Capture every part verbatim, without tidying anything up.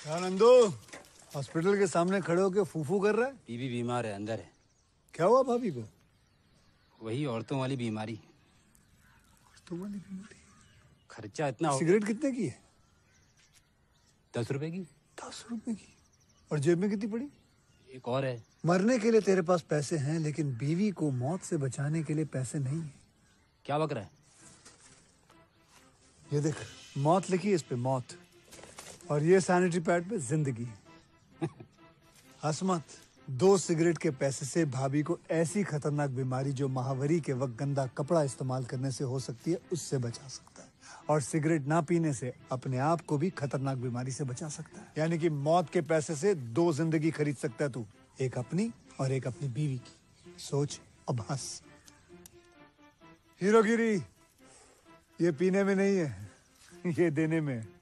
क्या नंदू हॉस्पिटल के सामने खड़े होके फूफू कर रहा है? बीबी बीमार है, अंदर है। क्या हुआ भाभी को? वही औरतों वाली बीमारी। औरतों वाली बीमारी? खर्चा इतना हो। सिगरेट कितने की है? दस रुपए की। दस रुपए की? और जेब में कितनी पड़ी? एक और है। मरने के लिए तेरे पास पैसे हैं, लेकिन बीवी को मौत से बचाने के लिए पैसे नहीं है। क्या बक रहा है? ये देख, मौत लिखी है इस पे, मौत। और ये सैनिटरी पैड पे जिंदगी। हंस मत। दो सिगरेट के पैसे से भाभी को ऐसी खतरनाक बीमारी जो महावरी के वक्त गंदा कपड़ा इस्तेमाल करने से हो सकती है, उससे बचा सकता है। और सिगरेट ना पीने से अपने आप को भी खतरनाक बीमारी से बचा सकता है। यानी कि मौत के पैसे से दो जिंदगी खरीद सकता है तू, एक अपनी और एक अपनी बीवी की। सोच अब हंस। हीरोगिरी ये पीने में नहीं है, ये देने में है।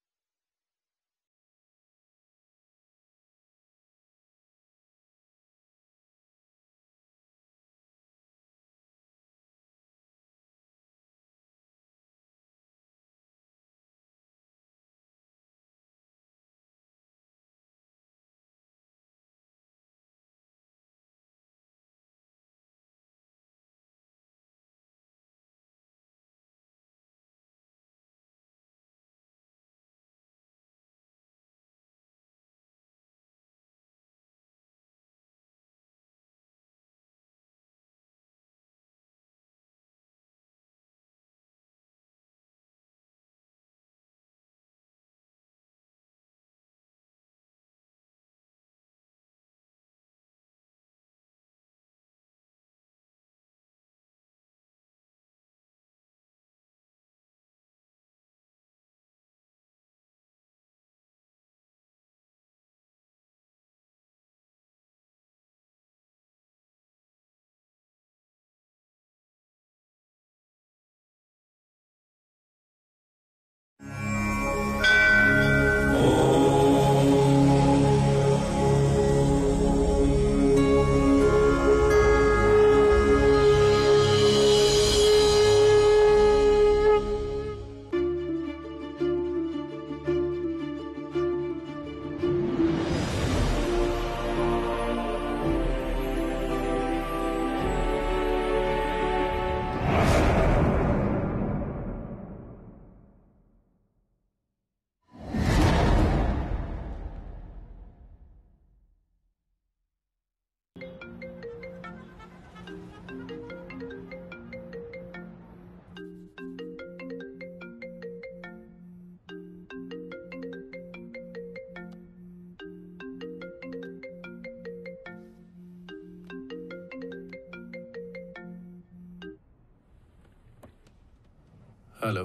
हेलो।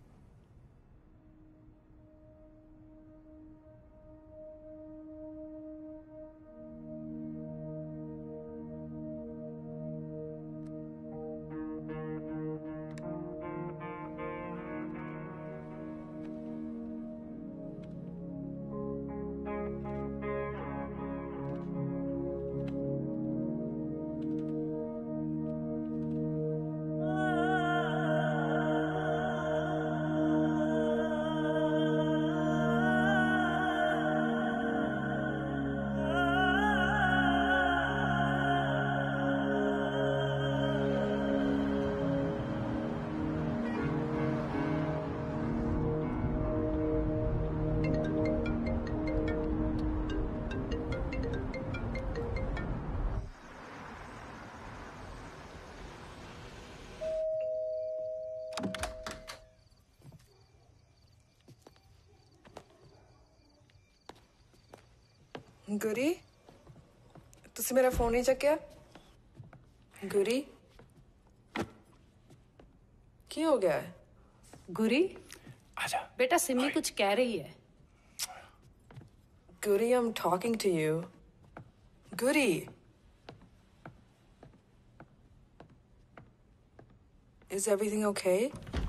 गुरी, तुसी मेरा फोन नहीं चक्या? गुरी, क्या हो गया है? गुरी, आजा। बेटा सिमी कुछ कह रही है। गुरी, I'm talking to you. Guri, is everything okay?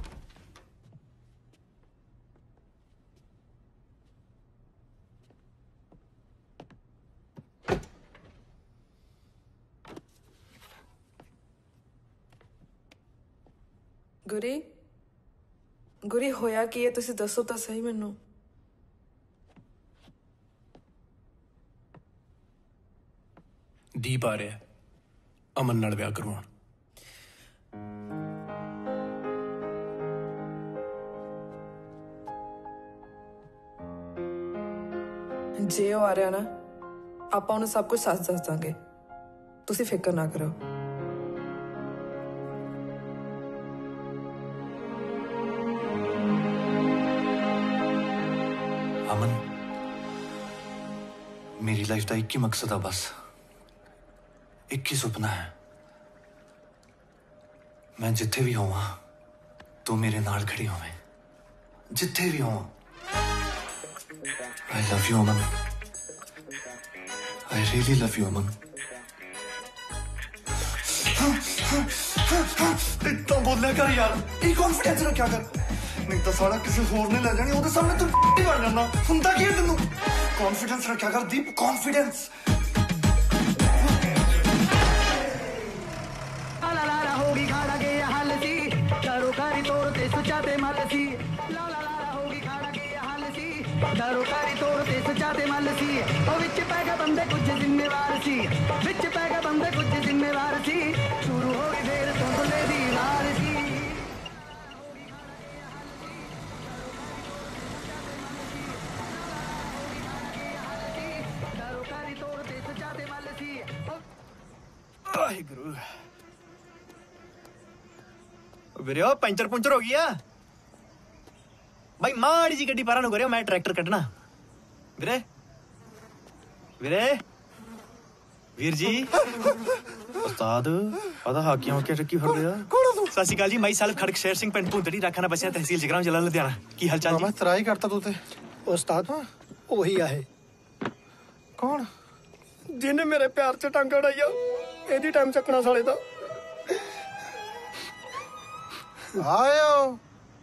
गुरी, गुरी होया की है? तुसी दसो तो सही मैनू। ਦੀਪ ਆ ਰਿਹਾ ਅਮਨ ਨਾਲ ਵਿਆਹ ਕਰਵਾਉਣ। ਜੇ ਉਹ ਆ ਰਿਹਾ ਨਾ ਆਪਾਂ ਉਹਨੂੰ ਸਭ ਕੁਝ ਸੱਚ ਦੱਸ ਦਾਂਗੇ, ਤੁਸੀਂ ਫਿਕਰ ਨਾ ਕਰੋ। ਅਮਨ ਮੇਰੀ ਲਾਈਫ ਦਾ ਇੱਕ ਹੀ ਮਕਸਦ ਆ, ਬਸ ਇੱਕ ਹੀ ਸੁਪਨਾ ਹੈ। ਮੈਂ ਜਿੱਥੇ ਵੀ ਹੋਵਾਂ ਤੂੰ ਮੇਰੇ ਨਾਲ ਖੜੀ ਹੋਵੇਂ, ਜਿੱਥੇ ਵੀ ਹੋਵਾਂ। I love you, Aman. I really love you, Aman. इतना बोल लिया कर यार, ये कॉन्फिडेंस रखा कर, नहीं तो सारा किसी होर ने ले जानी, ਉਹਦੇ ਸਾਹਮਣੇ ਤੂੰ ਨਹੀਂ ਬਣ ਜਾਂਦਾ। ਹੁੰਦਾ ਕੀ ਹੈ ਤੈਨੂੰ? कॉन्फिडेंस रखा कर दीप, कॉन्फिडेंस। ला ला ला होगी खाड़ा के हाल सी, करो कारी तोड़ ते सुचा ते मल सी। ला ला ला होगी खाड़ा के हाल सी, करो कारी तोड़ ते सुचा ते मल सी। ओ विच पै गए बंदे कुछ जिम्मेवार सी, विच पै गए बंदे कुछ जिम्मेवार सी। शुरू हो गई फिर धुंधले दी वार सी। करो कारी तोड़ ते सुचा ते मल सी। ਵਾਹਿਗੁਰੂ ਵੀਰੇ, ਉਹ ਪੈਂਚਰ ਪੁੰਚਰ ਹੋ ਗਈ ਆ ਬਾਈ। ਮਾੜੀ ਜੀ ਗੱਡੀ ਪਾਰਾਂ ਨੂੰ ਕਰਿਓ, ਮੈਂ ਟਰੈਕਟਰ ਕੱਢਣਾ। ਵੀਰੇ ਵੀਰੇ ਵੀਰ ਜੀ ਉਸਤਾਦ ਪਤਾ ਹਾਕੀਆਂ ਹੋ ਕੇ ਟੱਕੀ ਫੜਦੇ ਆ। ਸਤਿ ਸ਼੍ਰੀ ਅਕਾਲ ਜੀ, ਮਾਈ ਸੈਲਫ ਖੜਕ ਸ਼ੇਰ ਸਿੰਘ ਪਿੰਡ ਭੁੰਦੜੀ, ਰਾਖਾਨਾ ਬਸਿਆ, ਤਹਿਸੀਲ ਜਗਰਾਉਂ, ਜ਼ਿਲ੍ਹਾ ਲੁਧਿਆਣਾ। ਕੀ ਹਾਲ ਚਾਲ ਜੀ? ਮੈਂ ਤਰਾਈ ਕਰਤਾ ਤੂੰ ਤੇ ਉਸਤਾਦ ਉਹੀ ਆ ਇਹ, ਕੌਣ? ਜਿਹਨੇ ਮੇਰੇ ਪਿਆਰ 'ਚ ਟਾਂਗਾ ਅੜਾਈਆ। ਇਹਦੀ ਟਾਈਮ ਚੱਕਣਾ ਸਾਲੇ ਦਾ। ਆਇਓ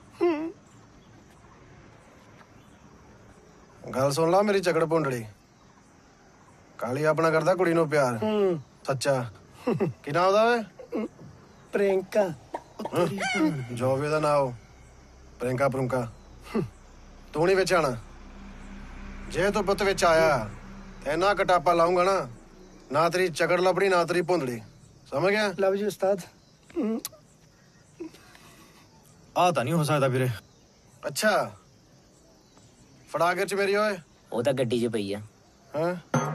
ਗੱਲ ਸੁਣ ਲਾ ਮੇਰੀ ਚਕੜ ਭੁੰਡੜੀ। ਕਾਲੀ ਆਪਣਾ ਕਰਦਾ ਕੁੜੀ ਨੂੰ ਪਿਆਰ ਸੱਚਾ। ਕੀ ਨਾਮ ਉਹਦਾ ਵੇ? ਪ੍ਰਿੰਕਾ। ਜੋ ਵੀ ਉਹਦਾ ਨਾਮ, ਪ੍ਰਿੰਕਾ ਪ੍ਰੁੰਕਾ। ਤੂੰ ਨਹੀਂ ਵਿੱਚ ਆਣਾ। ਜੇ ਤੂੰ ਪੁੱਤ ਵਿੱਚ ਆਇਆ ਤੇ ਨਾ ਕਟਾਪਾ ਲਾਉਂਗਾ ਨਾ, ਨਾ ਤੇਰੀ ਚਕੜ ਲੱਭਣੀ ਨਾ ਤੇਰੀ ਭੁੰਦੜੀ। ਸਮਝ ਗਿਆ? ਲਵ ਯੂ ਉਸਤਾਦ। ਆ ਤਾਂ ਨਹੀਂ ਹੋ ਸਕਦਾ ਵੀਰੇ। ਅੱਛਾ ਫੜਾ ਕੇ ਚ ਮੇਰੀ ਓਏ। ਉਹ ਤਾਂ ਗੱਡੀ 'ਚ ਪਈ ਆ। ਹਾਂ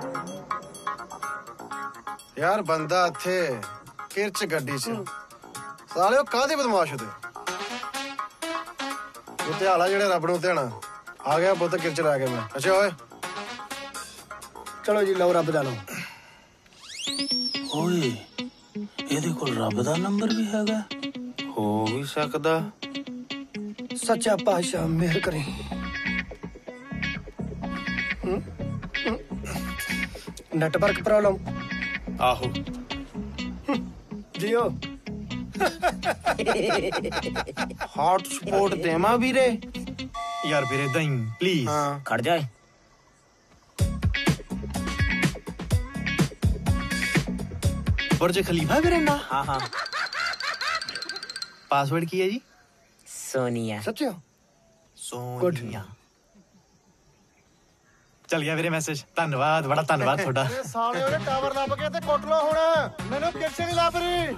ਯਾਰ ਬੰਦਾ ਇੱਥੇ ਕਿਰਚ ਗੱਡੀ 'ਚ ਸਾਲਿਓ ਕਾਹਦੇ ਬਦਮਾਸ਼ ਤੇ ਉਹ ਤੇ ਹਾਲਾ ਜਿਹੜੇ ਰੱਬ ਨੂੰ ਧਿਆਣਾ ਆ ਗਿਆ ਬੁੱਤ ਕਿਰਚ ਲੈ ਕੇ ਮੈਂ। ਅੱਛਾ ਓਏ ਚਲੋ ਜੀ, ਲਓ ਰੱਬ ਦਾ ਲਓ। ਓਏ ਇਹਦੇ ਕੋਲ ਰੱਬ ਦਾ ਨੰਬਰ ਵੀ ਹੈਗਾ? ਹੋ ਵੀ ਸਕਦਾ। ਸੱਚਾ ਪਾਤਸ਼ਾਹ ਮਿਹਰ ਕਰੇ। Network problem. ਆਹੋ ਜੀਓ ਹੌਟ ਸਪੋਰਟ ਦੇਵਾਂ ਵੀਰੇ? ਯਾਰ ਵੀਰੇ ਦਈ ਪਲੀਜ਼। ਹਾਂ ਖੜ ਜਾਏ। ਬੁਰਜ ਖਲੀਫਾ ਵੀਰੇ ਨਾ? ਹਾਂ ਹਾਂ। ਪਾਸਵਰਡ ਕੀ ਹੈ ਜੀ? ਸੋਨੀਆ। ਸੱਚਿਓ? ਸੋਨੀਆ। ਚੱਲ ਗਿਆ ਵੀਰੇ ਮੈਸੇਜ। ਧੰਨਵਾਦ, ਬੜਾ ਧੰਨਵਾਦ ਤੁਹਾਡਾ। ਇਹ ਸਾਲਿਓ ਨੇ ਟਾਵਰ ਲੱਭ ਕੇ ਤੇ ਕੁੱਟ ਲੋ ਹੁਣ। ਮੈਨੂੰ ਕਿਰਚ ਨਹੀਂ ਲੱਭ ਰਹੀ।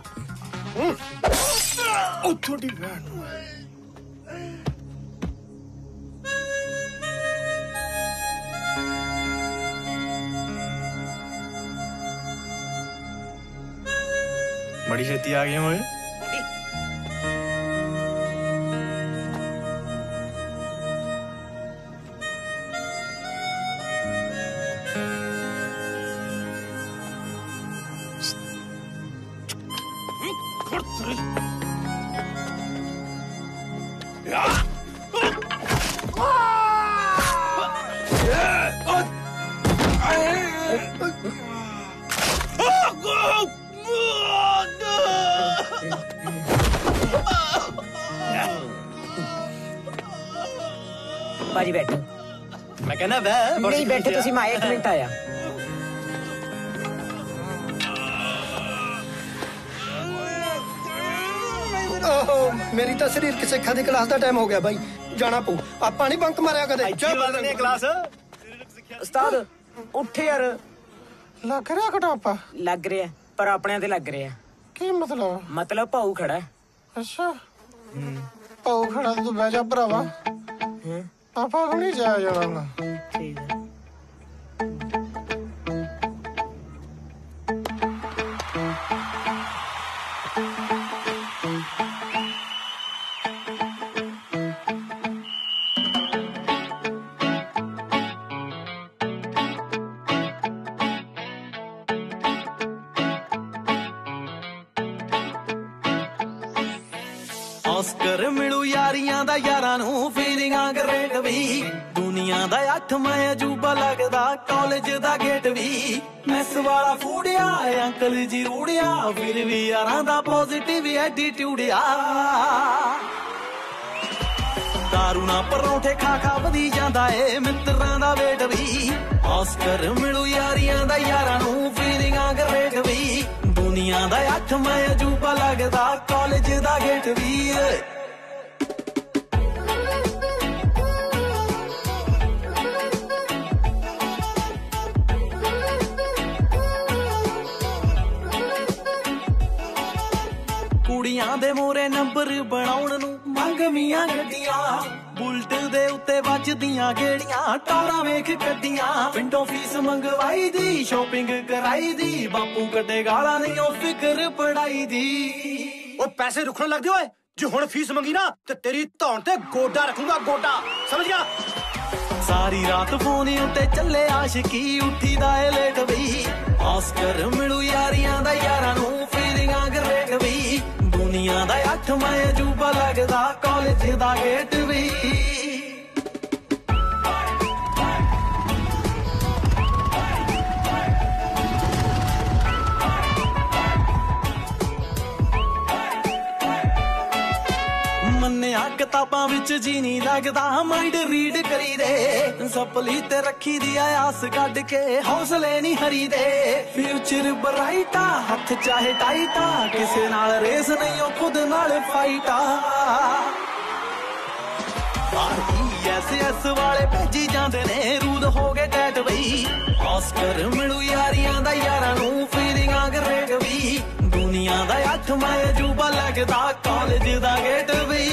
ਉਹ ਤੁਹਾਡੀ ਭੈਣ ਨੂੰ ਬੜੀ ਛੇਤੀ ਆ ਗਏ ਓਏ। ਭਾਜੀ ਬੈਠੋ। ਮੈਂ ਕਹਿੰਦਾ ਬੈ ਨਹੀਂ ਬੈਠੇ ਤੁਸੀਂ, ਮੈਂ ਇੱਕ ਮਿੰਟ ਆਇਆ। ਓਹੋ ਮੇਰੀ ਤਾਂ ਸਰੀਰ ਕਿਸੇ ਖਾਦੀ ਕਲਾਸ ਦਾ ਟਾਈਮ ਹੋ ਗਿਆ ਬਾਈ, ਜਾਣਾ ਪਊ। ਆਪਾਂ ਨਹੀਂ ਬੰਕ ਮਾਰਿਆ ਕਦੇ। ਚੱਲ ਬਦਲਨੇ ਕਲਾਸ। ਉਸਤਾਦ ਉੱਠ ਯਾਰ। ਲੱਗ ਰਿਹਾ ਕਟਾਪਾ? ਲੱਗ ਰਿਹਾ ਪਰ ਆਪਣਿਆਂ ਤੇ ਲੱਗ ਰਿਹਾ। ਕੀ ਮਤਲਬ? ਮਤਲਬ ਭਾਊ ਖੜਾ। ਅੱਛਾ ਭਾਊ ਖੜਾ ਤੂੰ ਬਹਿ ਜਾ ਭਰਾਵਾ। ਆਪਾਂ ਨੂੰ ਨਹੀਂ ਜਾਇਆ ਜਾਣਾ। ਠੀਕ ਹੈ। ਆਸਕਰ ਮਿਲੂ ਯਾਰੀਆਂ ਦਾ ਯਾਰਾਂ ਨੂੰ ਫੀਲਿੰਗਾਂ ਗ੍ਰੇਟ ਵੀ ਦੁਨੀਆ ਦਾ ਅੱਠ ਮੈਂ ਅਜੂਬਾ ਲੱਗਦਾ ਕਾਲਜ ਦਾ ਗੇਟ ਵੀ ਮੈਸ ਵਾਲਾ ਫੂੜਿਆ ਅੰਕਲ ਜੀ ਰੂੜਿਆ ਫਿਰ ਵੀ ਯਾਰਾਂ ਦਾ ਪੋਜ਼ਿਟਿਵ ਐਟੀਟਿਊਡ ਆ ਦਾਰੂ ਨਾ ਪਰੌਂਠੇ ਖਾ ਖਾ ਵਧੀ ਜਾਂਦਾ ਏ ਮਿੱਤਰਾਂ ਦਾ ਵੇਟ ਵੀ ਆਸਕਰ ਮਿਲੂ ਯਾਰੀਆਂ ਦਾ ਯਾਰਾਂ ਨੂੰ ਫੀਲਿੰਗਾਂ ਗ੍ਰੇਟ ਵੀ ਦੁਨੀਆ ਦਾ ਅੱਠ ਮੈਂ ਅਜੂਬਾ ਲੱਗਦਾ ਕਾਲਜ ਦਾ ਗੇਟ ਵੀ ਕੁੜੀਆਂ ਦੇ ਮੋਰੇ ਨੰਬਰ ਬਣਾਉਣ ਨੂੰ ਮੰਗਵੀਆਂ ਗੱਡੀਆਂ ਬੁਲਟ ਦੇ ਉੱਤੇ ਵੱਜਦੀਆਂ ਗੇੜੀਆਂ ਟੌਰਾਂ ਵੇਖ ਕੱਢੀਆਂ ਪਿੰਡੋਂ ਫੀਸ ਮੰਗਵਾਈ ਦੀ ਸ਼ੋਪਿੰਗ ਕਰਾਈ ਦੀ ਬਾਪੂ ਕੱਢੇ ਗਾਲਾਂ ਨਹੀਂ ਉਹ ਫਿਕਰ ਪੜਾਈ ਦੀ ਉਹ ਪੈਸੇ ਰੁਕਣ ਲੱਗਦੇ ਓਏ ਜੇ ਹੁਣ ਫੀਸ ਮੰਗੀ ਨਾ ਤੇ ਤੇਰੀ ਧੌਣ ਤੇ ਗੋਡਾ ਰੱਖੂਗਾ ਗੋਡਾ ਸਮਝ ਗਿਆ ਸਾਰੀ ਰਾਤ ਫੋਨ ਉੱਤੇ ਚੱਲੇ ਆਸ਼ਕੀ ਉੱਠੀ ਦਾ ਏ ਲੇਟ ਵੀ ਆਸਕਰ ਮਿਲੂ ਯਾਰੀਆਂ ਦਾ ਯਾਰਾਂ ਨੂੰ ਫੀਲਿੰਗਾਂ ਗ੍ਰੇਟ ਵੀ ਦੁਨੀਆ ਦਾ ਅੱਠ ਮੈਂ ਅਜੂਬਾ ਲੱਗਦਾ ਕਾਲਜ ਦਾ ਗੇਟ ਵੀ ਮੰਨਿਆ ਕਿਤਾਬਾਂ ਵਿੱਚ ਜੀ ਨਹੀਂ ਲੱਗਦਾ ਮਾਈਂਡ ਰੀਡ ਕਰੀ ਦੇ ਸਪਲੀ ਤੇ ਰੱਖੀ ਦੀ ਆਸ ਕੱਢ ਕੇ ਹੌਸਲੇ ਨਹੀਂ ਹਰੀ ਦੇ ਫਿਊਚਰ ਬਰਾਈਟਾ ਹੱਥ ਚਾਹੇ ਟਾਈਟਾ ਕਿਸੇ ਨਾਲ ਰੇਸ ਨਹੀਂ ਉਹ ਖੁਦ ਨਾਲ ਫਾਈਟਾ ਐਸ ਐਸ ਵਾਲੇ ਭੇਜੀ ਜਾਂਦੇ ਨੇ ਰੂਲ ਹੋ ਗਏ ਟੈਟ ਬਈ ਆਸਕਰ ਮਿਲੂ ਯਾਰੀਆਂ ਦਾ ਯਾਰਾਂ ਨੂੰ ਫੀਲਿੰਗਾਂ ਗ੍ਰੇਟ ਵੀ ਦੁਨੀਆ ਦਾ ਅੱਠ ਮੈਂ ਅਜੂਬਾ ਲੱਗਦਾ ਕਾਲਜ ਦਾ ਗੇਟ ਵੀ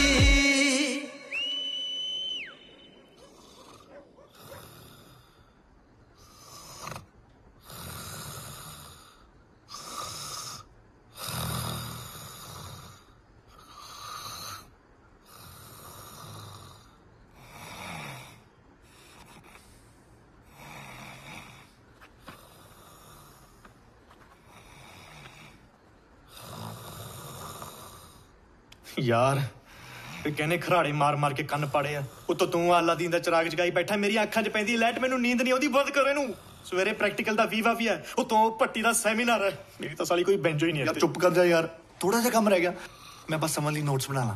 ਯਾਰ ਇਹ ਕਹਿੰਦੇ ਖਰਾੜੇ ਮਾਰ ਮਾਰ ਕੇ ਕੰਨ ਪਾੜੇ ਆ ਉਤੋਂ ਤੂੰ ਅਲਾਦੀਨ ਦਾ ਚਿਰਾਗ ਜਗਾਈ ਬੈਠਾ ਮੇਰੀਆਂ ਅੱਖਾਂ 'ਚ ਪੈਂਦੀ ਲਾਈਟ ਮੈਨੂੰ ਨੀਂਦ ਨਹੀਂ ਆਉਂਦੀ ਬੰਦ ਕਰ ਇਹਨੂੰ ਸਵੇਰੇ ਪ੍ਰੈਕਟੀਕਲ ਦਾ ਵੀਵਾ ਵੀ ਹੈ ਉਤੋਂ ਭੱਟੀ ਦਾ ਸੈਮੀਨਾਰ ਹੈ ਮੇਰੀ ਤਾਂ ਸਾਲੀ ਕੋਈ ਬੈਂਜੋ ਹੀ ਨਹੀਂ ਹੈ ਚੁੱਪ ਕਰ ਜਾ ਯਾਰ ਥੋੜਾ ਜਿਹਾ ਕੰਮ ਰਹਿ ਗਿਆ ਮੈਂ ਬਸ ਸਮਝ ਲਈ ਨੋਟਸ ਬਣਾ ਲਾਂ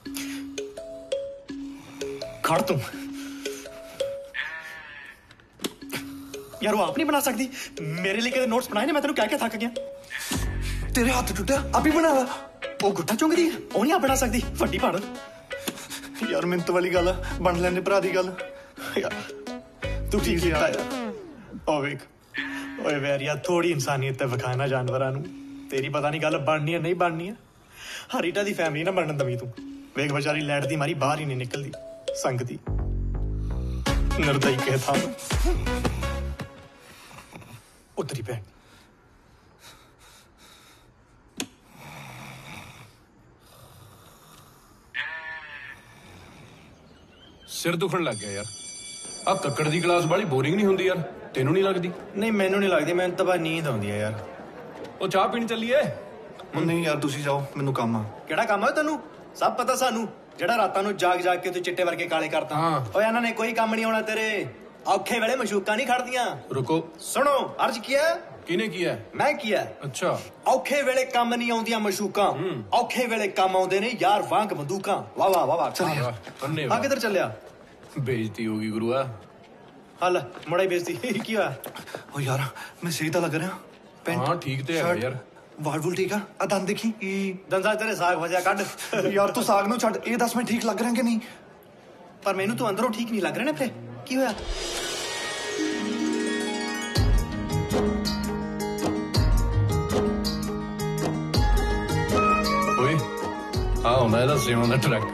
ਖੜ ਤੂੰ ਯਾਰ ਉਹ ਆਪ ਨਹੀਂ ਬਣਾ ਸਕਦੀ ਮੇਰੇ ਲਈ ਕਿਤੇ ਨੋਟਸ ਬਣਾਏ ਨੇ ਮੈਂ ਤੈਨੂੰ ਕਹਿ ਕੇ ਥੱਕ ਗਿਆ ਤੇਰੇ ਹੱਥ ਟੁੱਟਿਆ ਆਪ ਹੀ ਬਣਾ ਲਾ ਉਹ ਗੁੱਠਾ ਚੁੰਗਦੀ ਹੈ ਉਹ ਨਹੀਂ ਬਣਾ ਸਕਦੀ ਵੱਡੀ ਪਹਾੜ ਯਾਰ ਮਿੰਤ ਵਾਲੀ ਗੱਲ ਬਣ ਲੈਣੇ ਭਰਾ ਦੀ ਗੱਲ ਯਾਰ ਤੂੰ ਠੀਕ ਕੀਤਾ ਯਾਰ ਉਹ ਵੇਖ ਓਏ ਵੈਰੀਆ ਥੋੜੀ ਇਨਸਾਨੀਅਤ ਤੇ ਵਿਖਾਣਾ ਜਾਨਵਰਾਂ ਨੂੰ ਤੇਰੀ ਪਤਾ ਨਹੀਂ ਗੱਲ ਬਣਨੀ ਹੈ ਨਹੀਂ ਬਣਨੀ ਹੈ ਹਰੀਟਾ ਦੀ ਫੈਮਿਲੀ ਨਾ ਬਣਨ ਦਵੀ ਤੂੰ ਵੇਖ ਵਿਚਾਰੀ ਲੈਟ ਦੀ ਮਾਰੀ ਬਾਹਰ ਹੀ ਨਹੀਂ ਨਿਕਲਦੀ ਸੰਗਦੀ ਨਿਰਦਈ ਕੇ ਥਾਂ ਉਤਰੀ ਪੈ ਸਿਰ ਦੁਖਣ ਲੱਗ ਗਿਆ ਯਾਰ ਆ ਕੱਕੜ ਦੀ ਕਲਾਸ ਵਾਲੀ ਬੋਰਿੰਗ ਨਹੀਂ ਹੁੰਦੀ ਯਾਰ ਤੈਨੂੰ ਨਹੀਂ ਲੱਗਦੀ ਨਹੀਂ ਮੈਨੂੰ ਨਹੀਂ ਲੱਗਦੀ ਮੈਨੂੰ ਤਾਂ ਬਸ ਨੀਂਦ ਆਉਂਦੀ ਹੈ ਯਾਰ ਉਹ ਚਾਹ ਪੀਣ ਚੱਲੀਏ ਨਹੀਂ ਯਾਰ ਤੁਸੀਂ ਜਾਓ ਮੈਨੂੰ ਕੰਮ ਆ ਕਿਹੜਾ ਕੰਮ ਹੈ ਤੈਨੂੰ ਸਭ ਪਤਾ ਸਾਨੂੰ ਜਿਹੜਾ ਰਾਤਾਂ ਨੂੰ ਜਾਗ ਜਾਗ ਕੇ ਤੂੰ ਚਿੱਟੇ ਵਰਗੇ ਕਾਲੇ ਕਰਤਾ ਓਏ ਇਹਨਾਂ ਨੇ ਕੋਈ ਕੰਮ ਨਹੀਂ ਆਉਣਾ ਤੇਰੇ ਔਖੇ ਵੇਲੇ ਮਸ਼ੂਕਾਂ ਨਹੀਂ ਖੜਦੀਆਂ ਰੁਕੋ ਸੁਣੋ ਅਰਜ਼ ਕੀਆ ਕਿਹਨੇ ਕੀਆ ਮੈਂ ਕੀਆ ਅੱਛਾ ਔਖੇ ਵੇਲੇ ਕੰਮ ਨਹੀਂ ਆਉਂਦੀਆਂ ਮਸ਼ੂਕਾਂ ਔਖੇ ਵੇਲੇ ਕੰਮ ਆਉਂਦੇ ਨੇ ਯਾਰ ਵਾਂਗ ਬੰਦੂਕਾਂ ਵਾਹ ਵਾਹ ਵਾਹ ਵਾਹ ਆ ਕਿੱਧਰ ਚੱਲਿਆ ਬੇਇੱਜ਼ਤੀ ਹੋ ਗਈ ਗੁਰੂਆ ਹਲ ਮੁੜਾ ਹੀ ਬੇਇੱਜ਼ਤੀ ਕੀ ਹੋਇਆ ਓ ਯਾਰ ਮੈਂ ਸਹੀ ਤਾਂ ਲੱਗ ਰਿਹਾ ਹਾਂ ਠੀਕ ਤੇ ਹੈ ਯਾਰ ਵਾਲ ਵੁਲ ਠੀਕ ਆ ਆ ਦੰਦ ਦੇਖੀ ਦੰਦਾਂ ਤੇਰੇ ਸਾਗ ਵਜਿਆ ਕੱਢ ਯਾਰ ਤੂੰ ਸਾਗ ਨੂੰ ਛੱਡ ਇਹ ਦੱਸ ਮੈਂ ਠੀਕ ਲੱਗ ਰਿਹਾ ਕਿ ਨਹੀਂ ਪਰ ਮੈਨੂੰ ਤੂੰ ਅੰਦਰੋਂ ਠੀਕ ਨਹੀਂ ਲੱਗ ਰਿਹਾ ਨਾ ਫਿਰ ਕੀ ਹੋਇਆ हाँ होना ਇਹਦਾ ਸੇਵਾਂ ਦਾ ਟਰੱਕ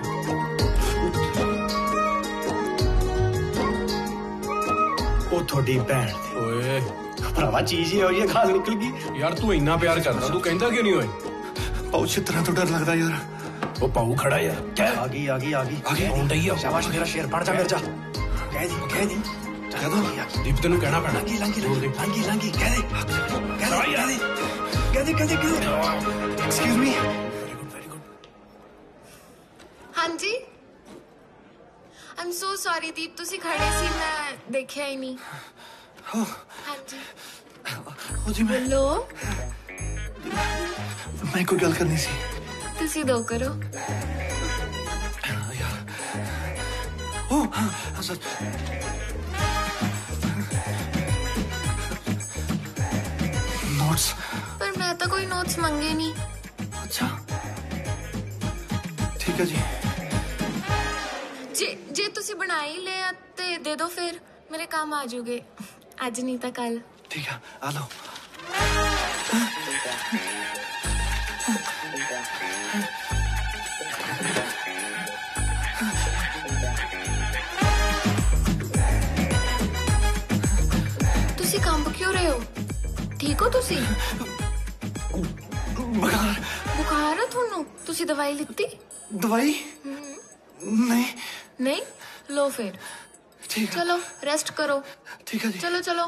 ਉਹ ਤੁਹਾਡੀ ਭੈਣ ਓਏ ਭਰਾਵਾ ਚੀਜ਼ ਹੀ ਹੋਈ ਹੈ ਖਾਸ ਨਿਕਲ ਗਈ ਯਾਰ ਤੂੰ ਇੰਨਾ ਪਿਆਰ ਕਰਦਾ ਤੂੰ ਕਹਿੰਦਾ ਕਿਉਂ ਨਹੀਂ ਓਏ ਪਾਉ ਛਿੱਤਰਾਂ ਤੋਂ ਡਰ ਲੱਗਦਾ ਯਾਰ ਉਹ ਪਾਉ ਖੜਾ ਯਾਰ ਕਹਿ ਆ ਗਈ ਆ ਗਈ ਆ ਗਈ ਆ ਗਈ ਆਉਂਦਾ ਹੀ ਆ ਸ਼ਾਬਾਸ਼ ਮੇਰਾ ਸ਼ੇਰ ਪੜ ਜਾ ਮਿਰਜਾ ਕਹਿ ਦੀ ਕਹਿ ਦੀ ਕਹਦਾ ਦੀਪ ਤੈਨੂੰ ਕਹਿਣਾ ਪੈਣਾ ਲੰਗੀ ਲੰਗੀ ਲੰਗੀ ਲੰਗੀ ਕਹਿ ਦੇ ਕਹਿ ਦੇ ਕਹਿ ਦੇ ਕਹਿ ਦੇ ਕਹਿ ਦੇ ਐਕਸਕਿਊਜ਼ ਮੀ ਹਾਂਜੀ ਆਮ ਸੋ ਸੌਰੀ ਦੀਪ ਤੁਸੀਂ ਖੜੇ ਸੀ ਮੈਂ ਦੇਖਿਆ ਹੀ ਨਹੀਂ ਹਾਂਜੀ ਉਹ ਜੀ ਮੈਂ ਬੋਲੋ ਮੈਂ ਕੋਈ ਗੱਲ ਕਰਨੀ ਸੀ ਤੁਸੀਂ ਦੋ ਕਰੋ ਉਹ ਹਾਂ ਸਰ ਨੋਟਸ ਪਰ ਮੈਂ ਤਾਂ ਕੋਈ ਨੋਟਸ ਮੰਗੇ ਨਹੀਂ ਅੱਛਾ ਠੀਕ ਹੈ ਜੀ ਜੇ ਜੇ ਤੁਸੀਂ ਬਣਾ ਹੀ ਲਿਆ ਤੇ ਦੇ ਦਿਓ ਫਿਰ ਮੇਰੇ ਕੰਮ ਆ ਜਾਓਗੇ ਅੱਜ ਨਹੀਂ ਤਾਂ ਕੱਲ ਠੀਕ ਹੈ ਆ ਲਓ ਤੁਸੀਂ ਕੰਬ ਕਿਉਂ ਰਹੇ ਹੋ ਠੀਕ ਹੋ ਤੁਸੀਂ ਬੁਖਾਰ ਬੁਖਾਰ ਹੈ ਤੁਹਾਨੂੰ ਤੁਸੀਂ ਦਵਾਈ ਲਿੱਤੀ ਦਵਾਈ ਨਹੀਂ ਨਹੀਂ ਲੋ ਫਿਰ ਠੀਕ ਚਲੋ ਰੈਸਟ ਕਰੋ ਠੀਕ ਹੈ ਜੀ ਚਲੋ ਚਲੋ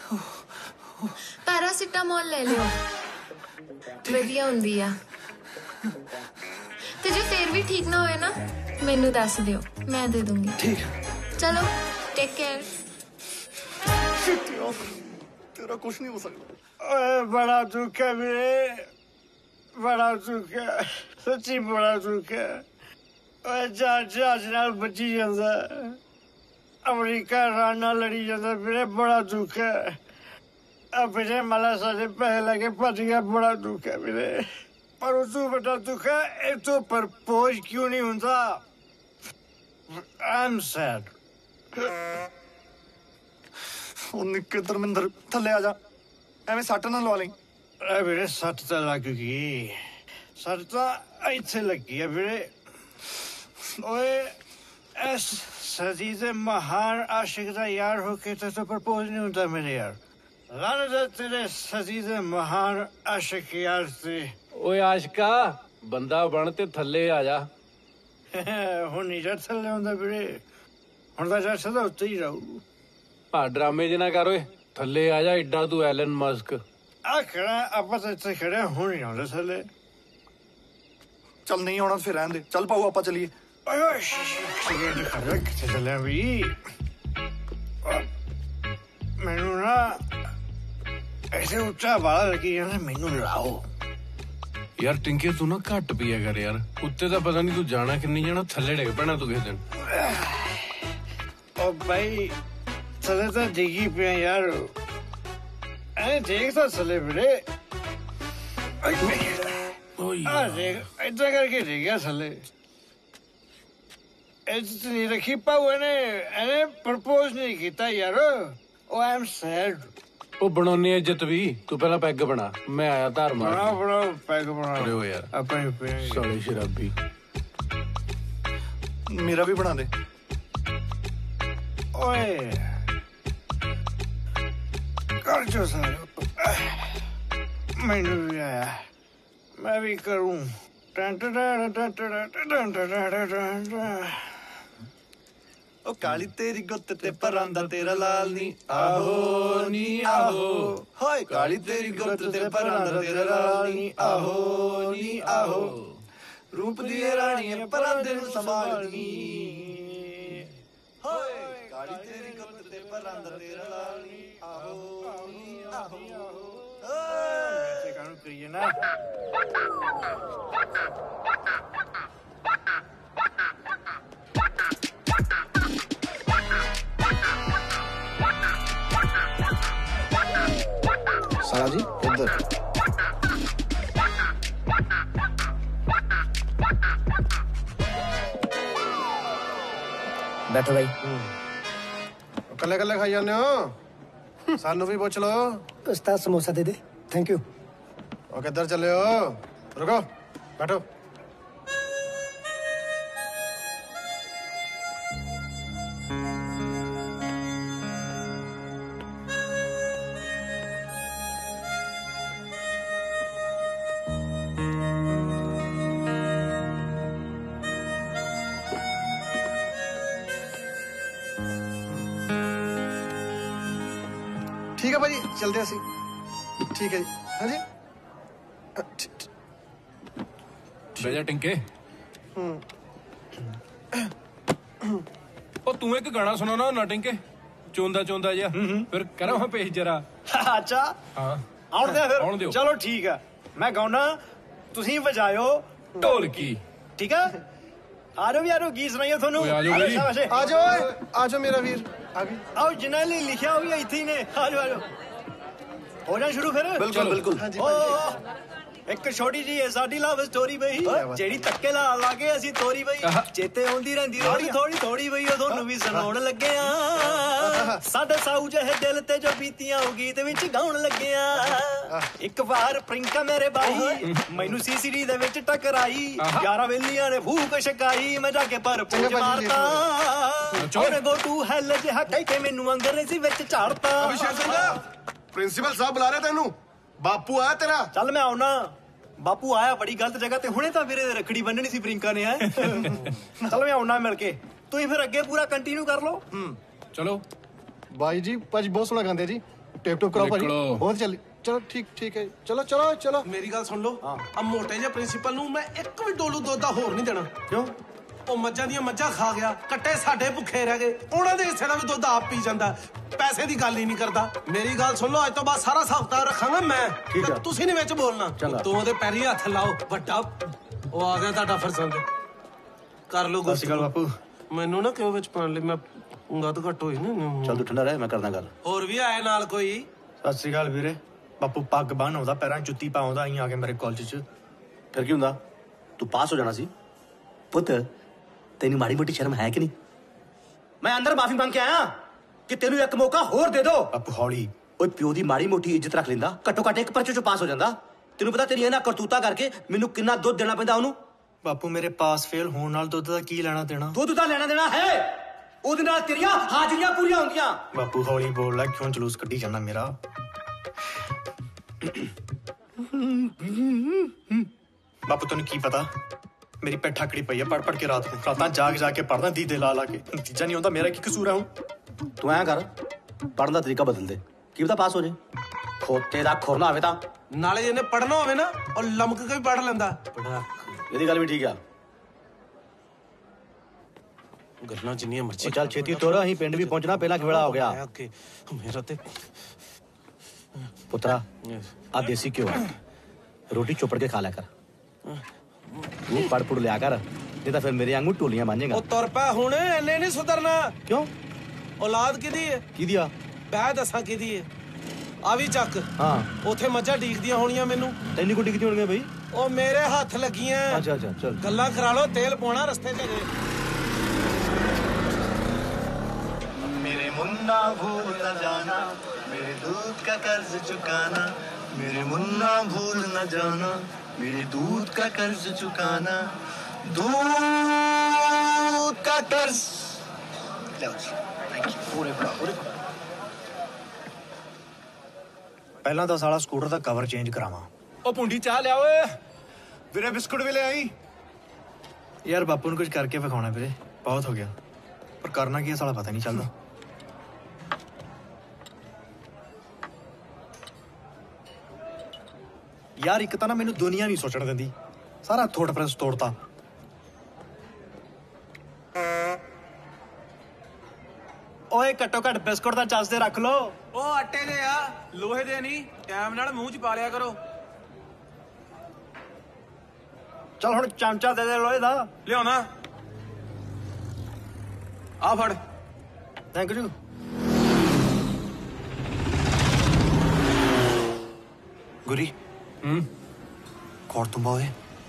ਪੈਰਾਸੀਟਾਮੋਲ ਲੈ ਲਿਓ ਵਧੀਆ ਹੁੰਦੀ ਆ ਤੇ ਜੇ ਫੇਰ ਵੀ ਠੀਕ ਨਾ ਹੋਏ ਨਾ ਮੈਨੂੰ ਦੱਸ ਦਿਓ ਮੈਂ ਦੇ ਦੂੰਗੀ ਠੀਕ ਚਲੋ ਟੇਕ ਕੇਅਰ तेरा कुछ नहीं हो सकता ओए बड़ा दुख है मेरे बड़ा दुख है सच्ची बड़ा दुख है ओए जहाज जहाज नाल बची जांदा अमरीका रान नाल लड़ी जांदा मेरे बड़ा दुख है अब मेरे माला सारे पैसे लगे भज गया बड़ा दुख है मेरे पर उस तो बड़ा दुख है ये तो प्रपोज क्यों नहीं होता आई एम सैड ਉਹ ਨਿੱਕੇ ਧਰਮਿੰਦਰ ਥੱਲੇ ਆ ਜਾ ਐਵੇਂ ਸੱਟ ਨਾ ਲਵਾ ਲਈ ਐ ਵੀਰੇ ਸੱਟ ਤਾਂ ਲੱਗ ਗਈ ਸੱਟ ਤਾਂ ਇੱਥੇ ਲੱਗੀ ਆ ਵੀਰੇ ਓਏ ਐਸ ਸਦੀ ਦੇ ਮਹਾਨ ਆਸ਼ਿਕ ਦਾ ਯਾਰ ਹੋ ਕੇ ਤਾਂ ਪ੍ਰਪੋਜ਼ ਨਹੀਂ ਹੁੰਦਾ ਮੇਰੇ ਯਾਰ ਲਾਨਤ ਤੇਰੇ ਸਦੀ ਦੇ ਮਹਾਨ ਆਸ਼ਿਕ ਯਾਰ ਤੇ ਓਏ ਆਸ਼ਕਾ ਬੰਦਾ ਬਣ ਤੇ ਥੱਲੇ ਆ ਜਾ ਹੁਣ ਨਹੀਂ ਜਾ ਥੱਲੇ ਹੁੰਦਾ ਵੀਰੇ ਹੁਣ ਤਾਂ ਜਾ ਸਦਾ ਉੱਤੇ ਹੀ ਰਹੂ ਆ ਡਰਾਮੇ ਜਿਹਾ ਨਾ ਕਰ ਓਏ ਥੱਲੇ ਆ ਜਾ ਏਡਾ ਤੂੰ ਐਲਨ ਮਸਕ ਆ ਖੜਾ ਆਪਾਂ ਤਾਂ ਇੱਥੇ ਖੜੇ ਹੁਣ ਨਹੀਂ ਆਉਂਦੇ ਥੱਲੇ ਚੱਲ ਨਹੀਂ ਆਉਣਾ ਫਿਰ ਰਹਿਣ ਦੇ ਚੱਲ ਪਾਓ ਆਪਾਂ ਚੱਲੀਏ ਓਏ ਓਏ ਸਿਗਰਟ ਖੜਾ ਕਿੱਥੇ ਚੱਲਿਆ ਵੀ ਮੈਨੂੰ ਨਾ ਐਸੇ ਉੱਚਾ ਬਾਲ ਲੱਗੀ ਜਾਂਦਾ ਮੈਨੂੰ ਲਾਓ ਯਾਰ ਟਿੰਕੇ ਤੂੰ ਨਾ ਘੱਟ ਪੀਆ ਕਰ ਯਾਰ ਉੱਤੇ ਤਾਂ ਪਤਾ ਨਹੀਂ ਤੂੰ ਜਾਣਾ ਕਿੰਨੀ ਜਾਣਾ ਥੱਲੇ ਡਿੱਗ ਪੈਣਾ ਤੂੰ ਕਿਸੇ ਦਿਨ ਓ ਬਾਈ ਥੱਲੇ ਤਾਂ ਡਿੱਗੀ ਪਿਆ ਯਾਰ ਐ ਦੇਖ ਤਾਂ ਥੱਲੇ ਵੀਰੇ ਓਏ ਆ ਦੇਖ ਏਦਾਂ ਕਰਕੇ ਡਿੱਗਿਆ ਥੱਲੇ ਇੱਜ਼ਤ ਨਹੀਂ ਰੱਖੀ ਪਾਉ ਇਹਨੇ ਇਹਨੇ ਪ੍ਰਪੋਜ਼ ਨਹੀਂ ਕੀਤਾ ਯਾਰ ਓ ਆਈ ਐਮ ਸੈਡ ਉਹ ਬਣਾਉਣੀ ਇੱਜ਼ਤ ਵੀ ਤੂੰ ਪਹਿਲਾਂ ਪੈਗ ਬਣਾ ਮੈਂ ਆਇਆ ਧਾਰ ਮਾਰ ਬਣਾ ਬਣਾ ਪੈਗ ਬਣਾ ਅਰੇ ਓ ਯਾਰ ਆਪਣੇ ਸਾਲੇ ਸ਼ਰਾਬੀ ਮੇਰਾ ਵੀ ਬਣਾ ਦੇ ਓਏ कर जो सर मैंने भी आया मैं भी करूं ਉਹ ਕਾਲੀ ਤੇਰੀ ਗੁੱਤ ਤੇ ਪਰਾਂਦਾ ਤੇਰਾ ਲਾਲ ਨੀ ਆਹੋ ਨੀ ਆਹੋ ਹਾਏ ਕਾਲੀ ਤੇਰੀ ਗੁੱਤ ਤੇ ਪਰਾਂਦਾ ਤੇਰਾ ਲਾਲ ਨੀ ਆਹੋ ਨੀ ਆਹੋ ਰੂਪ ਦੀ ਰਾਣੀ ਪਰਾਂਦੇ ਨੂੰ ਸੰਭਾਲਦੀ ਹਾਏ ਕਾਲੀ ਤੇਰੀ ਗੁੱਤ ਤੇ ਪਰਾਂਦਾ ਤੇਰਾ ਲਾਲ ਨੀ ਆਹੋ ਨੀ ਆਹੋ ऐसे काम करिए ना साला जी इधर बैठो भाई कल्ले कल्ले खाई जाने हो सानू भी पूछ लो उस्ताद समोसा दे दे थैंक यू और किधर चले हो रुको बैठो ਭਾਜੀ ਚਲਦੇ ਅਸੀਂ ਠੀਕ ਹੈ ਜੀ ਹਾਂਜੀ ਬਹਿ ਜਾ ਟਿੰਕੇ ਉਹ ਤੂੰ ਇੱਕ ਗਾਣਾ ਸੁਣਾਉਣਾ ਨਾ ਟਿੰਕੇ ਚੋਂਦਾ ਚੋਂਦਾ ਜਿਹਾ ਫਿਰ ਕਰਾਂ ਹਾਂ ਪੇਜ ਜਰਾ ਅੱਛਾ ਹਾਂ ਆਉਣ ਦੇ ਆਉਣ ਫਿਰ ਦਿਓ। ਚਲੋ ਠੀਕ ਆ ਮੈਂ ਗਾਉਣਾ ਤੁਸੀਂ ਵਜਾਇਓ ਢੋਲਕੀ ਠੀਕ ਆ ਆ ਜਾਓ ਵੀ ਆ ਜਾਓ ਗੀਤ ਸੁਣਾਈਏ ਤੁਹਾਨੂੰ ਓਏ ਆ ਜਾਓ ਬਈ। ਸ਼ਾਬਾਸ਼। ਆ ਜਾਓ ਓਏ ਆ ਜਾਓ ਮੇਰਾ ਵੀਰ ਆ ਗਈ ਆਓ ਜਿਨ੍ਹਾਂ ਨੇ ਲਿਖਿਆ ਉਹ ਵੀ ਇੱਥੇ ਹੀ ਨੇ ਆ ਜਾਓ ਆ ਜਾਓ ਹੋ ਜਾ ਸ਼ੁਰੂ ਫਿਰ ਬਿਲਕੁਲ ਬਿਲਕੁਲ ਓ, ਇੱਕ ਛੋਟੀ ਜੀ ਹੈ ਸਾਡੀ ਲਵ ਸਟੋਰੀ ਬਈ ਜਿਹੜੀ ਤੱਕੇ ਲਾ ਲਾਗੇ ਅਸੀਂ ਤੋਰੀ ਬਈ ਚੇਤੇ ਆਉਂਦੀ ਰਹਿੰਦੀ ਥੋੜੀ ਥੋੜੀ ਥੋੜੀ ਬਈ ਉਹ ਤੁਹਾਨੂੰ ਵੀ ਸੁਣਾਉਣ ਲੱਗੇ ਆ ਸਾਡੇ ਸਾਊ ਜਿਹੇ ਦਿਲ ਤੇ ਜੋ ਬੀਤੀਆਂ ਉਹ ਗੀਤ ਵਿੱਚ ਗਾਉਣ ਲੱਗੇ ਆ ਇੱਕ ਵਾਰ ਪ੍ਰਿੰਕਾ ਮੇਰੇ ਬਾਈ ਮੈਨੂੰ ਸੀਸੀਟੀ ਦੇ ਵਿੱਚ ਟਕਰਾਈ ਯਾਰਾਂ ਵੇਲੀਆਂ ਨੇ ਭੂਕ ਸ਼ਕਾਈ ਮੈਂ ਜਾ ਕੇ ਪਰ ਪੂਜ ਮਾਰਤਾ ਉਹਨੇ ਗੋ ਟੂ ਹੈਲ ਜਿਹਾ ਕਹਿ ਕੇ ਮੈਨੂੰ ਅੰਗਰੇਜ਼ੀ ਵਿੱਚ ਝਾੜਤਾ ਅਭਿਸ਼ੇਕ ਸਿੰਘ ਪ੍ਰਿੰਸੀਪਲ ਸਾਹਿਬ ਬੁਲਾ ਰਿਹਾ ਤੈਨੂੰ ਬਾਪੂ ਆਇਆ ਤੇਰਾ ਚੱਲ ਮੈਂ ਆਉਣਾ ਬਾਪੂ ਆਇਆ ਬੜੀ ਗਲਤ ਜਗ੍ਹਾ ਤੇ ਹੁਣੇ ਤਾਂ ਵੀਰੇ ਰੱਖੜੀ ਬੰਨਣੀ ਸੀ ਪ੍ਰਿੰਕਾ ਨੇ ਹੈ ਚੱਲ ਮੈਂ ਆਉਣਾ ਮਿਲ ਕੇ ਤੁਸੀਂ ਫਿਰ ਅੱਗੇ ਪੂਰਾ ਕੰਟੀਨਿਊ ਕਰ ਲਓ ਚਲੋ ਬਾਈ ਜੀ ਭਾਜੀ ਬਹੁਤ ਸੋਹਣਾ ਗਾਉਂਦੇ ਜੀ ਟੇਪ ਟੋਪ ਕਰਾਓ ਭਾਜੀ ਬਹੁਤ ਚੱਲੀ ਚਲੋ ਠੀਕ ਠੀਕ ਹੈ ਚਲੋ ਚਲੋ ਚਲੋ ਮੇਰੀ ਗੱਲ ਸੁਣ ਲਓ ਆ ਮੋਟੇ ਜਿਹੇ ਪ੍ਰਿੰਸੀਪਲ ਨੂੰ ਮੈਂ ਇੱਕ ਵੀ ਡੋਲੂ ਦੁੱਧ ਦਾ ਹੋਰ ਨਹੀਂ ਦੇਣਾ ਕਿਉਂ ਉਹ ਮੱਝਾਂ ਦੀਆਂ ਮੱਝਾਂ ਖਾ ਗਿਆ ਕੱਟੇ ਸਾਡੇ ਭੁੱਖੇ ਰਹਿ ਗਏ ਉਹਨਾਂ ਦੇ ਹਿੱਸੇ ਦਾ ਵੀ ਦੁੱਧ ਆਪ ਪੀ ਜਾਂਦਾ ਪੈਸੇ ਦੀ ਗੱਲ ਹੀ ਨਹੀਂ ਕਰਦਾ ਮੇਰੀ ਗੱਲ ਸੁਣ ਲਓ ਅੱਜ ਤੋਂ ਬਾਅਦ ਸਾਰਾ ਹਿਸਾਬ ਕਿਤਾਬ ਰੱਖਾਂਗਾ ਮੈਂ ਤੇ ਤੁਸੀਂ ਨਹੀਂ ਵਿੱਚ ਬੋਲਣਾ ਤੂੰ ਉਹਦੇ ਪੈਰੀ ਹੱਥ ਲਾਓ ਵੱਡਾ ਉਹ ਆ ਗਿਆ ਤੁਹਾਡਾ ਫਰਜ਼ੰਦ ਕਰ ਲਓ ਗੁੱਸੇ ਗੱਲ ਬਾਪੂ ਮੈਨੂੰ ਨਾ ਕਿਉਂ ਵਿੱਚ ਪਾਣ ਲਈ ਮੈਂ ਗੱਦ ਘੱਟ ਹੋਈ ਨਾ ਚੱਲ ਤੂੰ ਠੰਡਾ ਰਹਿ ਮੈਂ ਕਰਦਾ ਗੱਲ ਹੋਰ ਵੀ ਆਏ ਨਾਲ ਕੋਈ ਸਤਿ ਸ਼੍ਰੀ ਅਕਾਲ ਵੀਰੇ ਬਾਪੂ ਪੱਗ ਬੰਨ ਆਉਂਦਾ ਪੈਰਾਂ ਜੁੱਤੀ ਪਾਉਂਦਾ ਅਸੀਂ ਆ ਕੇ ਮੇਰੇ ਕਾਲਜ 'ਚ ਫਿਰ ਕੀ ਹੁੰਦਾ ਤੂੰ ਪਾਸ ਹੋ ਜਾਣਾ ਸੀ ਪੁੱਤ ਤੈਨੂੰ ਮਾੜੀ ਮੋਟੀ ਸ਼ਰਮ ਹੈ ਕਿ ਨਹੀਂ ਮੈਂ ਅੰਦਰ ਮਾਫੀ ਮੰਗ ਕੇ ਆਇਆ ਕਿ ਤੈਨੂੰ ਇੱਕ ਮੌਕਾ ਹੋਰ ਦੇ ਦੋ ਬਾਪੂ ਹੌਲੀ ਓਏ ਪਿਓ ਦੀ ਮਾੜੀ ਮੋਟੀ ਇੱਜ਼ਤ ਰੱਖ ਲੈਂਦਾ ਘੱਟੋ ਘੱਟ ਇੱਕ ਪਰਚੇ ਚੋਂ ਪਾਸ ਹੋ ਜਾਂਦਾ ਤੈਨੂੰ ਪਤਾ ਤੇਰੀ ਇਹਨਾਂ ਕਰਤੂਤਾ ਕਰਕੇ ਮੈਨੂੰ ਕਿੰਨਾ ਦੁੱਧ ਦੇਣਾ ਪੈਂਦਾ ਉਹਨੂੰ ਬਾਪੂ ਮੇਰੇ ਪਾਸ ਫੇਲ ਹੋਣ ਨਾਲ ਦੁੱਧ ਦਾ ਕੀ ਲੈਣਾ ਦੇਣਾ ਦੁੱਧ ਦਾ ਲੈਣਾ ਦੇਣਾ ਹੈ ਉਹਦੇ ਨਾਲ ਤੇਰੀਆਂ ਹਾਜ਼ਰੀਆਂ ਪੂਰੀਆਂ ਹੁੰਦੀਆਂ ਬਾਪੂ ਹੌਲੀ ਬੋਲ ਲੈ ਕਿਉਂ ਜਲੂਸ ਕੱਢੀ ਜਾਂਦਾ ਮੇਰਾ ਬਾਪੂ ਤੈਨੂੰ ਕੀ ਪਤਾ ਮੇਰੀ ਪੈਠ ਆਕੜੀ ਪਈ ਆ ਪੜ ਪੜ ਕੇ ਰਾਤ ਨੂੰ ਰਾਤਾਂ ਜਾਗ ਜਾ ਕੇ ਪੜਦਾ ਦੀਦੇ ਲਾ ਲਾ ਕੇ ਨਤੀਜਾ ਨਹੀਂ ਹੁੰਦਾ ਮੇਰਾ ਕੀ ਕਸੂਰ ਆ ਹੁਣ ਤੂੰ ਐਂ ਕਰ ਪੜਨ ਦਾ ਤਰੀਕਾ ਬਦਲ ਦੇ ਕੀ ਪਤਾ ਪਾਸ ਹੋ ਜੇ ਖੋਤੇ ਦਾ ਖੁਰਨਾ ਹੋਵੇ ਤਾਂ ਨਾਲੇ ਜਿਹਨੇ ਪੜਨਾ ਹੋਵੇ ਨਾ ਉਹ ਲਮਕ ਕੇ ਵੀ ਪੜ ਲੈਂਦਾ ਇਹਦੀ ਗੱਲ ਵੀ ਠੀਕ ਆ ਗੱਲਾਂ ਜਿੰਨੀਆਂ ਮਰਜ਼ੀ ਚੱਲ ਛੇਤੀ ਤੋਰ ਅਸੀਂ ਪਿੰਡ ਵੀ ਪਹੁੰਚਣਾ ਪਹਿਲਾਂ ਕਿਹੜਾ ਹੋ ਗਿਆ ਮੇਰਾ ਤੇ ਪੁੱਤਰਾ ਆ ਦੇਸੀ ਘਿਓ ਰੋਟੀ ਚੋਪੜ ਕੇ ਖਾ ਲਿਆ ਕਰ ਤੂੰ ਪੜ ਪੁੜ ਲਿਆ ਕਰ ਨਹੀਂ ਤਾਂ ਫਿਰ ਮੇਰੇ ਵਾਂਗੂ ਟੋਲੀਆਂ ਮਾਂਜੇਗਾ ਉਹ ਤੁਰ ਪੈ ਹੁਣ ਇੰਨੇ ਨਹੀਂ ਸੁਧਰਨਾ ਕਿਉਂ ਔਲਾਦ ਕਿਹਦੀ ਹੈ ਕਿਹਦੀ ਆ ਬਹਿ ਦੱਸਾਂ ਕਿਹਦੀ ਹੈ ਆ ਵੀ ਚੱਕ ਹਾਂ ਉਥੇ ਮੱਝਾਂ ਡੀਕਦੀਆਂ ਹੋਣੀਆਂ ਮੈਨੂੰ ਤੈਨੂੰ ਕੋ ਡੀਕਦੀ ਹੋਣਗੀਆਂ ਬਈ ਉਹ ਮੇਰੇ ਹੱਥ ਲੱਗੀਆਂ ਅੱਛਾ ਅੱਛਾ ਚਲ ਗੱਲਾਂ ਕਰਾ ਲੋ ਤੇਲ ਪਾਉਣਾ ਰਸਤੇ 'ਚ मेरे मुन्ना भूल न जाना मेरे दूध का कर्ज चुकाना मेरे मुन्ना भूल न जाना मेरे दूध का कर्ज चुकाना दूध का कर्ज पूरे पूरे ਪਹਿਲਾਂ ਤਾਂ ਸਾਲਾ ਸਕੂਟਰ ਦਾ ਕਵਰ ਚੇਂਜ ਕਰਾਵਾਂ ਉਹ ਪੁੰਡੀ ਚਾਹ ਲਿਆ ਓਏ ਵੀਰੇ ਬਿਸਕੁਟ ਵੀ ਲੈ ਆਈ ਯਾਰ ਬਾਪੂ ਨੂੰ ਕੁਝ ਕਰਕੇ ਵਿਖਾਉਣਾ ਵੀਰੇ ਬਹੁਤ ਹੋ ਗਿਆ ਪਰ ਕਰਨਾ ਕੀ ਹੈ ਸਾਲਾ ਪਤਾ ਨਹੀਂ ਚੱਲਦਾ ਯਾਰ ਇੱਕ ਤਾਂ ਨਾ ਮੈਨੂੰ ਦੁਨੀਆ ਨਹੀਂ ਸੋਚਣ ਦਿੰਦੀ ਸਾਰਾ ਥੋੜਾ ਪ੍ਰੈਸ ਤੋੜਤਾ ਓਏ ਘੱਟੋ ਘੱਟ ਬਿਸਕੁਟ ਦਾ ਚੱਸ ਤੇ ਰੱਖ ਲੋ ਉਹ ਆਟੇ ਦੇ ਆ ਲੋਹੇ ਦੇ ਨਹੀਂ ਟਾਈਮ ਨਾਲ ਮੂੰਹ 'ਚ ਪਾ ਲਿਆ ਕਰੋ ਚਲ ਹੁਣ ਚਮਚਾ ਦੇ ਦੇ ਲੋਹੇ ਦਾ ਲਿਆਉਣਾ ਆ ਫੜ ਥੈਂਕ ਯੂ ਗੁਰੀ ਹੂੰ ਕੋਰ ਤੁਮ ਬੋਏ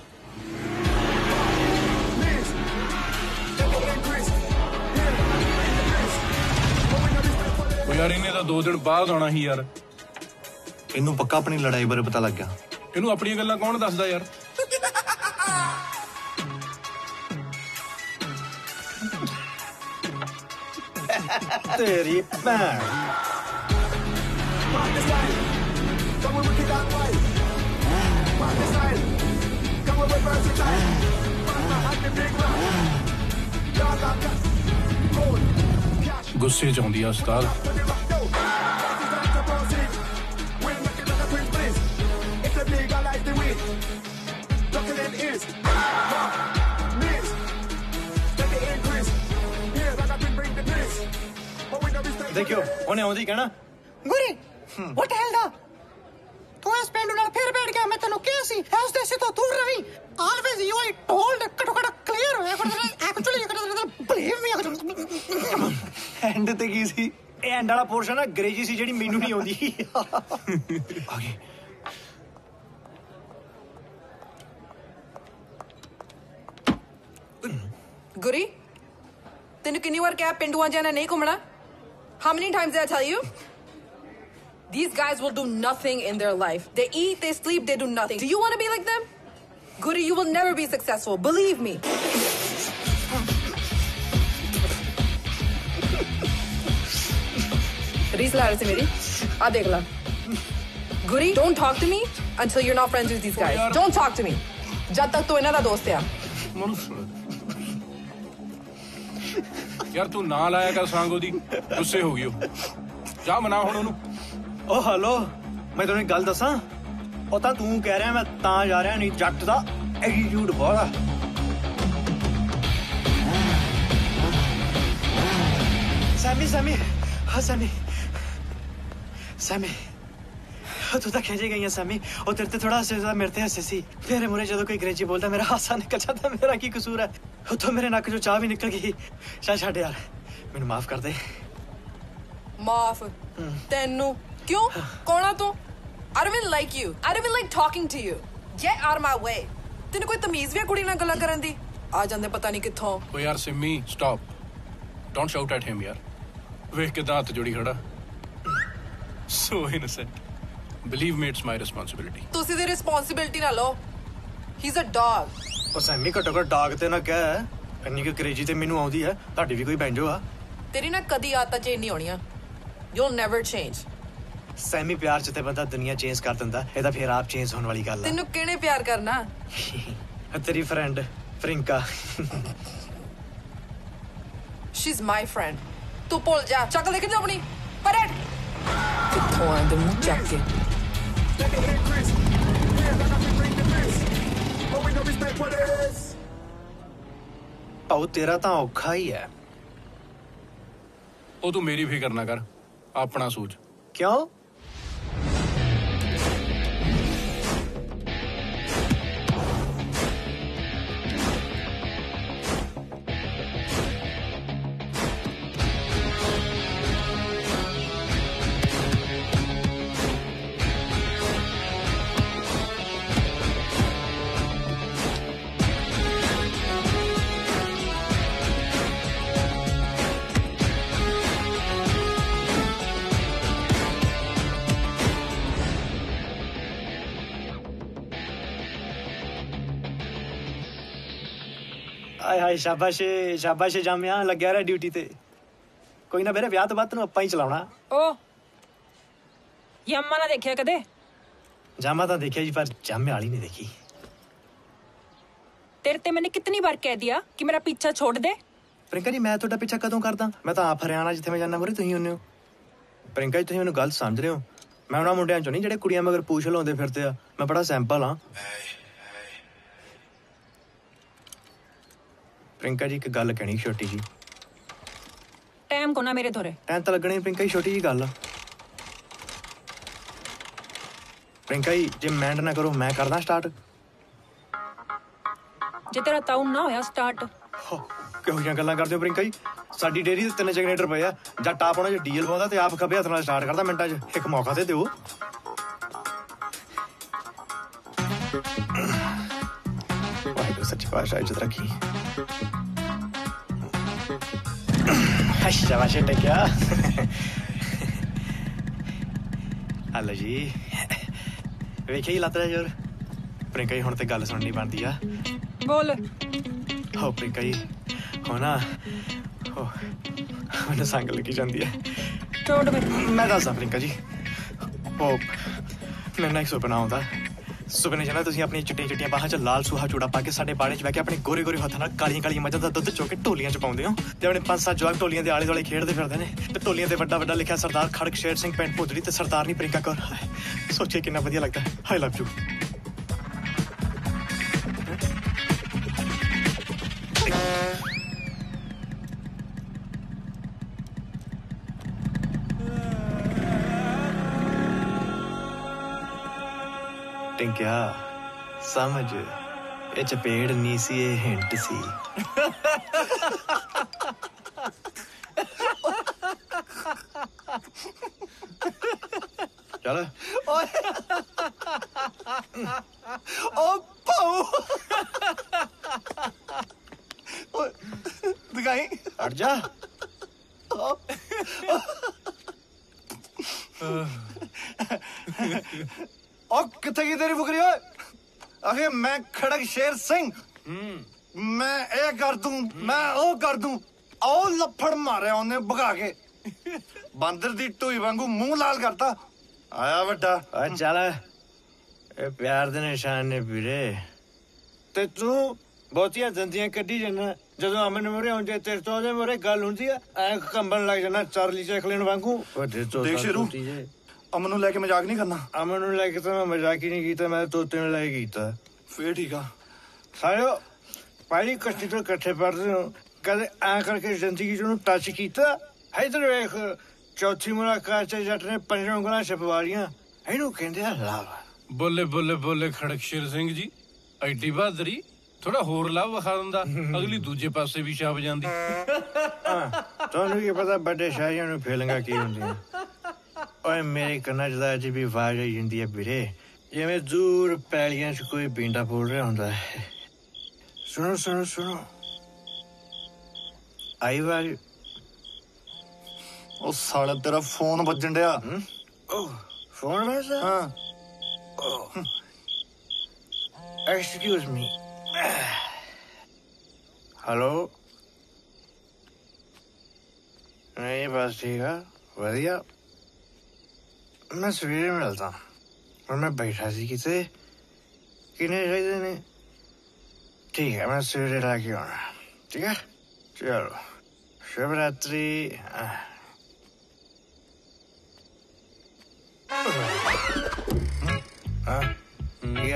ਉਹ ਯਾਰ ਇਹਨੇ ਤਾਂ ਦੋ ਦਿਨ ਬਾਅਦ ਆਉਣਾ ਸੀ ਯਾਰ ਇਹਨੂੰ ਪੱਕਾ ਆਪਣੀ ਲੜਾਈ ਬਾਰੇ ਪਤਾ ਲੱਗ ਗਿਆ ਇਹਨੂੰ ਆਪਣੀਆਂ ਗੱਲਾਂ ਕੌਣ ਦੱਸਦਾ ਯਾਰ ਤੇਰੀ ਭੈਣ ਗੁੱਸੇ ਚ ਆਉਂਦੀ ਆ ਉਸਤਾਦ ਦੇਖਿਓ ਉਹਨੇ ਆਉਂਦੀ ਕਹਿਣਾ ਗੁਰੀ ਵਾਟ ਹੈਲ ਦਾ ਤੂੰ ਇਸ ਪਿੰਡ ਨਾਲ ਫੇਰ ਬੈਠ ਗਿਆ ਮੈਂ ਤੈਨੂੰ ਕਿਹਾ ਸੀ ਇਸ ਦੇਸ਼ ਤੋਂ ਦੂਰ Ravi always you are told ਕਟੋ ਕਟ ਕਲੀਅਰ ਹੋਇਆ ਐਕਚੁਅਲੀ ਬਲੀਵ ਮੀ ਐਂਡ ਤੇ ਕੀ ਸੀ ਇਹ ਐਂਡ ਵਾਲਾ ਪੋਰਸ਼ਨ ਨਾ ਅੰਗਰੇਜ਼ੀ ਸੀ ਜਿਹੜੀ ਮੈਨੂੰ ਨਹੀਂ ਆਉਂਦੀ ਆ ਗਈ ਗੁਰੀ ਤੈਨੂੰ ਕਿੰਨੀ ਵਾਰ ਕਿਹਾ ਪਿੰਡੂਆਂ ਜਾਣਾ ਨਹੀਂ ਘੁੰਮਣਾ How many times did I tell you? These guys will do nothing in their life. They eat, they sleep, they do nothing. Do you want to be like them? Goody, you will never be successful. Believe me. Reese ला रहे थे मेरी. आ देख ला. Goody, don't talk to me until you're not friends with these guys. Don't talk to me. जब तक तू इन्हां दा दोस्त है. ਯਾਰ ਤੂੰ ਨਾ ਲਾਇਆ ਕਰ ਸੰਗ ਉਹਦੀ ਗੁੱਸੇ ਹੋ ਗਈ ਉਹ ਜਾ ਮਨਾ ਹੁਣ ਉਹਨੂੰ ਓ ਹਲੋ ਮੈਂ ਤੈਨੂੰ ਇੱਕ ਗੱਲ ਦੱਸਾਂ ਉਹ ਤਾਂ ਤੂੰ ਕਹਿ ਰਿਹਾ ਮੈਂ ਤਾਂ ਜਾ ਰਿਹਾ ਨਹੀਂ ਜੱਟ ਦਾ ਐਟੀਟਿਊਡ ਬਹੁਤ ਆ ਸੈਮੀ ਸੈਮੀ ਹਾਂ ਸੈਮੀ ਸੈਮੀ ਤੂੰ ਤਾਂ ਖੇਜੇ ਗਈ ਹੈ ਸੈਮੀ ਉਹ ਤੇਰੇ ਤੇ ਥੋੜਾ ਹੱਸੇ ਸੀ ਮੇਰੇ ਤੇ ਹੱਸੇ ਸੀ ਤੇਰੇ ਮੂਹਰੇ ਜਦੋਂ ਕੋਈ ਅੰਗਰੇਜ਼ੀ ਬੋਲਦਾ ਮੇਰਾ ਹਾਸਾ ਨਿਕਲ ਜਾਂਦਾ ਮੇਰਾ ਕੀ ਕਸੂਰ ਹੈ ਉੱਥੋਂ ਮੇਰੇ ਨੱਕ ਚੋਂ ਚਾਹ ਵੀ ਨਿਕਲ ਗਈ ਚੱਲ ਛੱਡ ਯਾਰ ਮੈਨੂੰ ਮਾਫ ਕਰ ਦੇ ਮਾਫ ਤੈਨੂੰ ਕਿਉਂ ਕੌਣ ਆ ਤੂੰ I don't even like you I don't even like talking to you get out of my way ਤੈਨੂੰ ਕੋਈ ਤਮੀਜ਼ ਵੀ ਹੈ ਕੁੜੀ ਨਾਲ ਗੱਲਾਂ ਕਰਨ ਦੀ ਆ ਜਾਂਦੇ ਪਤਾ ਨਹੀਂ ਕਿੱਥੋਂ ਓ ਯਾਰ Simmi stop don't shout at him ਯਾਰ ਵੇਖ ਕਿਦਾਂ ਹੱਥ ਜੋੜੀ ਖੜਾ so innocent Believe me, it's my responsibility. ਤੁਸੀਂ ਦੀ ਰਿਸਪੌਂਸਿਬਿਲਟੀ ਨਾ ਲਓ He's a dog. ਉਹ ਸੈਮੀ ਘੱਟੋ ਘੱਟ ਡਾਗ ਤੇ ਨਾ ਕਹਿ ਇੰਨੀ ਕਿ ਅੰਗਰੇਜ਼ੀ ਤੇ ਮੈਨੂੰ ਆਉਂਦੀ ਹੈ ਤੁਹਾਡੀ ਵੀ ਕੋਈ ਬੈਂਜੋ ਆ ਤੇਰੀ ਨਾ ਕਦੀ ਆਦਤਾਂ ਚੇਂਜ ਨਹੀਂ ਹੋਣੀਆਂ You'll never change. ਸੈਮੀ ਪਿਆਰ ਚ ਤੇ ਬੰਦਾ ਦੁਨੀਆ ਚੇਂਜ ਕਰ ਦਿੰਦਾ ਇਹ ਤਾਂ ਫੇਰ ਆਪ ਚੇਂਜ ਹੋਣ ਵਾਲੀ ਗੱਲ ਆ ਤੈਨੂੰ ਕਿਹਨੇ ਪਿਆਰ ਕਰਨਾ ਤੇਰੀ friend Prinka She's my friend. ਤੂੰ ਭੁੱਲ ਜਾ ਚੱਕ ਲੈ ਕੇ ਆਪਣੀ ਪਰੇ ਕਿੱਥੋਂ ਆਂਦੇ ਮੂੰਹ ਚੱਕ ਕੇ ਉਹ ਤੇਰਾ ਤਾਂ ਔਖਾ ਹੀ ਹੈ ਉਹ ਤੂੰ ਮੇਰੀ ਫਿਕਰ ਨਾ ਕਰ ਆਪਣਾ ਸੋਚ ਕਿਉਂ ਹਾਏ ਹਾਏ ਸ਼ਾਬਾਸ਼ ਸ਼ਾਬਾਸ਼ ਜਾਮਿਆ ਲੱਗਿਆ ਰਿਹਾ ਡਿਊਟੀ ਤੇ ਕੋਈ ਨਾ ਮੇਰੇ ਵਿਆਹ ਤੋਂ ਬਾਅਦ ਤੈਨੂੰ ਆਪਾਂ ਹੀ ਚਲਾਉਣਾ ਓ ਯਾਮਾ ਨਾ ਦੇਖਿਆ ਕਦੇ ਜਾਮਾ ਤਾਂ ਦੇਖਿਆ ਜੀ ਪਰ ਜਾਮੇ ਵਾਲੀ ਨਹੀਂ ਦੇਖੀ ਤੇਰੇ ਤੇ ਮੈंने कितनी बार कह दिया कि मेरा पीछा छोड़ दे ਪ੍ਰਿੰਕਾ ਜੀ ਮੈਂ ਤੁਹਾਡਾ ਪਿੱਛਾ ਕਦੋਂ ਕਰਦਾ ਮੈਂ ਤਾਂ ਆਪ ਹਰਿਆਣਾ ਜਿੱਥੇ ਮੈਂ ਜਾਂਦਾ ਮੋਰੇ ਤੁਸੀਂ ਹੁੰਨੇ ਹੋ ਪ੍ਰਿੰਕਾ ਜੀ ਤੁਸੀਂ ਮੈਨੂੰ ਗਲਤ ਸਮਝ ਰਹੇ ਹੋ ਮੈਂ ਉਹਨਾਂ ਮੁੰਡਿਆਂ ਚੋਂ ਨਹੀਂ ਜਿਹੜੇ ਕੁੜੀਆਂ ਮਗਰ ਪੂਛ ਲਾਉਂਦੇ ਫਿਰਦੇ ਆ ਮੈਂ ਬੜਾ ਸੈਂਪਲ ਹਾਂ ਪ੍ਰਿੰਕਾ ਜੀ ਇੱਕ ਗੱਲ ਕਹਿਣੀ ਛੋਟੀ ਜੀ ਟਾਈਮ ਕੋ ਨਾ ਮੇਰੇ ਧੋਰੇ ਟਾਈਮ ਤਾਂ ਲੱਗਣੀ ਪ੍ਰਿੰਕਾ ਜੀ ਛੋਟੀ ਜੀ ਗੱਲ ਆ ਪ੍ਰਿੰਕਾ ਜੀ ਜੇ ਮੈਂਡ ਨਾ ਕਰੋ ਮੈਂ ਕਰਦਾ ਸਟਾਰਟ ਜੇ ਤੇਰਾ ਤਾਉਨ ਨਾ ਹੋਇਆ ਸਟਾਰਟ ਕਿਹੋ ਜਿਹੀਆਂ ਗੱਲਾਂ ਕਰਦੇ ਹੋ ਪ੍ਰਿੰਕਾ ਜੀ ਸਾਡੀ ਡੇਅਰੀ ਦੇ ਤਿੰਨ ਜਨਰੇਟਰ ਪਏ ਆ ਜਾਂ ਟਾਪ ਉਹਨਾਂ 'ਚ ਡੀਜ਼ਲ ਪਾਉਂਦਾ ਤੇ ਆਪ ਖੱਬੇ ਹੱਥ ਨਾਲ ਸਟਾਰਟ ਕਰਦਾ ਮਿੰਟਾਂ 'ਚ ਇੱਕ ਮੌਕਾ ਤੇ ਦਿਓ ਵਾਹਿਗੁਰੂ ਸੱਚੀ ਪਾਤਸ਼ਾਹ ਇੱਜ਼ਤ ਰੱਖੀ ਸ਼ਾਬਾਸ਼ ਟਿਕਿਆ ਹਲੋ ਜੀ ਵੇਖਿਆ ਹੀ ਲੱਤ ਜੋਰ ਪ੍ਰਿੰਕਾ ਜੀ ਹੁਣ ਤੇ ਗੱਲ ਸੁਣਨੀ ਬਣਦੀ ਆ ਬੋਲ ਹੋ ਪ੍ਰਿੰਕਾ ਜੀ ਹੋ ਨਾ ਹੋ ਮੈਨੂੰ ਸੰਗ ਲੱਗੀ ਜਾਂਦੀ ਹੈ ਛੋੜ ਮੈਂ ਮੈਂ ਦੱਸਦਾ ਪ੍ਰਿੰਕਾ ਜੀ ਉਹ ਮੈਨੂੰ ਇੱਕ ਸੁਪਨਾ ਆਉਂਦਾ ਸੁਪਨੇ 'ਚ ਨਾ ਤੁਸੀਂ ਆਪਣੀ ਚਿੱਟੀਆਂ ਚਿੱਟੀਆਂ ਬਾਹਾਂ 'ਚ ਲਾਲ ਸੂਹਾ ਚੂੜਾ ਪਾ ਕੇ ਸਾਡੇ ਬਾੜੇ 'ਚ ਬਹਿ ਕੇ ਆਪਣੇ ਗੋਰੇ ਗੋਰੇ ਹੱਥਾਂ ਨਾਲ ਕਾਲੀਆਂ ਕਾਲੀਆਂ ਮੱਝਾਂ ਦਾ ਦੁੱਧ ਚੋ ਕੇ ਢੋਲੀਆਂ 'ਚ ਪਾਉਂਦੇ ਹੋ ਤੇ ਆਪਣੇ ਪੰਜ ਸੱਤ ਜਵਾਕ ਢੋਲੀਆਂ ਦੇ ਆਲੇ ਦੁਆਲੇ ਖੇਡਦੇ ਫਿਰਦੇ ਨੇ ਤੇ ਢੋਲੀਆਂ ਤੇ ਵੱਡਾ ਵੱਡਾ ਲਿਖਿਆ ਸਰਦਾਰ ਖੜਕ ਸ਼ੇਰ ਸਿੰਘ ਪਿੰਡ ਭੋਦੜੀ ਤੇ ਸਰਦਾਰਨੀ ਪ੍ਰਿੰਕਾ ਕੌਰ ਸੋਚੇ ਕਿੰਨਾ ਵਧੀਆ ਲੱਗਦਾ ਆਈ ਲਵ ਯੂ ਤੈਨੂੰ ਕਿਹਾ ਸਮਝ ਇਹ ਚਪੇੜ ਨਹੀਂ ਸੀ ਇਹ ਹਿੰਟ ਸੀ ਚੱਲ ਓਏ ਓ ਪਾਉ ਓਏ ਦਿਖਾਈ ਹਟ ਜਾ ਓ ਕਿੱਥੇ ਗਈ ਤੇਰੀ ਫੁਕਰੀ ਓਏ ਆਖੇ ਮੈਂ ਖੜਕ ਸ਼ੇਰ ਸਿੰਘ ਮੈਂ ਇਹ ਕਰ ਦੂੰ ਮੈਂ ਉਹ ਕਰ ਦੂੰ ਉਹ ਲੱਫੜ ਮਾਰਿਆ ਉਹਨੇ ਭਗਾ ਕੇ ਬਾਂਦਰ ਦੀ ਢੂਈ ਵਾਂਗੂ ਮੂੰਹ ਲਾਲ ਕਰਤਾ ਆਇਆ ਵੱਡਾ ਆ ਚੱਲ ਇਹ ਪਿਆਰ ਦੇ ਨਿਸ਼ਾਨ ਨੇ ਵੀਰੇ ਤੇ ਤੂੰ ਬਹੁਤੀਆਂ ਦੰਦੀਆਂ ਕੱਢੀ ਜਾਂਦਾ ਜਦੋਂ ਅਮਨ ਮੋਰੇ ਹੁੰਦੇ ਤੇਰੇ ਤੋਂ ਉਹਦੇ ਮੋਰੇ ਗੱਲ ਹੁੰਦੀ ਆ ਐ ਕੰਬਣ ਲੱਗ ਜਾਂਦਾ ਚਾਰਲੀ ਚੈਕਲਨ ਵਾਂਗੂ ਦੇਖ ਸ਼ੇਰੂ ਅਮਨ ਨੂੰ ਲੈ ਕੇ ਮਜ਼ਾਕ ਨਹੀਂ ਕਰਨਾ ਅਮਨ ਨੂੰ ਲੈ ਕੇ ਤਾਂ ਮੈਂ ਮਜ਼ਾਕ ਹੀ ਨਹੀਂ ਕੀਤਾ ਮੈਂ ਤੋਤੇ ਨੂੰ ਲੈ ਕੇ ਕੀਤਾ ਫੇਰ ਠੀਕ ਆ ਸਾਲਿਓ ਪਹਿਲੀ ਕਸ਼ਤੀ ਤੋਂ ਇਕੱਠੇ ਪੜਦੇ ਹੋ ਕਦੇ ਐ ਕਰਕੇ ਜ਼ਿੰਦਗੀ ਚ ਉਹਨੂੰ ਟੱਚ ਕੀਤਾ ਇਧਰ ਵੇਖ ਚੌਥੀ ਮੁਲਾਕਾਤ ਚ ਜੱਟ ਨੇ ਪੰਜ ਉਂਗਲਾਂ ਛਪਵਾ ਲੀਆਂ ਇਹਨੂੰ ਕਹਿੰਦੇ ਆ ਲਾਭ ਬੋਲੇ ਬੋਲੇ ਬੋਲੇ ਖੜਕਸ਼ੇਰ ਸਿੰਘ ਜੀ ਐਡੀ ਬਹਾਦਰੀ ਥੋੜਾ ਹੋਰ ਲਾਭ ਵਿਖਾ ਦਿੰਦਾ ਅਗਲੀ ਦੂਜੇ ਪਾਸੇ ਵੀ ਛਾਪ ਜਾਂਦੀ ਤੁਹਾਨੂੰ ਕੀ ਪਤਾ ਵੱਡੇ ਸ਼ਾਹੀਆਂ ਨੂੰ ਫੀਲਿੰਗਾਂ ਕੀ ਹੁੰਦੀਆਂ ਓਏ ਮੇਰੇ ਕੰਨਾਂ ਚ ਤਾਂ ਅਜੇ ਵੀ ਆਵਾਜ਼ ਆਈ ਜਾਂਦੀ ਹੈ ਵੀਰੇ ਜਿਵੇਂ ਦੂਰ ਪੈਲੀਆਂ ਚ ਕੋਈ ਬੀਂਡਾ ਬੋਲ ਰਿਹਾ ਹੁੰਦਾ ਹੈ ਸੁਣੋ ਸੁਣੋ ਸੁਣੋ ਆਈ ਵਾਲੀ ਉਹ ਸਾਲਾ ਤੇਰਾ ਫੋਨ ਵੱਜਣ ਡਿਆ ਓ ਫੋਨ ਵੱਜਦਾ ਹਾਂ ਐਕਸਕਿਊਜ਼ ਮੀ ਹੈਲੋ ਨਹੀਂ ਬਸ ਠੀਕ ਆ ਵਧੀਆ ਮੈਂ ਸਵੇਰੇ ਮਿਲਦਾ ਪਰ ਮੈਂ ਬੈਠਾ ਸੀ ਕਿਤੇ ਕਿੰਨੇ ਚਾਹੀਦੇ ਨੇ ਠੀਕ ਹੈ ਮੈਂ ਸਵੇਰੇ ਲਾ ਕੇ ਆਉਣਾ ਠੀਕ ਹੈ ਚਲੋ ਸ਼ੁਭ ਰਾਤਰੀ हाँ क्या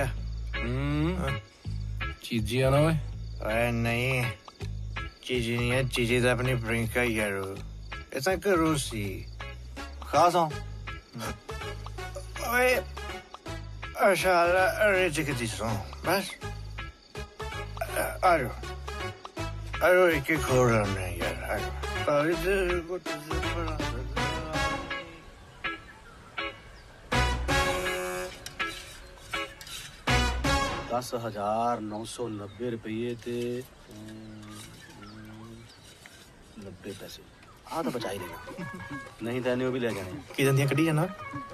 चीजी आना ओए अरे नहीं चीजी नहीं है चीजी तो अपनी प्रियंका यारो ऐसा करो सी खास हूँ ओए अच्छा अरे जगह सो बस आरो आरो एक एक खोल रहा यार आरो अरे तेरे को दस हजार नौ सौ नब्बे रुपये ते नब्बे पैसे आ तो बचा ही लेना नहीं तो वो भी ले जाने की दंदियां कढ़ी जाना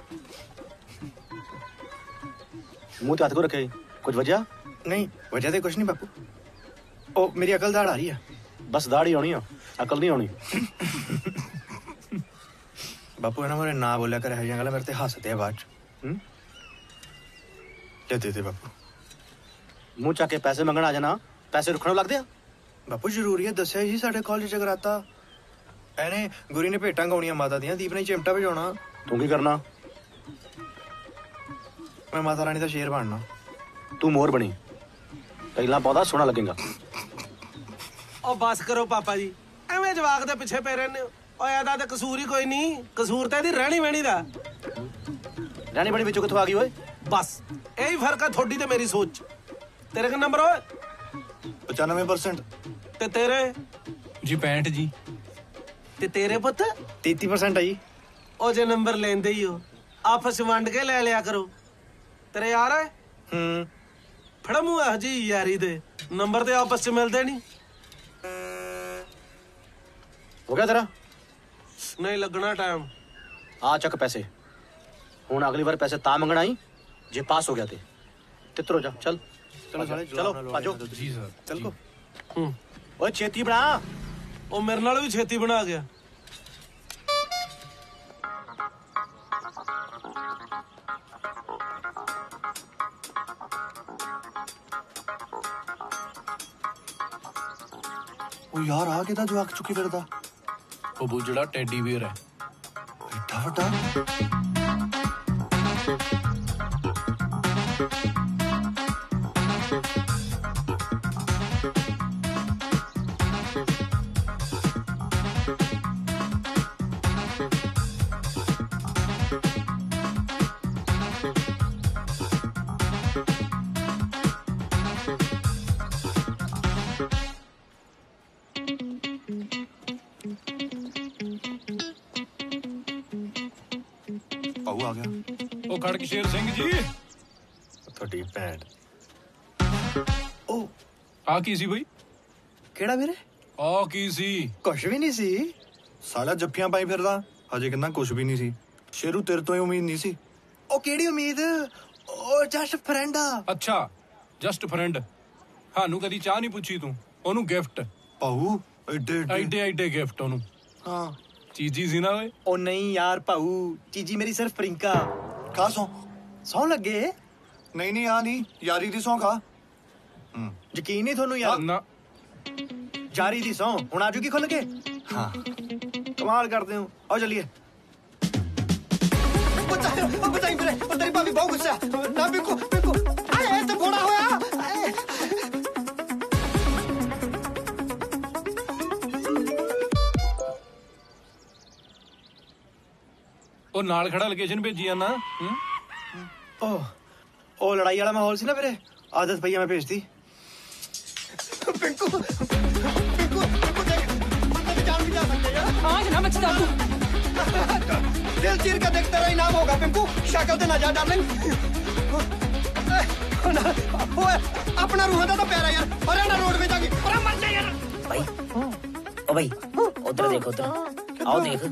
मुंह ते हाथ को रखे कुछ वजह नहीं वजह तो कुछ नहीं बापू ओ मेरी अकल दाढ़ आ रही है बस दाढ़ ही होनी है अकल नहीं होनी बापू है ना मेरे ना बोलिया कर गल मेरे ते हसते बाद दे दे दे बापू मुंह चक के पैसे मंगना आ जाना पैसे रुकने लग दिया बापू जरूरी है दसिया ही साडे कॉलेज जगराता एने गुरी ने भेटां गाउणियां माता दियां दीप ने चिमटा बजाउणा तू की करना मैं माता रानी दा शेर बनना तू मोर बनी पहला पौधा सोना लगेगा ओ बस करो पापा जी एवें जवाक दे पिछे पे रहने ओ एदा ते कसूर ही कोई नहीं कसूर ते दी रहनी वहनी दा रहनी बनी विचों कित्थों आ गई ओए बस यही फर्क है थोड़ी ते मेरी सोच तेरे का नंबर हो पचानवे परसेंट ते तेरे जी पैंठ जी ते तेरे पुत तीती परसेंट आई ओ जे नंबर लेंदे ही हो आपस वंड के ले लिया करो तेरे यार है हम्म फड़ा मुंह है जी यारी दे नंबर ते आपस च मिलदे नहीं हो गया तेरा नहीं लगना टाइम आ चक पैसे हुण अगली बार पैसे ता मंगना ही जे पास हो गया ते तित्र हो जा चल चलो चलो आजो जी सर चल को ओए छेती बना ओ मेरे नाल भी छेती बना गया ओ यार आ किदा जवाक चुकी फिरदा ਉਹ ਬੁੱਜੜਾ ਟੈਡੀ ਬੀਅਰ ਹੈ ਏਡਾ ਵੱਡਾ खड़क शेर सिंह जी ਤੁਹਾਡੀ ਭੈਣ ਉਹ ਆ ਕੀ ਸੀ ਬਈ ਕਿਹੜਾ ਵੀਰੇ ਆ ਕੀ ਸੀ ਕੁਛ ਵੀ ਨਹੀਂ ਸੀ ਸਾਲਾ ਜੱਫੀਆਂ ਪਾਈ ਫਿਰਦਾ ਹਜੇ ਕਿੰਨਾ ਕੁਛ ਵੀ ਨਹੀਂ ਸੀ ਸ਼ੇਰੂ ਤੇਰੇ ਤੋਂ ਹੀ ਉਮੀਦ ਨਹੀਂ ਸੀ ਉਹ ਕਿਹੜੀ ਉਮੀਦ ਉਹ ਜਸਟ ਫਰੈਂਡ ਆ ਅੱਛਾ ਜਸਟ ਫਰੈਂਡ ਸਾਨੂੰ ਕਦੀ ਚਾਹ ਨਹੀਂ ਪੁੱਛੀ ਤੂੰ ਉਹਨੂੰ ਗਿਫਟ ਪਾਉ ਐਡੇ ਐਡੇ ਐਡੇ ਗਿਫਟ ਉਹਨੂੰ ਹਾਂ ਚੀਜੀ ਸੀ ਨਾ ਓਏ ਉਹ ਨਹੀਂ ਯਾਰ ਭਾਊ ਚੀਜੀ ਮੇਰੀ ਸਿਰਫ ਪ੍ਰਿੰਕਾ ਕਾ ਸੌ ਸੌ ਲੱਗੇ ਨਹੀਂ ਨਹੀਂ ਆ ਨਹੀਂ ਯਾਰੀ ਦੀ ਸੌ ਖਾ ਯਕੀਨ ਨਹੀਂ ਤੁਹਾਨੂੰ ਯਾਰ ਨਾ ਜਾਰੀ ਦੀ ਸੌ ਹੁਣ ਆਜੂਗੀ ਖੁੱਲ ਕੇ ਹਾਂ ਕਮਾਲ ਕਰਦੇ ਹੋ ਆਓ ਚੱਲੀਏ ਉਹ ਬਤਾਈ ਵੀਰੇ ਉਹ ਤੇਰੀ ਭਾਬੀ ਬਹੁਤ ਗੁੱਸਾ ਨਾ ਬਿਕੋ ਬਿਕੋ ਆਏ ਇਹ ਤਾਂ ਘੋੜਾ ਹੋਇਆ ਉਹ ਨਾਲ ਖੜਾ ਲੋਕੇਸ਼ਨ ਭੇਜੀ ਆ ਨਾ ਉਹ ਉਹ ਲੜਾਈ ਵਾਲਾ ਮਾਹੌਲ ਸੀ ਨਾ ਵੀਰੇ ਆਦਤ ਪਈ ਮੈਂ ਭੇਜਦੀ ਪਿੰਕੂ ਪਿੰਕੂ ਪਿੰਕੂ ਦੇਖ ਬੰਦੇ ਦੀ ਜਾਨ ਵੀ ਜਾ ਸਕਦੀ ਹੈ आज ना बचता तू दिल चीर के देख तेरा इनाम होगा पिंकू शक्ल ते ना जा डार्लिंग ओए अपना रूह दा तो प्यारा यार हरियाणा रोड पे जाके पर मर जा यार भाई ओ भाई उधर देखो उधर आओ देख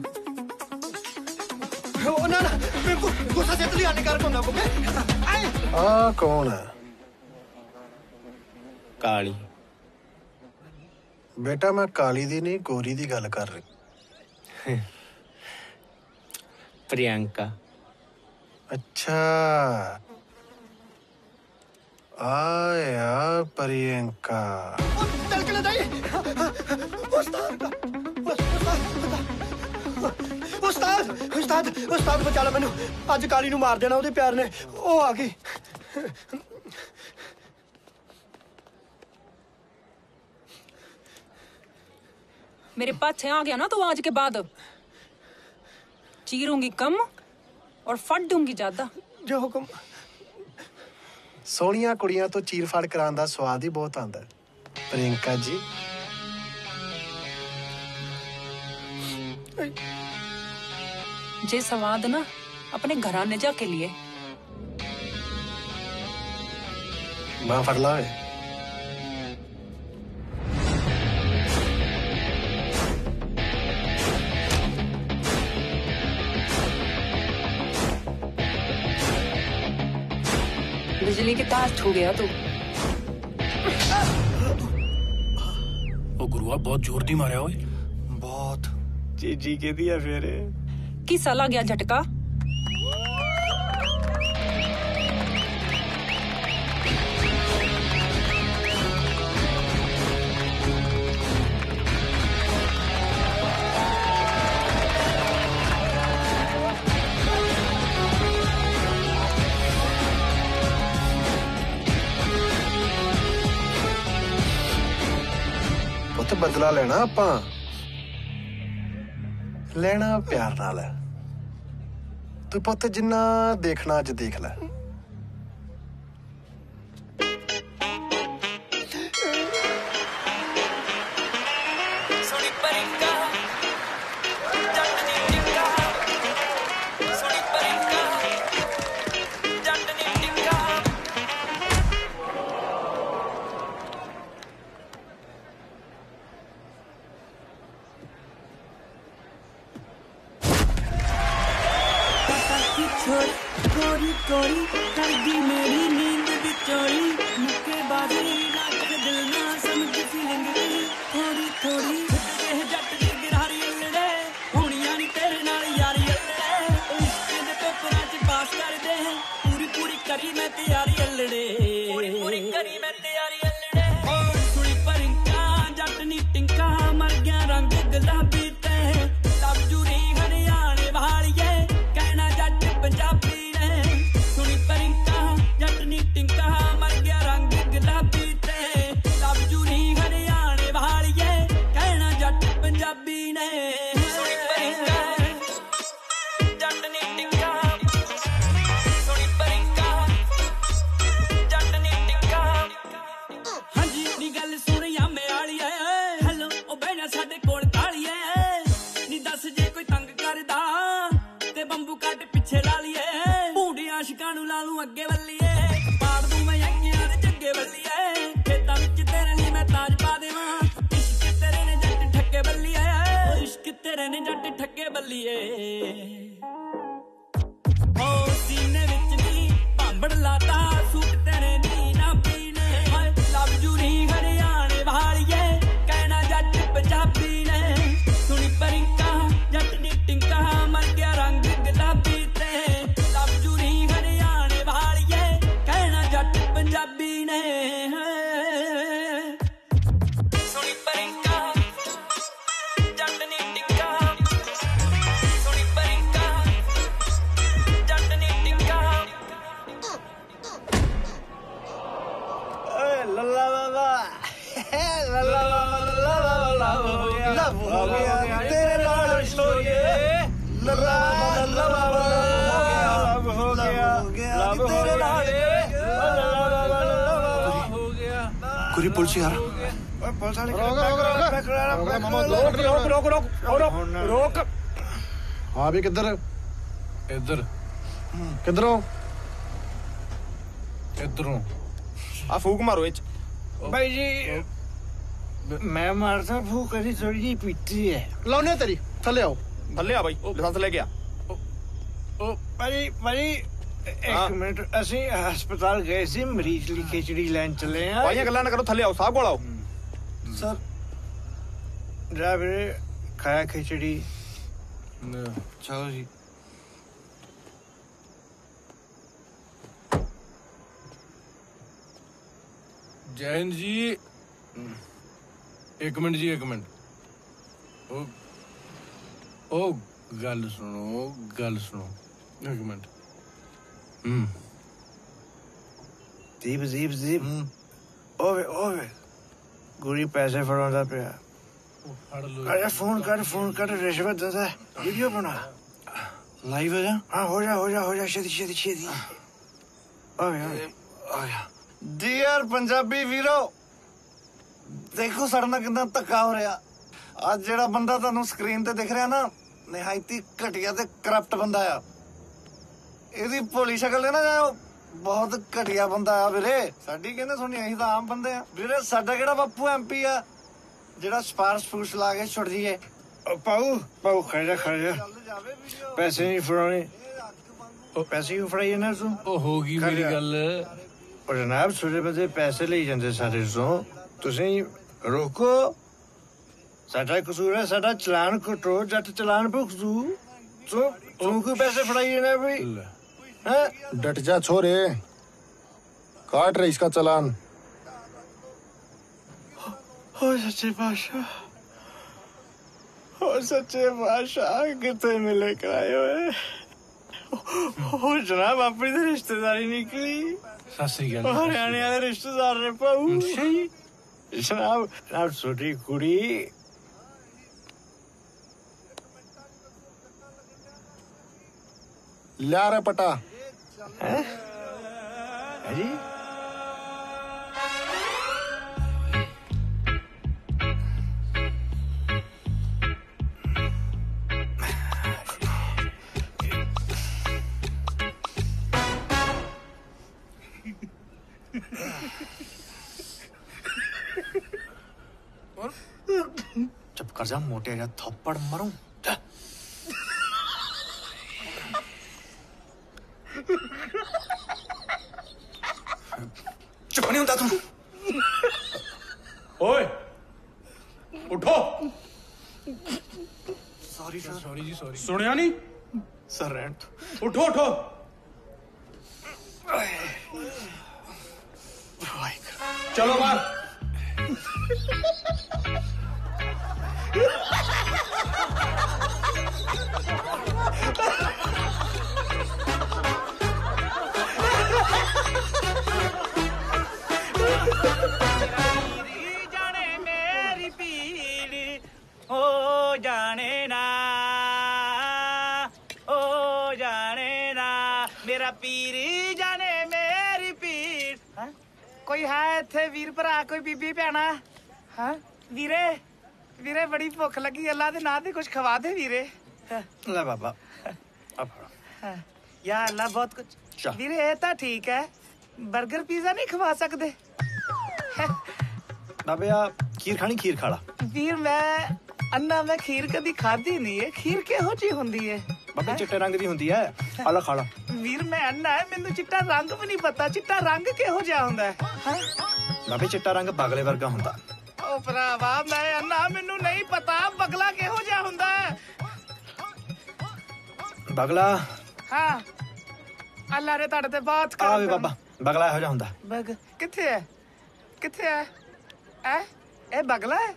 ओ ना ना पिंकू गुस्सा से तली आने कर कोना ओके आ कौन है ਕਾਲੀ बेटा मैं काली दी नहीं गोरी दी गल कर रही प्रियंका अच्छा आया प्रियंका चल के ले जाइए उस्ताद उस्ताद उस्ताद उस्ताद बचा ला मैनू अज काली नू मार देना ओदे प्यार ने ओ आ गई मेरे पाछे आ गया ना तो आज के बाद चीरूंगी कम और फट दूंगी ज्यादा जो हुक्म सोहणियां कुड़ियां तो चीर फाड़ कराने दा स्वाद ही बहुत आंदा प्रियंका जी जे स्वाद ना अपने घराने जाके लिए मां फड़ ला बिजली के तार छू गया तू ਉਹ ਗੁਰੂਆ ਬਹੁਤ ਜ਼ੋਰ ਦੀ ਮਾਰਿਆ ਓਏ ਬਹੁਤ ਚੀਜੀ ਕਿਹਦੀ ਆ ਫੇਰ किसा लग गया झटका ਪੁੱਤ ਬਦਲਾ ਲੈਣਾ ਆਪਾਂ ਲੈਣਾ ਪਿਆਰ ਨਾਲ ਹੈ ਤੂੰ ਪੁੱਤ ਜਿੰਨਾ ਦੇਖਣਾ ਅੱਜ ਦੇਖ ਲੈ गोरी गोरी सोनी परिंका जट नी टिक्का सोनी परिंका जट नी टिक्का लल्ला बाबा लल्ला बाबा लल्ला बाबा लव हो गया लव हो गया तेरे नाल छोड़िए लल्ला बाबा लल्ला बाबा लव हो गया लव तेरे नाल लल्ला बाबा लल्ला बाबा हो गया गुरी पुलिस यार ओए पुलिस वाले रोक रोक रोक मामा रोक रोक रोक रोक रोक रोक हाँ भी किधर इधर किधरों इधरों आ फूक मारो इच भाई जी मैं मारता फूक करी थोड़ी जी पीती है लाउने तेरी थले आओ थले आ भाई लाइसेंस ले गया ओ भाई भाई एक मिनट ਅਸੀਂ ਹਸਪਤਾਲ ਗਏ ਸੀ ਮਰੀਜ਼ ਲਈ ਖਿਚੜੀ ਲੈਣ ਚੱਲੇ ਆ ਭਾਈਆਂ ਗੱਲਾਂ ਨਾ ਕਰੋ ਥੱਲੇ ਆਓ ਸਾਹਿਬ ਕੋਲ ਆਓ ਸਰ ਡਰਾਈਵਰ ਖਾਇਆ ਖਿਚੜੀ ਚਲੋ ਜੀ जैन जी एक मिनट जी एक मिनट ओ ओ गल सुनो गल सुनो एक मिनट हम्म ਦੀਪ ਦੀਪ ਦੀਪ ਓਏ ਓਏ ਗੁਰੀ ਪੈਸੇ ਫੜਾਉਂਦਾ ਪਿਆ ਫੜ ਲੋ ਅਰੇ ਫੋਨ ਕਰ ਫੋਨ ਕਰ ਰਿਸ਼ਵਤ ਦਿੰਦਾ ਵੀਡੀਓ ਬਣਾ ਲਾਈਵ ਹੋ ਜਾ ਹਾਂ ਹੋ ਜਾ ਹੋ ਜਾ ਹੋ ਜਾ ਛੇਤੀ ਛੇਤੀ ਛੇਤੀ ਓਏ ਓਏ ਓਏ ਡੀਅਰ ਪੰਜਾਬੀ ਵੀਰੋ ਦੇਖੋ ਸਾਡੇ ਨਾਲ ਕਿੰਨਾ ਧੱਕਾ ਹੋ ਰਿਹਾ ਅੱਜ ਜਿਹੜਾ ਬੰਦਾ ਤੁਹਾਨੂੰ ਸਕਰੀਨ ਤੇ ਦਿਖ ਰਿਹਾ ਨਾ ਨਿਹਾਇਤੀ ਘਟੀਆ ਤੇ ਕਰਪਟ ਬੰਦਾ ਆ ਇਹਦੀ ਭੋਲੀ ਸ਼ਕਲ ਦੇ ਨਾ ਜਾਓ ਬਹੁਤ ਘਟੀਆ ਬੰਦਾ ਆ ਵੀਰੇ ਸਾਡੀ ਕਹਿੰਦੇ ਸੁਣੀ ਅਸੀਂ ਤਾਂ ਆਮ ਬੰਦੇ ਆ ਵੀਰੇ ਸਾਡਾ ਕਿਹੜਾ ਬਾਪੂ ਐਮਪੀ ਆ ਜਿਹੜਾ ਸਪਾਰਸ਼ ਫੂਸ ਲਾ ਕੇ ਛੁੱਟ ਜੀਏ ਪਾਉ ਪਾਉ ਖੜਾ ਖੜਾ ਪੈਸੇ ਨਹੀਂ ਫੜਾਉਣੇ ਪੈਸੇ ਹੀ ਫੜਾਈਏ ਨਾ ਤੂੰ ਉਹ ਹੋ ਗਈ ਮੇਰੀ ਗੱਲ ਉਹ ਜਨਾਬ ਛੋਟੇ ਬੱਚੇ ਪੈਸੇ ਲਈ ਜਾਂਦੇ ਸਾਡੇ ਤੋਂ ਤੁਸੀਂ ਰੋਕੋ ਸਾਡਾ ਕਸੂਰ ਹੈ ਸਾਡਾ ਚਲਾਨ ਕੱਟੋ ਜੱਟ ਚਲਾਨ ਭੁਗਤੂ ਤੂੰ ਤੂੰ ਕੋਈ ਪੈਸੇ ਫੜਾਈਏ ਨਾ ਬਈ डट जा छोरे काट रहे इसका चालान ओ सच्चे बादशाह ओ सच्चे बादशाह कितने मिले कराए हुए ओ जनाब अपनी तो रिश्तेदारी निकली हरियाणा के रिश्तेदार ने पाऊ जनाब जनाब छोटी कुड़ी ल्या रे पटा है जी चुप कर जा मोटे जा थप्पड़ मारूं चुप नहीं होता तुम ओए उठो सॉरी सर सॉरी जी सॉरी सुनिया नहीं सर रैंट उठो उठो चलो बाहर जाने मेरी पीड़ हो जाने ना हो जाने ना मेरा पीर जाने मेरी पीड़ हाँ? कोई है इत्थे वीर भरा कोई बीबी भैना हाँ वीरे वीरे बड़ी भुख लगी अल्लाह दे नाम ते कुछ खवा दे वीरे ले बाबा हाँ, या अल्लाह बहुत कुछ वीरे ये तो ठीक है बर्गर पिज्जा नहीं खवा सकते बाबे आ खीर खानी खीर खाला वीर मैं अन्ना मैं खीर कदी खाधी नहीं है खीर केहो जी हुंदी है बाबे चिट्टे रंग दी हुंदी है आला खाला वीर मैं अन्ना है मैनू चिट्टा रंग भी नहीं पता चिट्टा रंग केहो जिहा हुंदा है हाँ? बाबे चिट्टा रंग बगले वर्गा हुंदा ओ भरावा मैं अन्ना मैनू नहीं पता बगला केहो जिहा हुंदा है बगला हाँ अल्लाह रे तुहाडे ते बहुत आ वे बाबा बगला हो जा हुंदा बग किथे है किथे है ए ए बगला है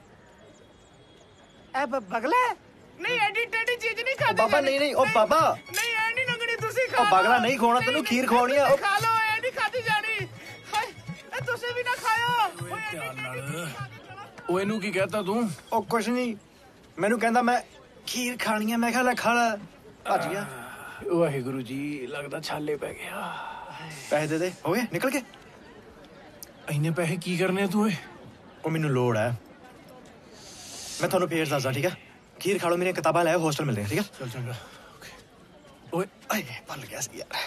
ए ब- बगला है नहीं एडी टेडी चीज नहीं खाती बाबा नहीं नहीं ओ बाबा नहीं ए नहीं लगनी तुसी खा ओ बगला नहीं खोना तेनू खीर खवानी है खा लो ए नहीं खाती जानी हाय ए तुसी भी ना खाओ ਉਹ ਇਹਨੂੰ ਕੀ ਕਹਤਾ ਤੂੰ ਉਹ ਕੁਛ ਨਹੀਂ ਮੈਨੂੰ ਕਹਿੰਦਾ ਮੈਂ ਖੀਰ ਖਾਣੀ ਹੈ ਮੈਂ ਕਿਹਾ ਲੈ ਖਾ ਲੈ ਭੱਜ ਗਿਆ ਵਾਹਿਗੁਰੂ ਜੀ ਲੱਗਦਾ ਛਾਲੇ ਪੈ ਗਿਆ ਪੈਸੇ ਦੇ ਦੇ ਹੋ ਗਏ ਨਿਕਲ ਗਏ ਇੰਨੇ ਪੈਸੇ ਕੀ ਕਰਨੇ ਤੂੰ ਓਏ ਉਹ ਮੈਨੂੰ ਲੋੜ ਹੈ ਮੈਂ ਤੁਹਾਨੂੰ ਫੇਰ ਦੱਸਦਾ ਠੀਕ ਹੈ ਖੀਰ ਖਾ ਲਓ ਮੇਰੀਆਂ ਕਿਤਾਬਾਂ ਲੈ ਹੋਸਟਲ ਮਿਲਦੇ ਠੀਕ ਹੈ ਚਲ ਚੰਗਾ ਓਏ ਆਏ ਭੱਲ ਗਿਆ ਸੀ ਯਾਰ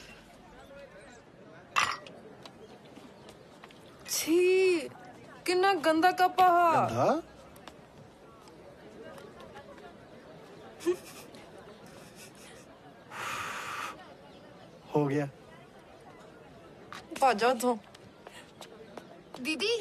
छी कितना गंदा कप आ गंदा हो गया भाजा तो दीदी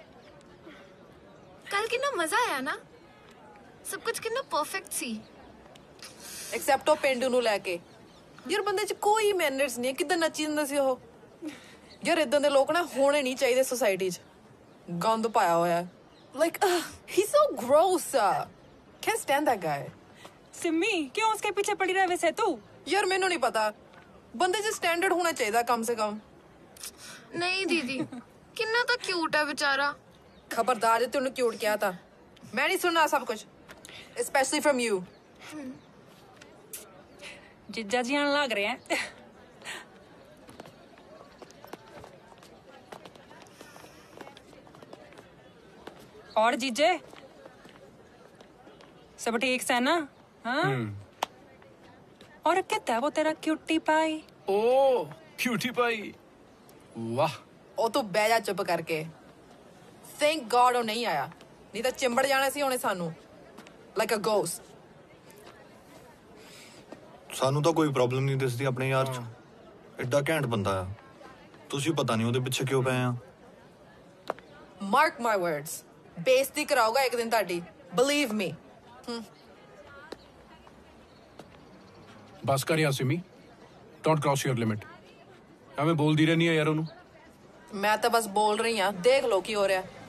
कल कितना मजा आया ना सब कुछ कितना परफेक्ट सी एक्सेप्ट ਉਹ ਪਿੰਡੂ ਨੂੰ ਲੈ ਕੇ ਯਾਰ ਬੰਦੇ 'ਚ ਕੋਈ ਮੈਨਰਸ ਨਹੀਂ ਕਿਦਾਂ ਨੱਚੀ ਜਾਂਦਾ ਸੀ ਉਹ ਯਾਰ ਇਦਾਂ ਦੇ ਲੋਕ ਨਾ ਹੋਣੇ ਨਹੀਂ ਚਾਹੀਦੇ ਸੋਸਾਇਟੀ 'ਚ ਗੰਦ ਪਾਇਆ ਹੋਇਆ ਲਾਈਕ ਹੀ so gross can stand that guy Simmi क्यों उसके पीछे पड़ी रहे वैसे तू यार मैनू नहीं पता बंदे च स्टैंडर्ड होना चाहिए कम से कम नहीं दीदी कितना तो क्यूट है बेचारा खबरदार है तूने क्यूट किया था मैं नहीं सुनना सब कुछ स्पेशली फ्रॉम यू जिज्जा जी आने लग रहे हैं और जीजे सब ठीक से ना हाँ और कहता है वो तेरा क्यूटी पाई ओ क्यूटी पाई वाह ओ तू बह जा चुप करके थैंक गॉड वो नहीं आया नहीं तो चिंबड़ जाने सी होने सानू लाइक अ गोस्ट ਸਾਨੂੰ ਤਾਂ ਕੋਈ ਪ੍ਰੋਬਲਮ ਨਹੀਂ ਦਿਸਦੀ ਆਪਣੇ ਯਾਰ ਚ ਐਡਾ ਘੈਂਟ ਬੰਦਾ ਆ ਤੁਸੀਂ ਪਤਾ ਨਹੀਂ ਉਹਦੇ ਪਿੱਛੇ ਕਿਉਂ ਪਏ ਆ मार्क माय वर्ड्स बेइज्जती कराऊंगा एक दिन ताड़ी बिलीव मी बस कर यार Simmi don't cross your limit हमें बोल दी रहनी है यार ਉਹਨੂੰ मैं तो बस बोल रही हूं देख लो की हो रहा है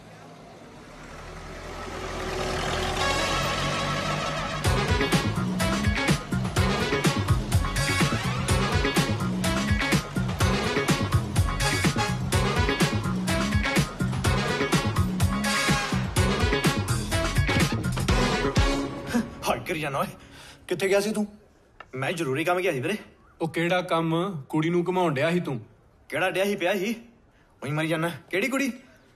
ਹਾਈ ਕਰੀ ਜਾਣਾ ਓਏ ਕਿੱਥੇ ਗਿਆ ਸੀ ਤੂੰ ਮੈਂ ਜ਼ਰੂਰੀ ਕੰਮ ਗਿਆ ਸੀ ਵੀਰੇ ਉਹ ਕਿਹੜਾ ਕੰਮ ਕੁੜੀ ਨੂੰ ਘਮਾਉਣ ਡਿਆ ਸੀ ਤੂੰ ਕਿਹੜਾ ਡਿਆ ਸੀ ਪਿਆ ਸੀ ਉਹੀ ਮਰੀ ਜਾਣਾ ਕਿਹੜੀ ਕੁੜੀ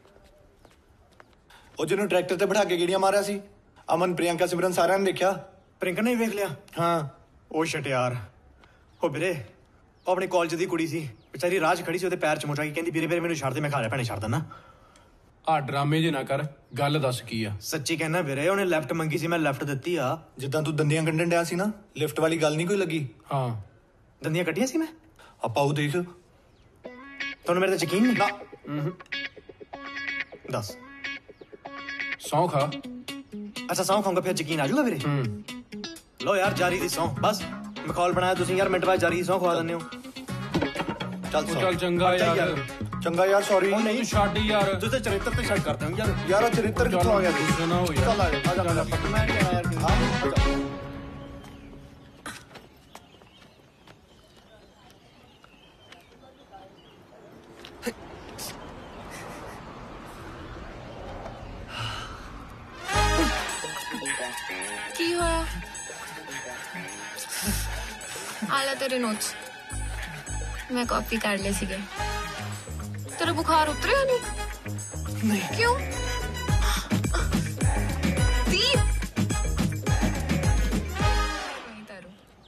ਉਹ ਜਿਹਨੂੰ ਟਰੈਕਟਰ ਤੇ ਬਿਠਾ ਕੇ ਗੇੜੀਆਂ ਮਾਰਿਆ ਸੀ ਅਮਨ ਪ੍ਰਿਯੰਕਾ ਸਿਮਰਨ ਸਾਰਿਆਂ ਨੇ ਦੇਖਿਆ ਪ੍ਰਿੰਕਾ ਨੇ ਵੇਖ ਲਿਆ ਹਾਂ ਉਹ ਸ਼ਟ ਯਾਰ ਉਹ ਵੀਰੇ ਉਹ ਆਪਣੇ ਕਾਲਜ ਦੀ ਕੁੜੀ ਸੀ ਵਿਚਾਰੀ ਰਾਹ 'ਚ ਖੜੀ ਸੀ ਉਹਦੇ ਪੈਰ ਚ ਮੁੱਚਾ ਕੇ ਕਹਿੰਦੀ ਵੀਰੇ ਵੀਰੇ ਮੈਨੂੰ ਛੱਡ ਦੇ ਮੈਂ ਖਾ ਲਿਆ ਭੈਣੇ ਛੱਡ ਦਿੰਦਾ ਆ ਡਰਾਮੇ ਜੇ ਨਾ ਕਰ ਗੱਲ ਦੱਸ ਕੀ ਆ ਸੱਚੀ ਕਹਿਣਾ ਵੀਰੇ ਉਹਨੇ ਲੈਫਟ ਮੰਗੀ ਸੀ ਮੈਂ ਲੈਫਟ ਦਿੱਤੀ ਆ ਜਿੱਦਾਂ ਤੂੰ ਦੰਦੀਆਂ ਕੱਢਣ ਡਿਆ ਸੀ ਨਾ ਲਿਫਟ ਵਾਲੀ ਗੱਲ ਨਹੀਂ ਕੋਈ ਲੱਗੀ ਹਾਂ ਦੰਦੀਆਂ ਕੱਢੀਆਂ ਸੀ ਮੈਂ ਆਪਾਂ ਉਹ ਦੇਖ ਤੁਹਾਨੂੰ ਮੇਰੇ ਤੇ ਯਕੀਨ ਨਹੀਂ ਨਾ ਦੱਸ ਸੌਂ ਖਾ ਅੱਛਾ ਸੌਂ ਖਾਊਂਗਾ ਫਿਰ ਯਕੀਨ ਆ ਜਾਊਗਾ ਵੀਰੇ ਲੋ ਯਾਰ ਜਾਰੀ ਦੀ ਸੌਂ ਬਸ ਮਖੌਲ ਬਣਾਇਆ ਤੁਸੀਂ ਯਾਰ ਮਿੰਟ ਬਾਅਦ ਜਾਰੀ ਦੀ ਸੌਂ ਖਵਾ ਦਿੰਦੇ ਹੋ ਚੱਲ ਚੱਲ ਚੰਗਾ ਯਾਰ ਚੰਗਾ ਯਾਰ ਸੌਰੀ ਨਹੀਂ ਛੱਡ ਯਾਰ ਤੂੰ ਤੇ ਚਰਿੱਤਰ ਤੇ ਛੱਡ ਕਰਦੇ ਹੋ ਯਾਰ ਯਾਰ ਉਹ ਚਰਿੱਤਰ ਕਿੱਥੋਂ ਆ ਗਿਆ ਗੁੱਸਾ ਨਾ ਹੋ ਯਾਰ ਚੱਲ ਆ ਜਾ ਆ ਜਾ ਮੈਂ ਨਹੀਂ ਆਇਆ ਯਾਰ ਹਾਂ की होया आला तेरे नोट्स मैं कॉपी कर ले सीगे तेरा बुखार उतरे नहीं नहीं क्यों दीप नहीं तारू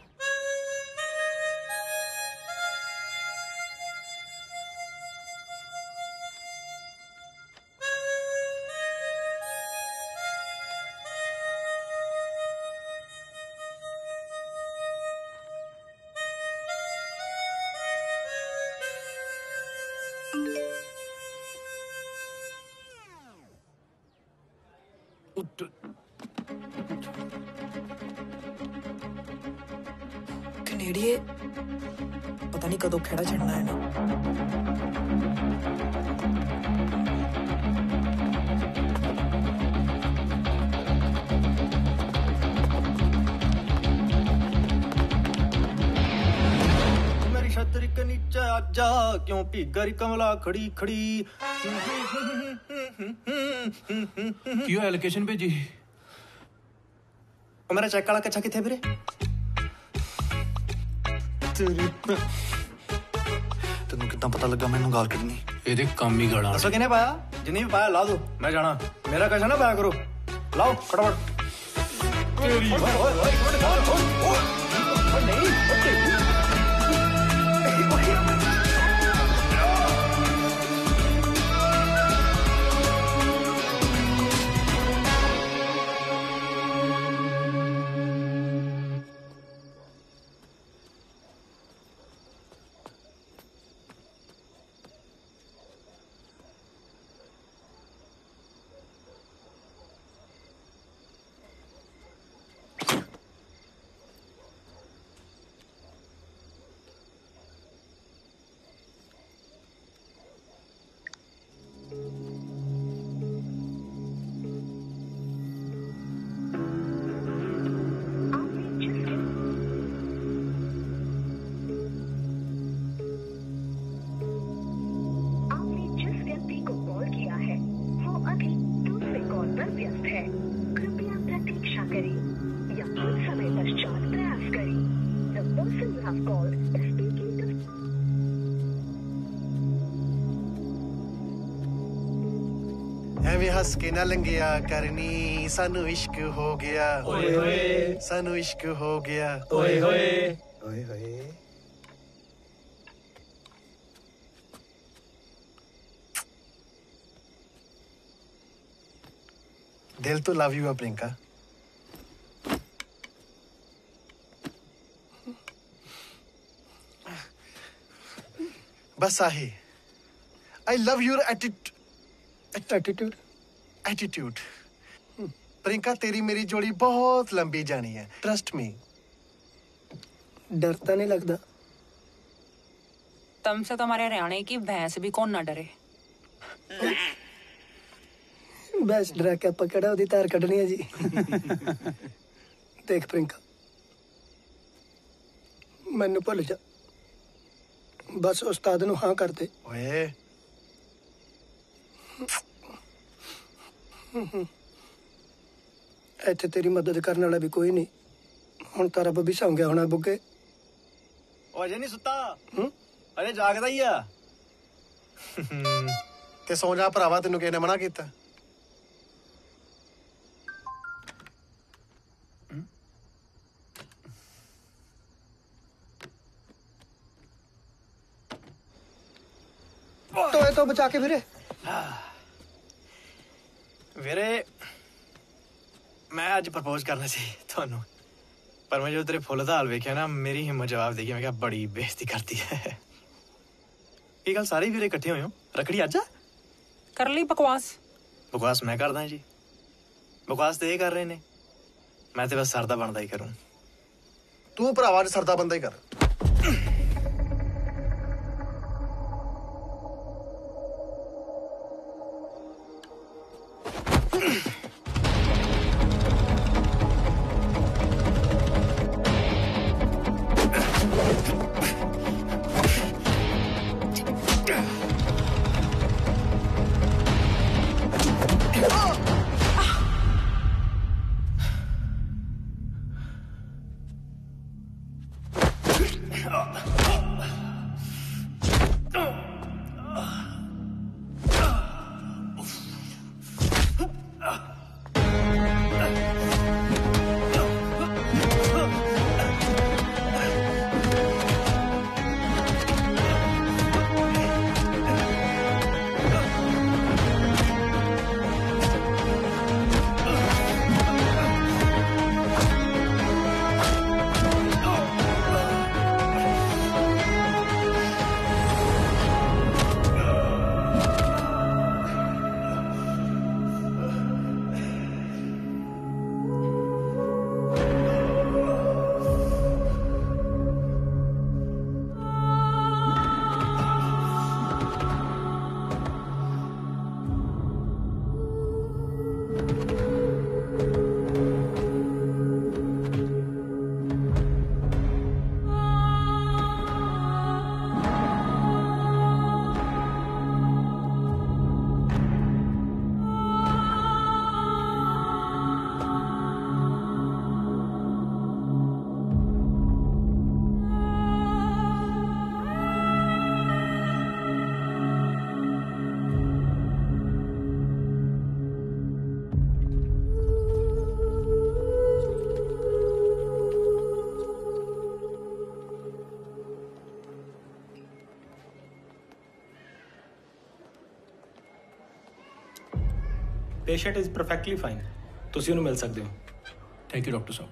कनेडिये पता नहीं कदों खेड़ा छड़ना है ना आजा क्यों भीगर कमला खड़ी खड़ी क्यों एलोकेशन भेजी मेरा चेक वाला कच्चा किथे वीरे तेरी तेनू कितना पता लगा मैनू गाल कढनी ਇਹਦੇ ਕੰਮ ਹੀ ਗਾਲਾਂ दसो किने पाया जिन्हें भी पाया ला दो मैं जाना मेरा कच्चा ना पाया करो लाओ फटाफट तेरी ओए ओए ओए नहीं ਐਵੇਂ ਹੱਸ ਕੇ ਨਾ ਲੰਘਿਆ ਕਰਨੀ ਸਾਨੂੰ ਇਸ਼ਕ ਹੋ ਗਿਆ ਓਏ ਹੋਏ ਸਾਨੂੰ ਇਸ਼ਕ ਹੋ ਗਿਆ ਓਏ ਹੋਏ ਓਏ ਹੋਏ ਦਿਲ ਤੋਂ ਲਵ ਯੂ ਆ ਪ੍ਰਿੰਕਾ बस आही I love your attitude attitude attitude Priyanka तेरी मेरी जोड़ी बहुत लंबी जानी है ट्रस्ट मी डरता नहीं लगता तुमसे तो हमारे हरियाणा की भैंस भी कौन ना डरे भैंस डरा के पकड़ा ओदी तार कढनी है जी देख प्रियंका मैनू भुल जा बस उस्ताद नू हाँ कर दे ओए इत्थे तेरी मदद करने वाला भी कोई नहीं हुण तारा बब्बी सौ गया होना बुग्गे अजे नहीं सुता अरे जागदा ही आ ते सौ जा भरावा तेनू किसने मना कीता तो तो बचा के फिरे वीरे मैं आज प्रपोज करना सी थानू पर मैं जो तेरे फुल दा हाल वेख्या ना मेरी हिम्मत जवाब देगी मैं क्या बड़ी बेइज्जती करती है ये गल सारे वीरे इकट्ठे होए हो रखड़ी अज कर ली बकवास बकवास मैं करदा जी बकवास तो ये कर रहे ने मैं तो बस सरदा बनदा ही करूं तू भरावा सरदा बंदा ही कर Ah! Patient is perfectly fine. ਤੁਸੀਂ ਉਹਨੂੰ ਮਿਲ ਸਕਦੇ ਹੋ। ਥੈਂਕ ਯੂ ਡਾਕਟਰ ਸਾਹਿਬ।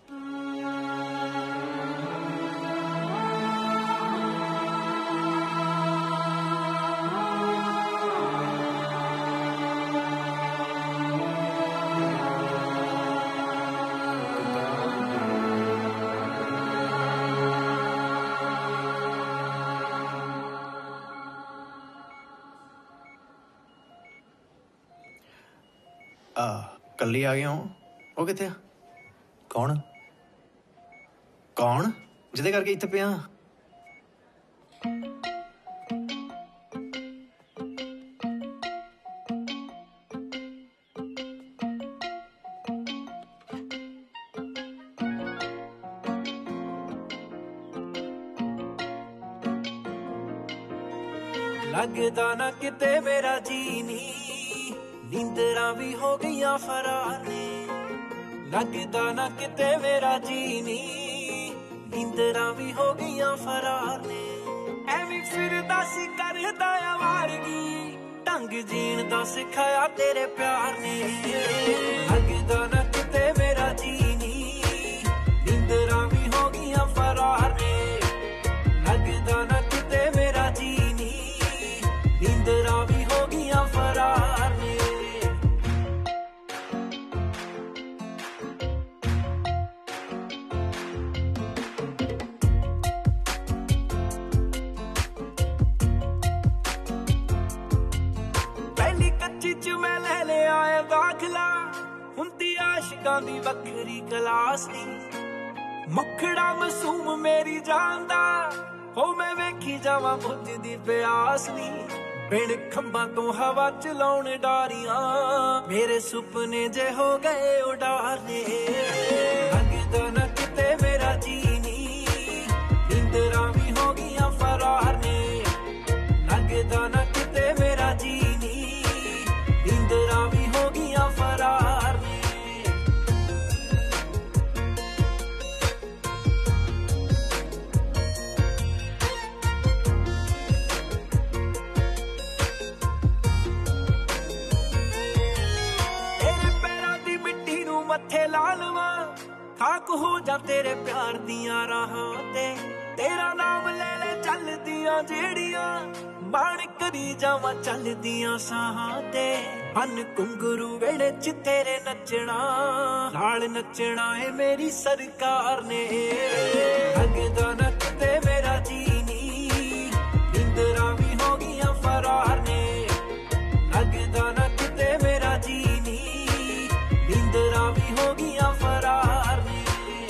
ਕੱਲੀ ਆ ਗਿਆ ਹਾਂ। ਉਹ ਕਿੱਥੇ ਆ? ਕੌਣ ਕੌਣ ਜਿਹਦੇ ਕਰਕੇ ਇੱਥੇ ਪਿਆ? ਲੱਗਦਾ ਨਾ ਕਿਤੇ ਮੇਰਾ ਜੀ ਨੀ, ਨੀਂਦਰਾਂ ਵੀ ਹੋ ਗਈਆਂ ਫਰਾਰ ਨੇ। ਲੱਗਦਾ ਨਾ ਕਿਤੇ ਮੇਰਾ ਜੀ ਨੀ, ਨੀਂਦਰਾਂ ਵੀ ਹੋ ਗਈਆਂ ਫਰਾਰ ਨੇ। ਐਵੇਂ ਫਿਰਦਾ ਸੀ ਕਰਦਾ ਆਵਾਰਗੀ, ਢੰਗ ਜੀਣ ਦਾ ਸਿਖਾਇਆ ਤੇਰੇ ਪਿਆਰ ਨੇ। ਲੱਗਦਾ ਨਾ ਕਿਤੇ ਮੇਰਾ ਜੀ ਨੀ, ਨੀਂਦਰਾਂ ਵੀ ਹੋ ਗਈਆਂ ਫਰਾਰ ਨੇ। ਲੱਗਦਾ ਨਾ ਕਿਤੇ ਮੇਰਾ ਜੀ ਨੀ, ਨੀਂਦਰਾਂ ਵੀ ਹੋ ਗਈਆਂ ਫਰਾਰ ਨੇ। ਹੁੰਦੀ ਆਸ਼ਿਕਾਂ ਦੀ ਵੱਖਰੀ ਕਲਾਸ ਨੀ, ਮੁਖੜਾ ਮਾਸੂਮ ਮੇਰੀ ਜਾਨ ਦਾ, ਹੋ ਮੈਂ ਵੇਖੀ ਜਾਵਾਂ ਬੁੱਝਦੀ ਪਿਆਸ ਨੀ। ਬਿਨ ਖੰਭਾਂ ਤੋਂ ਹਵਾ ਚਲਾਉਣ ਡਾਰੀਆਂ, ਮੇਰੇ ਸੁਪਨੇ ਜੇ ਹੋ ਗਏ ਉਡਾਰ ਨੇ। ਲੱਗਦਾ ਨਾ ਕਿਤੇ ਮੇਰਾ ਜੀ ਨੀ, ਨੀਂਦਰਾਂ ਵੀ ਹੋ ਗਈਆਂ ਫਰਾਰ ਨੇ। ਲੱਗਦਾ ਨਾ ਕਿਤੇ ਮੇਰਾ ਜੀ ਨੀ, ਨੀਂਦਰਾਂ ਵੀ ਹੋ ਗਈਆਂ ਫਰਾਰ ਨੇ। ਤੇਰੇ ਪੈਰਾਂ ਦੀ ਮਿੱਟੀ ਨੂੰ ਮੱਥੇ ਲਾ ਲਵਾਂ, ਖਾਕ ਹੋ ਜਾ ਤੇਰੇ ਪਿਆਰ ਦੀਆਂ ਰਾਹਾਂ ਤੇ। ਤੇਰਾ ਨਾਮ ਲੈ ਲੈ ਚੱਲਦੀਆਂ ਜਿਹੜੀਆਂ, ਬਾਣ ਕਰੀ ਜਾਵਾਂ ਚੱਲਦੀਆਂ ਸਾਹਾਂ ਤੇ। ਹਨ ਘੁੰਗਰੂ ਵੇਲੇ ਚ ਤੇਰੇ ਨੱਚਣਾ, ਨਾਲ ਨੱਚਣਾ ਏ ਮੇਰੀ ਸਰਕਾਰ ਨੇ। ਲੱਗਦਾ ਨਾ ਕਿਤੇ ਮੇਰਾ ਜੀ ਨੀ, ਨੀਂਦਰਾਂ ਵੀ ਹੋ ਗਈਆਂ ਫਰਾਰ ਨੇ। ਲੱਗਦਾ ਨਾ ਕਿਤੇ ਮੇਰਾ ਜੀ ਨੀ, ਨੀਂਦਰਾਂ ਵੀ ਹੋ ਗਈਆਂ ਫਰਾਰ ਨੇ।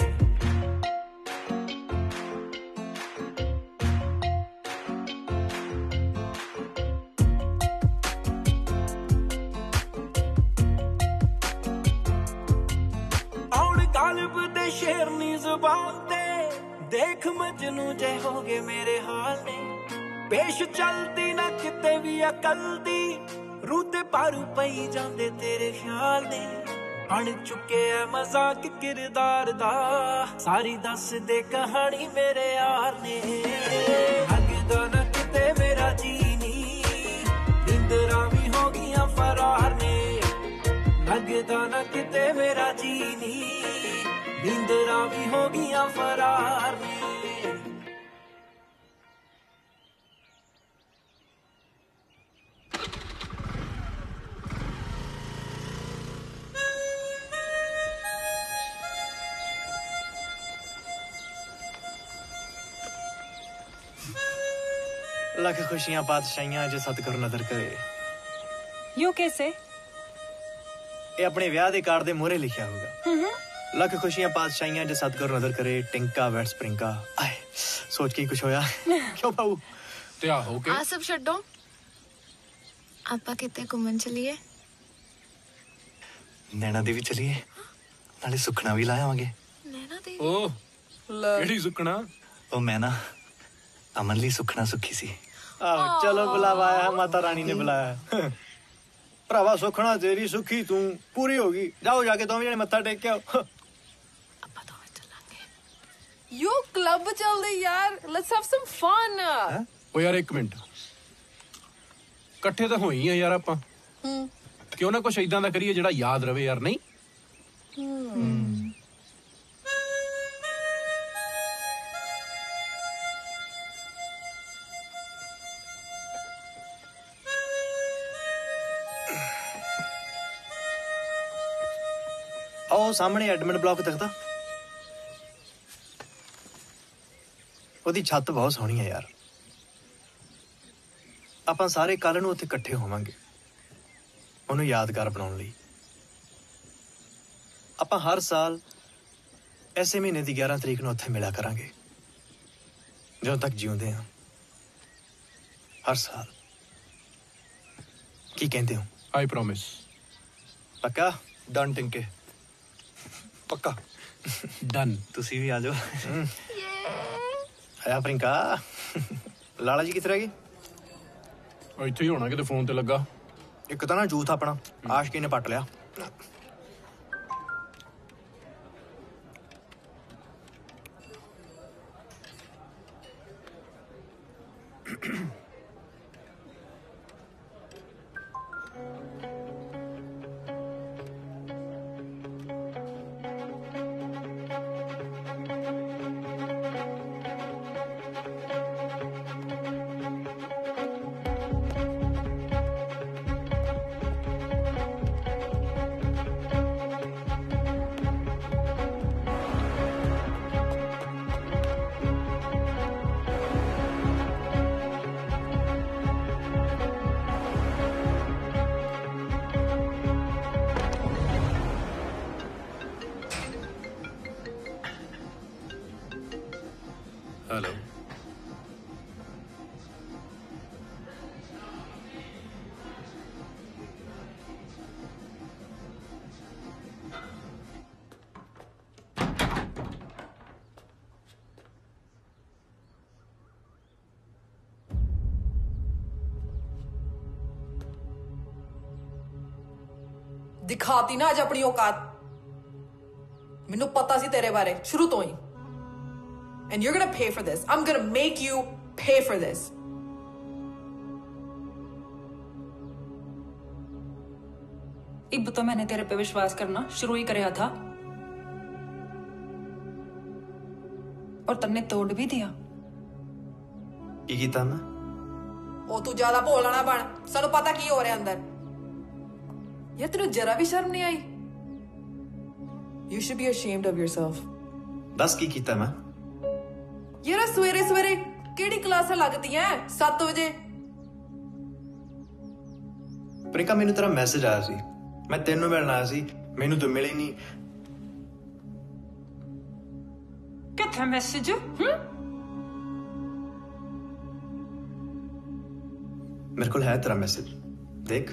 गालिब दे शेरनी जुबान ते, देख मजनू जे हो गए मेरे हाल ने। पेश चलती ना किते भी अकल दी, रूते पारू पई जांदे तेरे ख्याल ने। अण चुके है मजाक किरदार दा, सारी दस दे कहानी मेरे यार ने। लगदा ना किते मेरा जी नी, नींदरां भी हो गईयां फरार ने। लगदा ना किते मेरा जी नी, नींदरां भी हो गईयां फरार ने। लख खुशियां पातशाहियां जो सतगुर नदर करे। यो कैसे? ये अपने ब्याह दे कार्ड दे मोहरे लिखा होगा। लख खुशियां पातशाहियां जो सतगुर नदर करे, टिंका वैट स्प्रिंका। आए सोच के ही कुछ होया। क्यों पाऊ? ते आ हो के आ सब छड्डो, आपा किते घुमन चलिए? नैना देवी चलिए, नाले सुखना भी लायावांगे। नैना देवी? ओ केड़ी सुखना? ओ मैं ना अमन ली सुखना सुखी सी। आहो चलो बुलावा आया, माता रानी ने बुलाया। भरावा सुखना तेरी सुखी तू पूरी होगी। जाओ जाके दोवें जने मत्था टेक के आओ। You club चल दे यार, let's have some fun. ओ यार एक मिनट, इकट्ठे तो होई हैं यार आपां। क्यों ना कुछ इदां दा करिए जेड़ा याद रवे यार, नहीं? आओ सामने एडमिट ब्लॉक दिखदा, ਉਹਦੀ ਛੱਤ ਬਹੁਤ ਸੋਹਣੀ ਹੈ ਯਾਰ। ਆਪਾਂ ਸਾਰੇ ਕੱਲ ਨੂੰ ਉੱਥੇ ਇਕੱਠੇ ਹੋਵਾਂਗੇ ਉਹਨੂੰ ਯਾਦਗਾਰ ਬਣਾਉਣ ਲਈ। ਆਪਾਂ ਹਰ ਸਾਲ ਐਸੇ ਮਹੀਨੇ ਦੀ ਗਿਆਰਾਂ ਤਰੀਕ ਨੂੰ ਉੱਥੇ ਮਿਲਿਆ ਕਰਾਂਗੇ ਜਦੋਂ ਤੱਕ ਜਿਉਂਦੇ ਹਾਂ, ਹਰ ਸਾਲ। ਕੀ ਕਹਿੰਦੇ ਹੋ? ਆਈ ਪ੍ਰੋਮਿਸ। ਪੱਕਾ? ਡਨ ਟਿੰਕੇ, ਪੱਕਾ ਡਨ। ਤੁਸੀਂ ਵੀ ਆ ਜਾਓ। ਆਇਆ ਪ੍ਰਿੰਕਾ। ਲਾਲਾ ਜੀ ਕਿੱਥੇ ਰਹਿ ਗਏ? ਇੱਥੇ ਹੀ ਹੋਣਾ, ਕਿਤੇ ਫੋਨ ਤੇ ਲੱਗਾ। ਇੱਕ ਤਾਂ ਨਾ ਜੂਥ ਆਪਣਾ ਆਸ਼ਕੀ ਨੇ ਪੱਟ ਲਿਆ। हेलो। दिखाती ना अज अपनी औकात। मैनू पता सी तेरे बारे शुरू तो ही। And you're gonna pay for this. I'm gonna make you pay for this. इब तो मैंने तेरे पे विश्वास करना शुरू ही करा था और तन्ने तोड़ भी दिया। की कीता मैं? ओ तू ज्यादा भोला ना बन। सानू पता की हो रहा अंदर। यार तेनू जरा भी शर्म नहीं आई? You should be ashamed of yourself. दस की कीता मैं? यार सवेरे सवेरे केड़ी क्लास लगती है? सत्त बजे। प्रियंका मैनू तेरा मैसेज आया सी, मैं तेनू मिलना आया सी, मैनू तो मिले नहीं। कित्थे मैसेज? मेरे को है तेरा मैसेज, देख।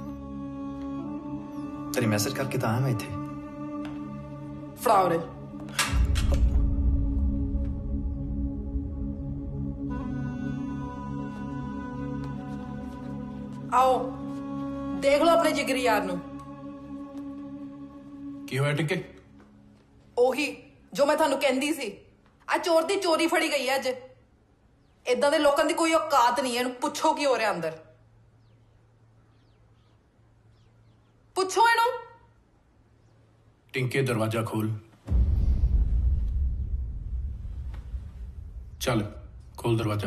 तेरी मैसेज करके तो आया मैं इत्थे। फड़ाओ रे। आओ देख लो अपने जिगरी यार नू। की होया टिके? ओही जो मैं थानू कहंदी सी। आ चोर दी चोरी फड़ी गई है अज। इदां दे लोकां दी कोई औकात नहीं है। पुछो की हो रहा अंदर, पुछो इनू। टिंके दरवाजा खोल। चल खोल दरवाजा।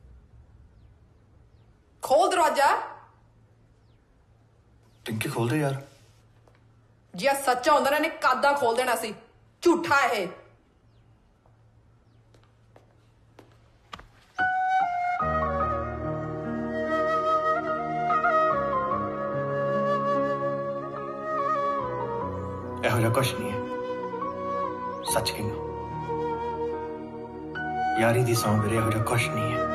खोल दरवाजा। टिंके खोल दे यार। जी सच्चा होंदा ना, इन्हें कादा खोल देना सी। झूठा है। ਇਹੋ ਜਿਹਾ ਕੁਛ ਨਹੀਂ ਹੈ, ਸੱਚ ਕਹਿੰਦਾ ਯਾਰੀ ਦੀ ਸੌਂ ਵੀਰੇ, ਇਹੋ ਜਿਹਾ ਕੁਛ ਨਹੀਂ ਹੈ।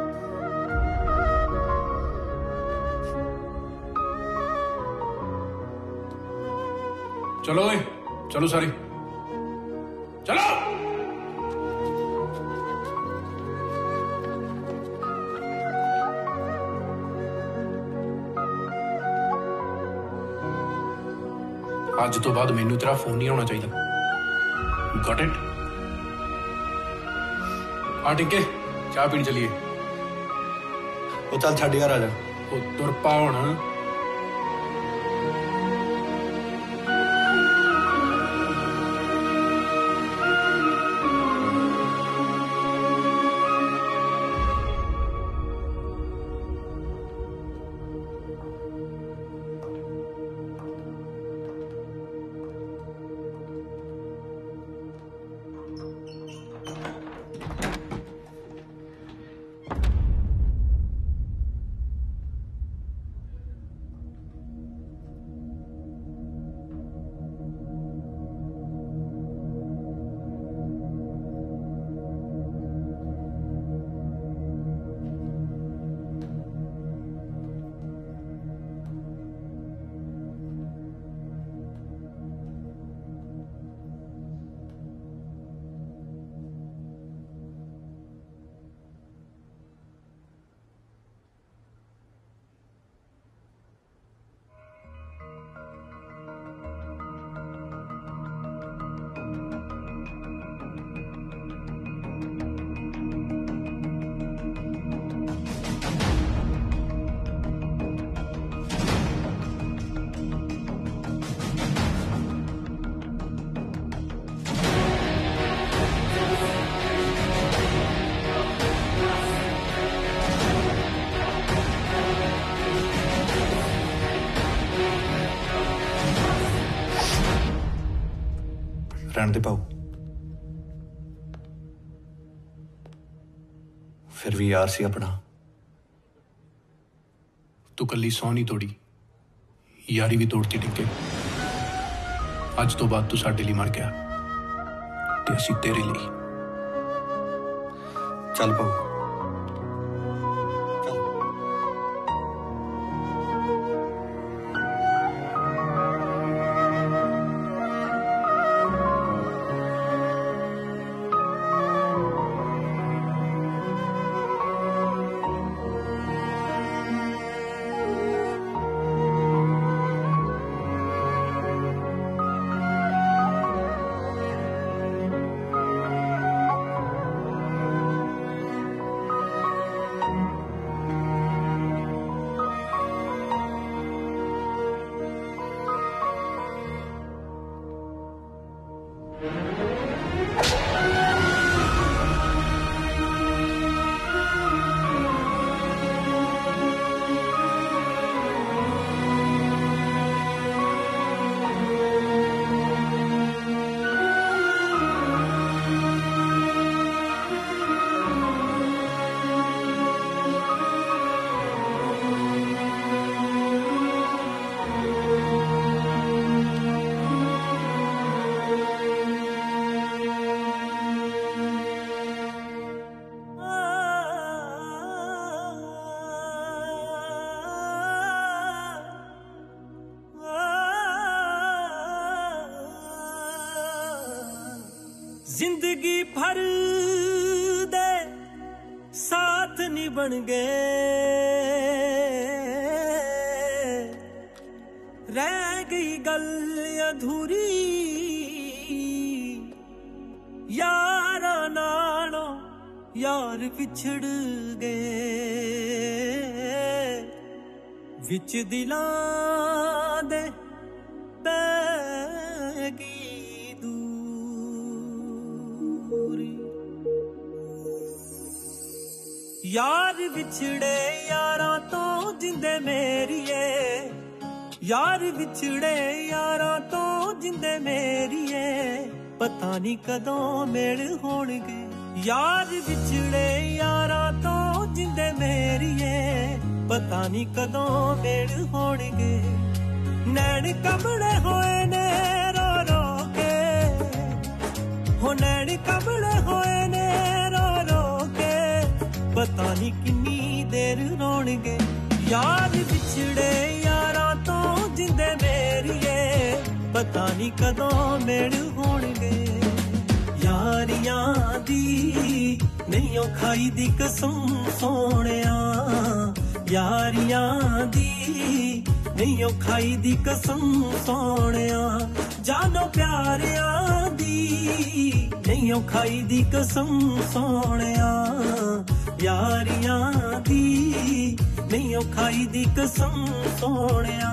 चलो ओए, चलो सारी चलो। आज तो बाद मैनू तेरा फोन नहीं होना चाहिए। Got it? हाँ टिंके चाह पीन चलिए। वो चल छड़ यार, आ जा। तुर पा होना। रहने दे पाऊ। फिर भी यार सी अपना। तू कली सौ नहीं तोड़ी, यारी भी तोड़ती टिके। अज तो बाद तू साडे लिए मर गया ते असी तेरे लिए। चल पाऊ। जिंदगी भर दे साथ नहीं बन गए, रह गई गल अधूरी यारा नालों यार पिछड़ गए, विच दिलां दे पैगी यार विछड़े यारां तो जिंदे मेरिए, यार विछड़े यारां तो जिंदे मेरिए, पता नहीं कदों मेल होणगे। यार विछड़े यारां तो जिंदे मेरिए, पता नहीं कदों मेल होणगे। नैन कमले होए ने रो रो के, हो नैन कमले होए ने रो रो के, पता नहीं किन्नी देर रोणगे। यार विछड़े यारां तो जिंदे मेरिए, पता नहीं कदों मेल होणगे। यारियां दी नहीं ओ खाई दी कसम सोहणिया, यारियां दी नहीं ओ खाई दी कसम सोहणिया, जानो प्यारियां दी नहीं ओ खाई दी कसम सोहणिया, यारियां दी नहीं ओ खाई दी कसम सोहणिया।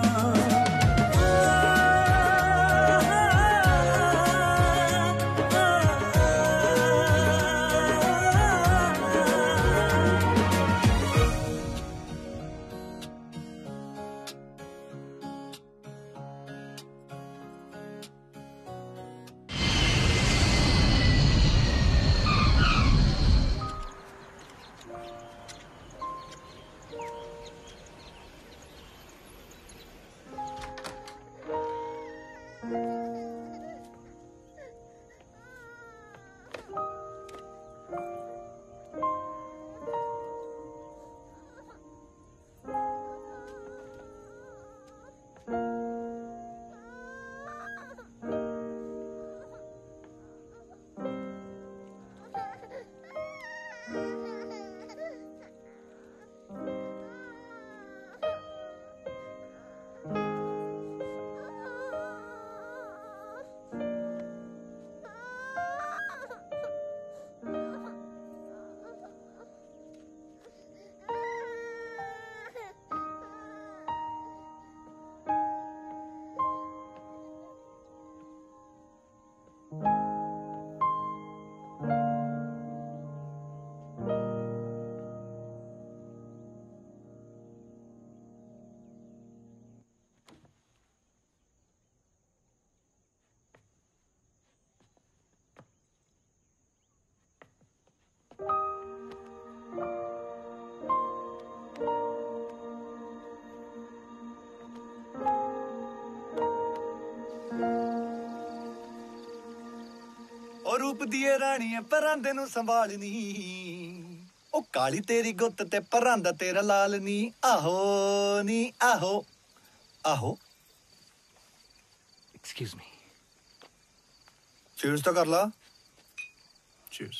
ओ रूप दिए रानी है परांदे नू संभालनी ओ काली तेरी गुत्त ते परांदा तेरा लाल नी आहो नी आहो आहो एक्सक्यूज मी चीयर्स तो कर ला चीयर्स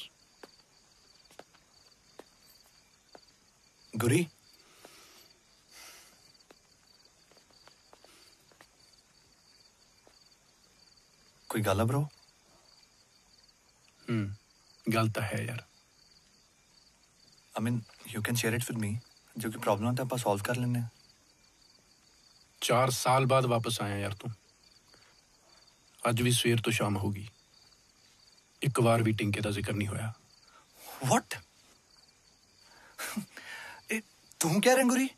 गुरी कोई गल है ब्रो हम्म गल तो है यार I mean you can share it with me जो कि प्रॉब्लम है तो आप सॉल्व कर लेने चार साल बाद वापस आया यार तू अज भी सवेर तो शाम होगी एक बार भी टिंके का जिक्र नहीं होया व्हाट तू क्या रंगुरी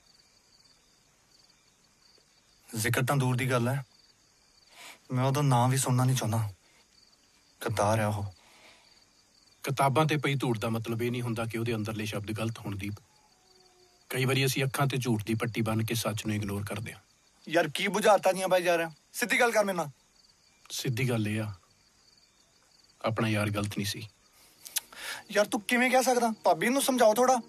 जिक्र तो दूर की गल है मैं ਉਹਦਾ नाम भी सुनना नहीं चाहता गद्दार है ਉਹ किताबां ते पई धूड़ ਦਾ ਮਤਲਬ ਇਹ ਨਹੀਂ ਹੁੰਦਾ ਕਿ ਉਹਦੇ ਅੰਦਰਲੇ ਸ਼ਬਦ ਗਲਤ ਹੋਣ ਦੀ ਕਈ ਵਾਰੀ ਅਸੀਂ ਅੱਖਾਂ ਤੇ ਝੂਠ ਦੀ ਪੱਟੀ ਬੰਨ ਕੇ ਸੱਚ ਨੂੰ ਇਗਨੋਰ ਕਰਦੇ ਹਾਂ ਯਾਰ ਕੀ ਬੁਝਾਰਤਾਂ ਦੀਆਂ ਬਾਈ ਜਾ ਰਿਹਾ ਸਿੱਧੀ ਗੱਲ ਕਰ ਮੇਰੇ ਨਾਲ ਸਿੱਧੀ ਗੱਲ ਇਹ ਆ ਆਪਣਾ ਯਾਰ ਗਲਤ ਨਹੀਂ ਸੀ ਯਾਰ ਤੂੰ ਕਿਵੇਂ ਕਹਿ ਸਕਦਾ ਭਾਬੀ ਨੂੰ ਸਮਝਾਓ ਥੋੜਾ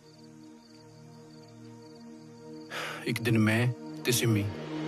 ਇੱਕ ਦਿਨ ਮੈਂ ਤੇ ਸਿੰਮੀ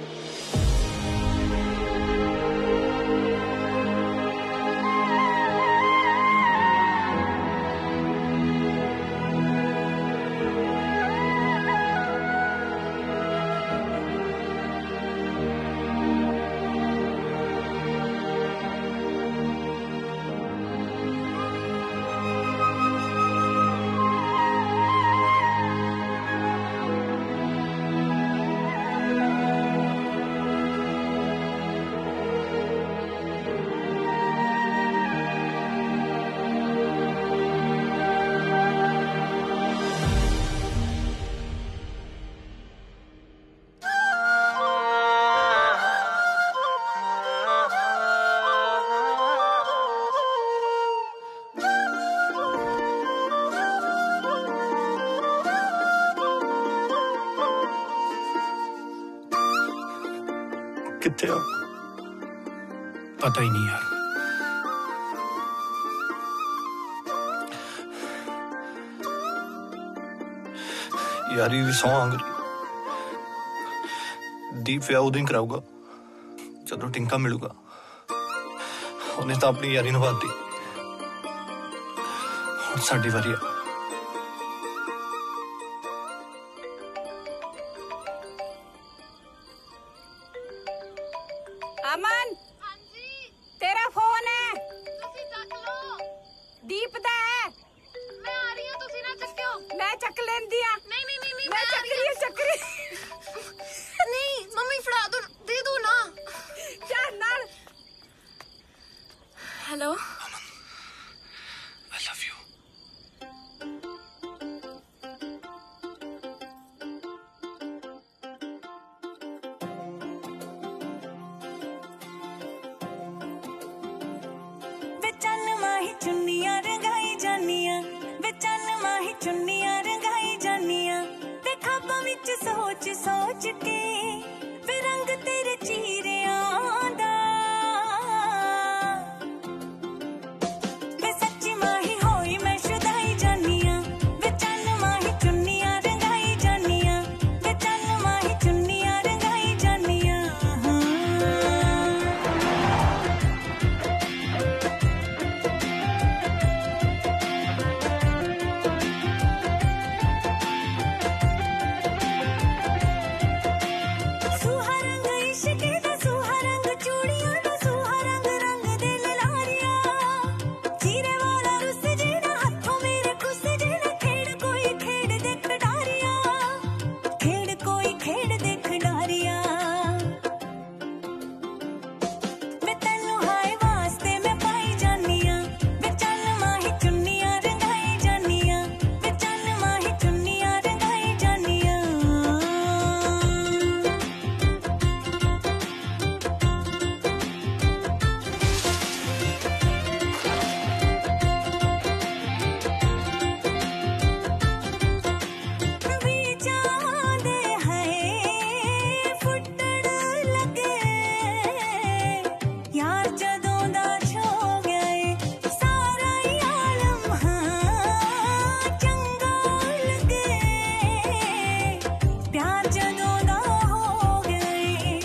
कितने हो पता ही नहीं यार यार ये सॉन्ग दीप विआह उदों कराऊगा जदों टिंका मिलूगा उन्हें तो अपनी यारी निभाती और साडी वारी है अमन तेरा फोन है दीप दा है मैं आ रही हूं तुसी ना चक्कियो मैं चक लेंदी आ नहीं नहीं नहीं मैं चक रही हूं चक रही नहीं मम्मी फड़ा दो दे दो ना चल नाल हेलो आई लव यू चुन्नियां रंगाई जानियां वे चल माही चुन्नियां रंगाई जानियां ते खाबां विच सोच सोच के वे रंग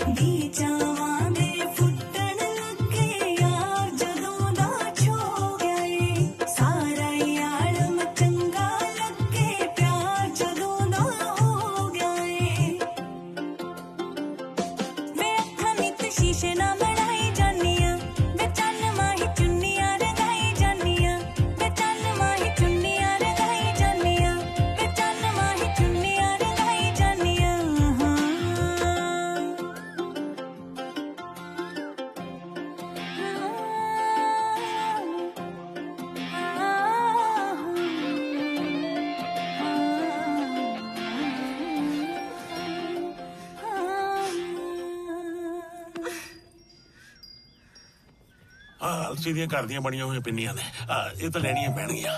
अलसी ਦੀਆਂ ਘਰ ਦੀਆਂ ਬਣੀਆਂ ਹੋਈਆਂ ਪਿੰਨੀਆਂ ਨੇ ਇਹ ਤਾਂ ਲੈਣੀਆਂ ਪੈਣਗੀਆਂ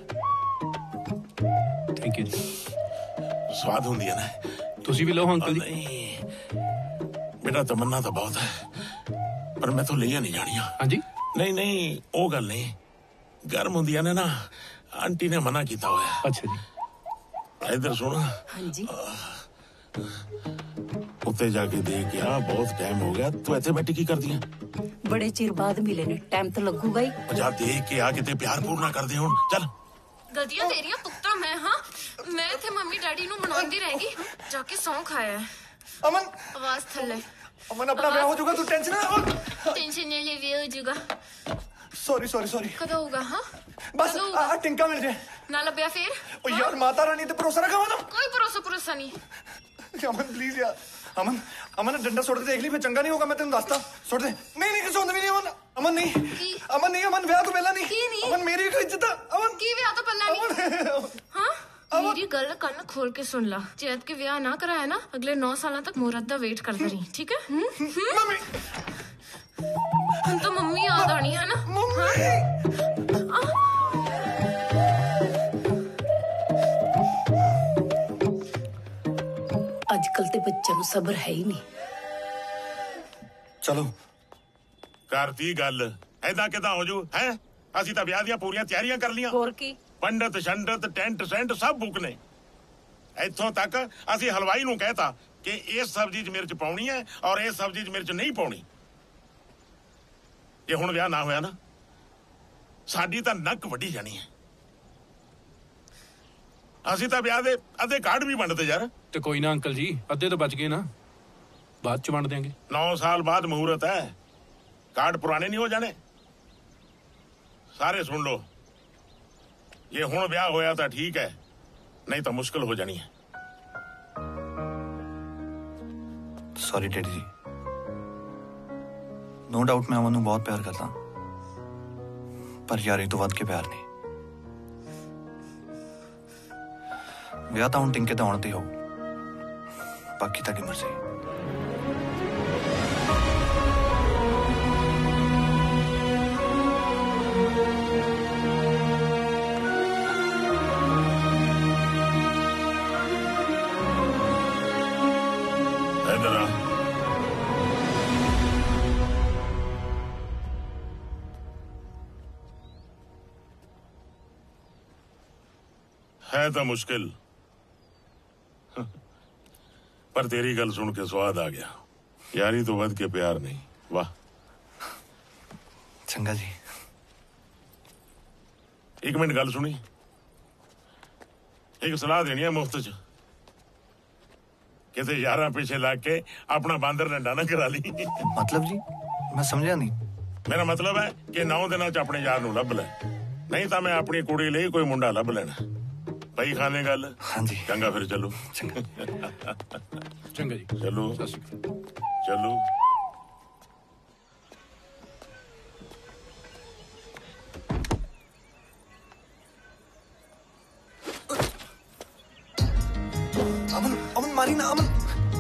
ਥੈਂਕ ਯੂ ਜੀ ਸਵਾਦ ਹੁੰਦੀਆਂ ਨੇ ਤੁਸੀਂ ਵੀ ਲਓ ਅੰਕਲ ਜੀ ਮੇਰਾ ਤਮੰਨਾ ਤਾਂ ਬਹੁਤ ਹੈ ਪਰ ਮੈਂ ਤਾਂ ਲਈਆਂ ਨਹੀਂ ਜਾਣੀਆਂ ਹਾਂਜੀ ਨਹੀਂ ਨਹੀਂ ਉਹ ਗੱਲ ਨਹੀਂ ਗਰਮ ਹੁੰਦੀਆਂ ਨੇ ਨਾ ਆਂਟੀ ਨੇ ਮਨਾ ਕੀਤਾ ਹੋਇਆ ਅੱਛਾ ਜੀ ਇੱਧਰ ਸੁਣ ਹਾਂਜੀ ਉੱਤੇ ਜਾ ਕੇ ਦੇਖ ਆ ਬਹੁਤ ਟਾਈਮ ਹੋ ਗਿਆ ਤੂੰ ਇੱਥੇ ਬੈਠੀ ਕੀ ਕਰਦੀ ਹੈ बड़े चिर बाद मिले ने टाइम तो लगूगा ही जा देख के आ किते प्यार पूरा कर दे हुन चल गलतियां तेरियां पुत्ता मैं हां मैं थे मम्मी डैडी नु मनांदी रहेगी जाके सौं खाया है अमन आवाज थल्ले अमन अपना ब्याह हो जाएगा तू टेंशन ना टेंशन नहीं ले ब्याह हो जाएगा सॉरी सॉरी सॉरी कब होगा हां बस आ टिंका मिल जाए ना लब्या फिर ओ यार माता रानी ते भरोसा रखा ना कोई भरोसा भरोसा नहीं अमन प्लीज यार अमन अमन डंडा छोड़ दे देख ली फिर चंगा नहीं होगा मैं तेन दसता छोड़ दे नहीं नहीं किसी भी नहीं अमन अमन नहीं अमन नहीं अमन ब्याह तो पहला नहीं अमन मेरी एक इज्जत अमन की ब्याह तो पहला नहीं हां मेरी गल कान खोल के सुन ला जैद के ब्याह ना कराया ना अगले नौ साल तक मुहूर्त दा वेट करती रही ठीक है मम्मी हम तो मम्मी याद आनी है ना मम्मी आजकल ते बच्चों को सब्र है ही नहीं चलो ਕਰਤੀ ਗੱਲ ਐਦਾਂ ਕਿਦਾਂ ਹੋ ਜੂ ਹੈ ਅਸੀਂ ਤਾਂ ਵਿਆਹ ਦੀਆਂ ਪੂਰੀਆਂ ਤਿਆਰੀਆਂ ਕਰ ਲੀਆਂ ਹੋਰ ਕੀ ਪੰਡਤ ਛੰਡਤ ਟੈਂਟ ਸੈਂਟ ਸਭ ਬੁੱਕ ਨੇ ਇੱਥੋਂ ਤੱਕ ਅਸੀਂ ਹਲਵਾਈ ਨੂੰ ਕਹਿਤਾ ਕਿ ਇਸ ਸਬਜ਼ੀ 'ਚ ਮਿਰਚ ਪਾਉਣੀ ਹੈ ਔਰ ਇਸ ਸਬਜ਼ੀ 'ਚ ਮਿਰਚ ਨਹੀਂ ਪਾਉਣੀ ਜੇ ਹੁਣ ਵਿਆਹ ਨਾ ਹੋਇਆ ਨਾ ਸਾਡੀ ਤਾਂ ਨੱਕ ਵੱਢੀ ਜਾਣੀ ਹੈ ਅਸੀਂ ਤਾਂ ਵਿਆਹ ਦੇ ਅੱਧੇ ਕਾਰਡ ਵੀ ਵੰਡਦੇ ਯਾਰ ਤੇ ਕੋਈ ਨਾ ਅੰਕਲ ਜੀ ਅੱਧੇ ਤਾਂ ਬਚ ਗਏ ਨਾ ਬਾਅਦ ਚ ਵੰਡ ਦੇਾਂਗੇ नौ साल बाद मुहूर्त है कार्ड पुराने नहीं हो जाने सारे सुन लो ये हुण ब्याह होया तो ठीक है नहीं तो मुश्किल हो जानी है sorry daddy ji no doubt मैं अमन नूं बहुत प्यार करता पर यारी तो वध के प्यार नहीं ਵਿਆਹ ਤਾਂ ਹੁਣ ਟਿੰਕੇ ਤਾਂ ਆਉਣ ਤੇ ਹੋ ਬਾਕੀ ਤੁਹਾਡੀ ਮਰਜ਼ੀ इधर आ है तो मुश्किल पर तेरी गल सुन के स्वाद आ गया यारी तो वध के प्यार नहीं वाह चंगा जी एक मिनट गल सुनी एक सलाह देनी है मुफ्त च किसे यारा पीछे लाग के अपना बांदर डंडा ना करा ली मतलब जी मैं समझा नहीं मेरा मतलब है कि नौ दिनों च अपने यार नूं लभ ले नहीं तो मैं अपनी कुड़ी लिए कोई मुंडा लभ लेना भाई खाने गल हाँ जी चंगा फिर चलो चंगा जी चलो चलो अमन अमन मारी ना अमन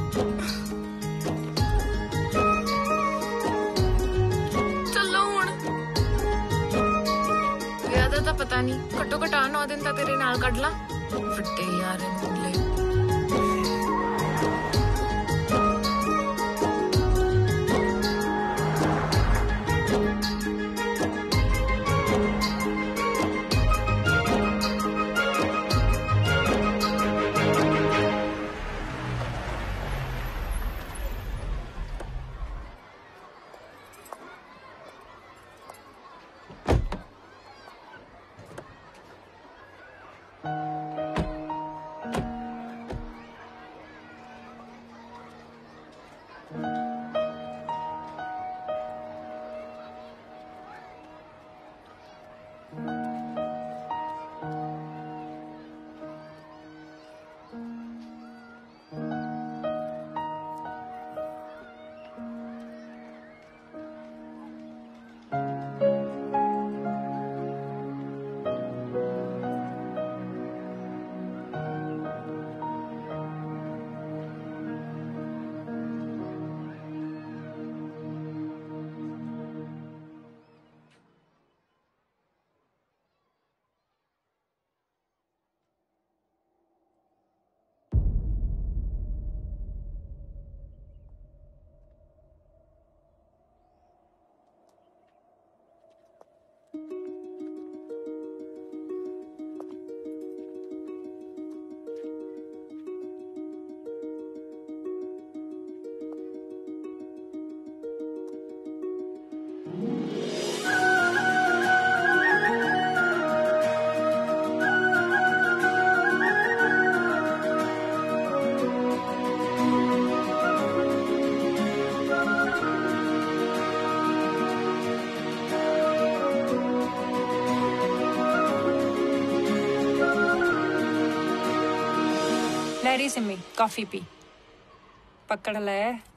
चलो हुण ਵਿਆਹ ਦਾ ਤਾਂ ਪਤਾ ਨਹੀਂ ਘੱਟੋ ਘੱਟ ਨੌ ਦਿਨ ਤਾਂ ਤੇਰੇ ਨਾਲ ਕੱਢ ਲਾ ਵੱਡੇ ਯਾਰ ਮੁੰਡੇ कह रही सिमी कॉफी पी। पकड़ ले,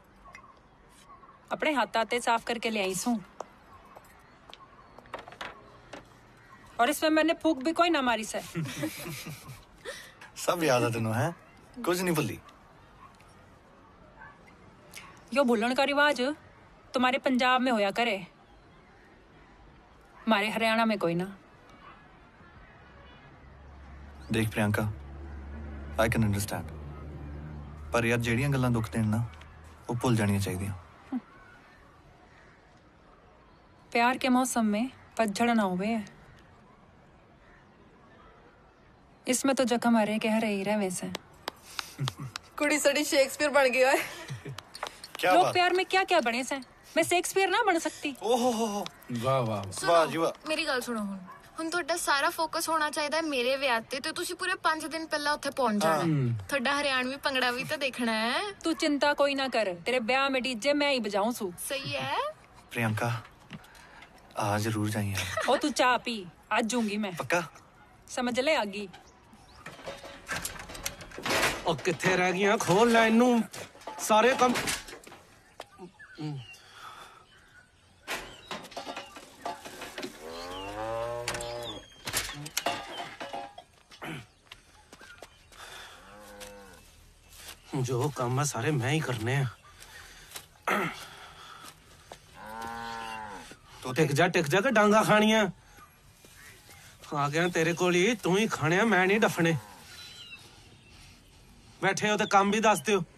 अपने हाथ आते साफ करके ले आई सू। और इसमें मैंने फूक भी कोई ना मारी से। सब याद है तेनों है, कुछ नहीं भूली। यो भूलन का रिवाज तुम्हारे पंजाब में होया करे, हमारे हरियाणा में कोई ना। देख प्रियंका, आई कैन अंडरस्टैंड, पर यार ਜਿਹੜੀਆਂ ਗੱਲਾਂ ਦੁੱਖ ਦੇਣ ਨਾ ਉਹ ਭੁੱਲ ਜਾਣੀਆਂ ਚਾਹੀਦੀਆਂ। प्यार के मौसम में पतझड़ ना होवे, इसमें तो जख्म हरे के हरे ही रहे से। कुड़ी सड़ी शेक्सपियर बन गया है। क्या लोग बात? प्यार में क्या क्या बने से, मैं शेक्सपियर ना बन सकती। ओहो हो हो, वाह वाह वाह जी वाह। ਮੇਰੀ ਗੱਲ ਸੁਣੋ ਹੁਣ ਹੁਣ ਤੁਹਾਡਾ ਸਾਰਾ ਫੋਕਸ ਹੋਣਾ ਚਾਹੀਦਾ ਹੈ ਮੇਰੇ ਵਿਆਹ ਤੇ ਤੇ ਤੁਸੀਂ ਪੂਰੇ ਪੰਜ ਦਿਨ ਪਹਿਲਾਂ ਉੱਥੇ ਪਹੁੰਚ ਜਾਣਾ ਹੈ। ਤੁਹਾਡਾ ਹਰਿਆਣਵੀ ਭੰਗੜਾ ਵੀ ਤਾਂ ਦੇਖਣਾ ਹੈ। तू चिंता कोई ना कर, तेरे ब्याह में डीजे मैं ही बजाऊं सू। सही है। प्रियंका आ जरूर जाइए। ओ तू चाह पी, आज जूंगी मैं। पक्का? समझ ले आगी। ओ किथे रह गया, खोल ले इनू सारे कम। जो काम है सारे मैं ही करने हैं। तो टिक जा टिक जा के डांगा खानिया आ गया तेरे को ही, तू ही खाने, मैं नहीं डफने। बैठे हो तो काम भी दस दो।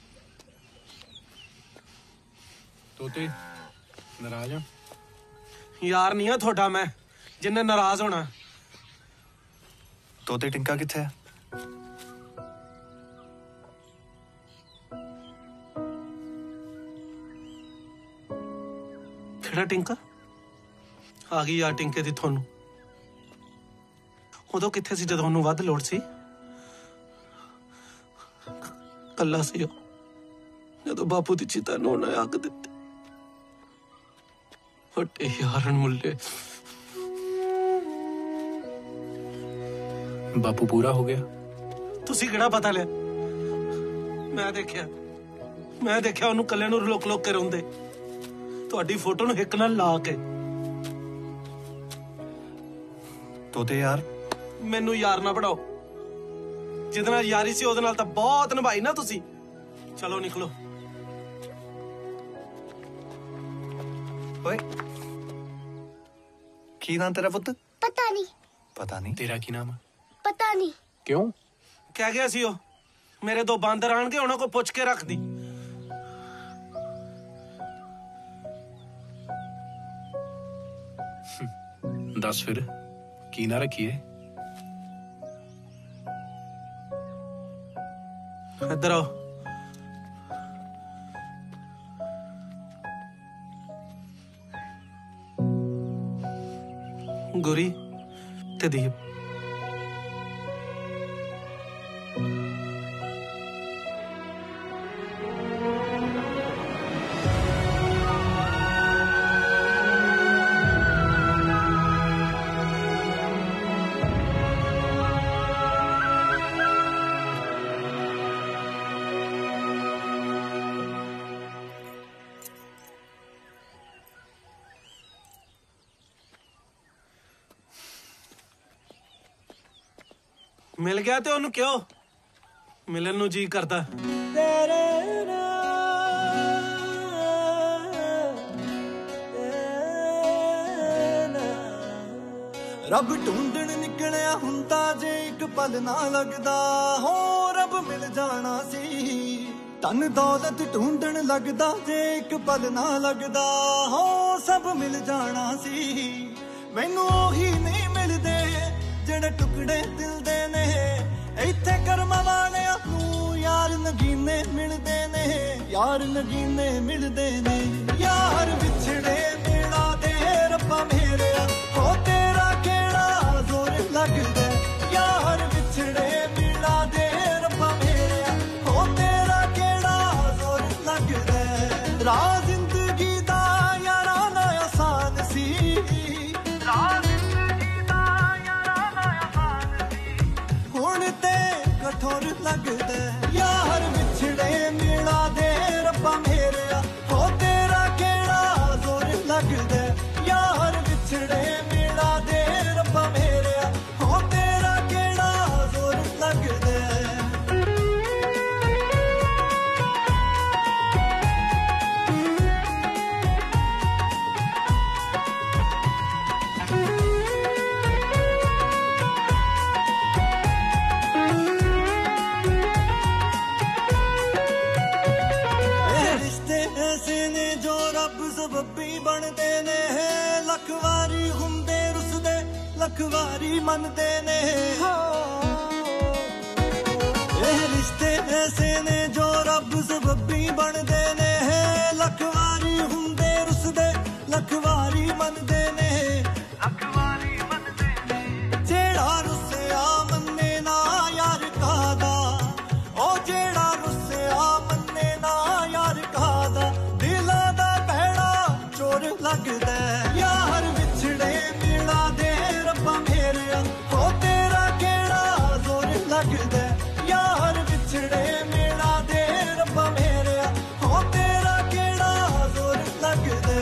तोते नाराज है? यार नहीं है थोड़ा मैं जिन्ने नाराज होना। तोते टिंका किथे है? ਕਿਹੜਾ ਟਿੰਕਾ ਆ ਗਈ ਯਾਰ ਟਿੰਕੇ ਦੀ ਤੁਹਾਨੂੰ। ਉਦੋਂ ਕਿੱਥੇ ਸੀ ਜਦੋਂ ਉਹਨੂੰ ਵੱਧ ਲੋੜ ਸੀ? ਕੱਲਾ ਸੀ ਉਹ ਜਦੋਂ ਬਾਪੂ ਦੀ ਚਿਤਾ ਨੂੰ ਉਹਨੇ ਅੱਗ ਦਿੱਤੀ। ਫੱਟੇ ਯਾਰਨ ਮੁੱਲੇ। ਬਾਪੂ ਪੂਰਾ ਹੋ ਗਿਆ? ਤੁਸੀਂ ਕਿਹੜਾ ਪਤਾ ਲਿਆ? ਮੈਂ ਦੇਖਿਆ ਮੈਂ ਦੇਖਿਆ ਉਹਨੂੰ ਕੱਲੇ ਨੂੰ ਲੋਕ ਲੋਕ ਕੇ ਰੋਂਦੇ, ਤੁਹਾਡੀ ਫੋਟੋ ਨੂੰ ਹਿੱਕ ਨਾਲ ਲਾ ਕੇ। ਤੋਤੇ ਯਾਰ ਮੈਨੂੰ ਯਾਰ ਨਾ ਬਣਾਓ, ਜਿਹਦੇ ਨਾਲ ਯਾਰੀ ਸੀ ਉਹਦੇ ਨਾਲ ਤਾਂ ਬਹੁਤ ਨਿਭਾਈ ਨਾ ਤੁਸੀਂ। ਚਲੋ ਨਿਕਲੋ। ਓਏ ਕੀ ਨਾਮ ਤੇਰਾ ਪੁੱਤ? ਪਤਾ ਨਹੀਂ। ਪਤਾ ਨਹੀਂ? ਤੇਰਾ ਕੀ ਨਾਮ ਹੈ? ਪਤਾ ਨਹੀਂ। ਕਿਉਂ? ਕਹਿ ਗਿਆ ਸੀ ਉਹ ਮੇਰੇ ਦੋ ਬਾਂਦਰ ਆਣਗੇ, ਉਹਨਾਂ ਕੋਲ ਪੁੱਛ ਕੇ ਰੱਖਦੀ। दस फिर की ना रखिए। इधर आओ। गोरी ते दीप मिल गया तो ਉਹਨੂੰ ਕਿਉਂ ਮਿਲਣ ਨੂੰ ਜੀ ਕਰਦਾ। ਰੱਬ ਢੂੰਡਣ ਨਿਕਲਿਆ ਹੁੰਦਾ ਜੇ ਇੱਕ ਪਲ ਨਾ ਲੱਗਦਾ ਹੋ ਰੱਬ ਮਿਲ ਜਾਣਾ ਸੀ। ਧਨ ਦੌਲਤ ਢੂੰਡਣ ਲੱਗਦਾ ਜੇ ਇੱਕ ਪਲ ਨਾ ਲੱਗਦਾ ਹੋ ਸਭ ਮਿਲ ਜਾਣਾ ਸੀ। ਮੈਨੂੰ ਉਹੀ ਨਹੀਂ ਮਿਲਦੇ ਜਿਹੜੇ ਟੁਕੜੇ ਦਿਲ ਦੇ ਨੇ, ਇੱਥੇ ਕਰਮਾਂ ਵਾਲਿਆਂ ਨੂੰ ਯਾਰ ਨਗੀਨੇ ਮਿਲਦੇ ਨੇ, ਯਾਰ ਨਗੀਨੇ ਮਿਲਦੇ ਨੇ। ਯਾਰ ਵਿਛੜੇ ਮੇਰਾ ਦੇ ਰੱਬਾ ਮੇਰਿਆ ਹੋ ਤੇਰਾ ਕਿਹੜਾ ਜ਼ੋਰ ਲੱਗਦਾ। ਯਾਰ ਵਿਛੜੇ ਮੇਰਾ ਦੇ ਰੱਬਾ ਮੇਰਿਆ ਹੋ ਤੇਰਾ ਕਿਹੜਾ ਜ਼ੋਰ ਲੱਗਦਾ। ਰਾਹ ਜ਼ਿੰਦਗੀ ਦਾ ਯਾਰਾਂ ਨਾ ਆਸਾਨ ਸੀ, ਰਾਹ ਹੁਣ ਤੇ ਕਠੋਰ ਲੱਗਦਾ। जो रब सबबी बनते ने लख वारी हुंदे रुसदे लख वारी मनते ने एह रिश्ते ऐसे ने जो रब सबबी बनते ने लख वारी हुंदे रुसदे लख वारी मनते ने लख वारी मनते ने जेड़ा रुसया मन्ने ना यार कादा ओ जेड़ा रुसया मन्ने ना यार कादा दिला दा भैड़ा चोर लगदा यार विछड़े मिला दे रब्बा मेरे ओ तेरा केड़ा जोर लगदा यार विछड़े मिला दे रब्बा मेरे ओ तेरा केड़ा जोर लगदा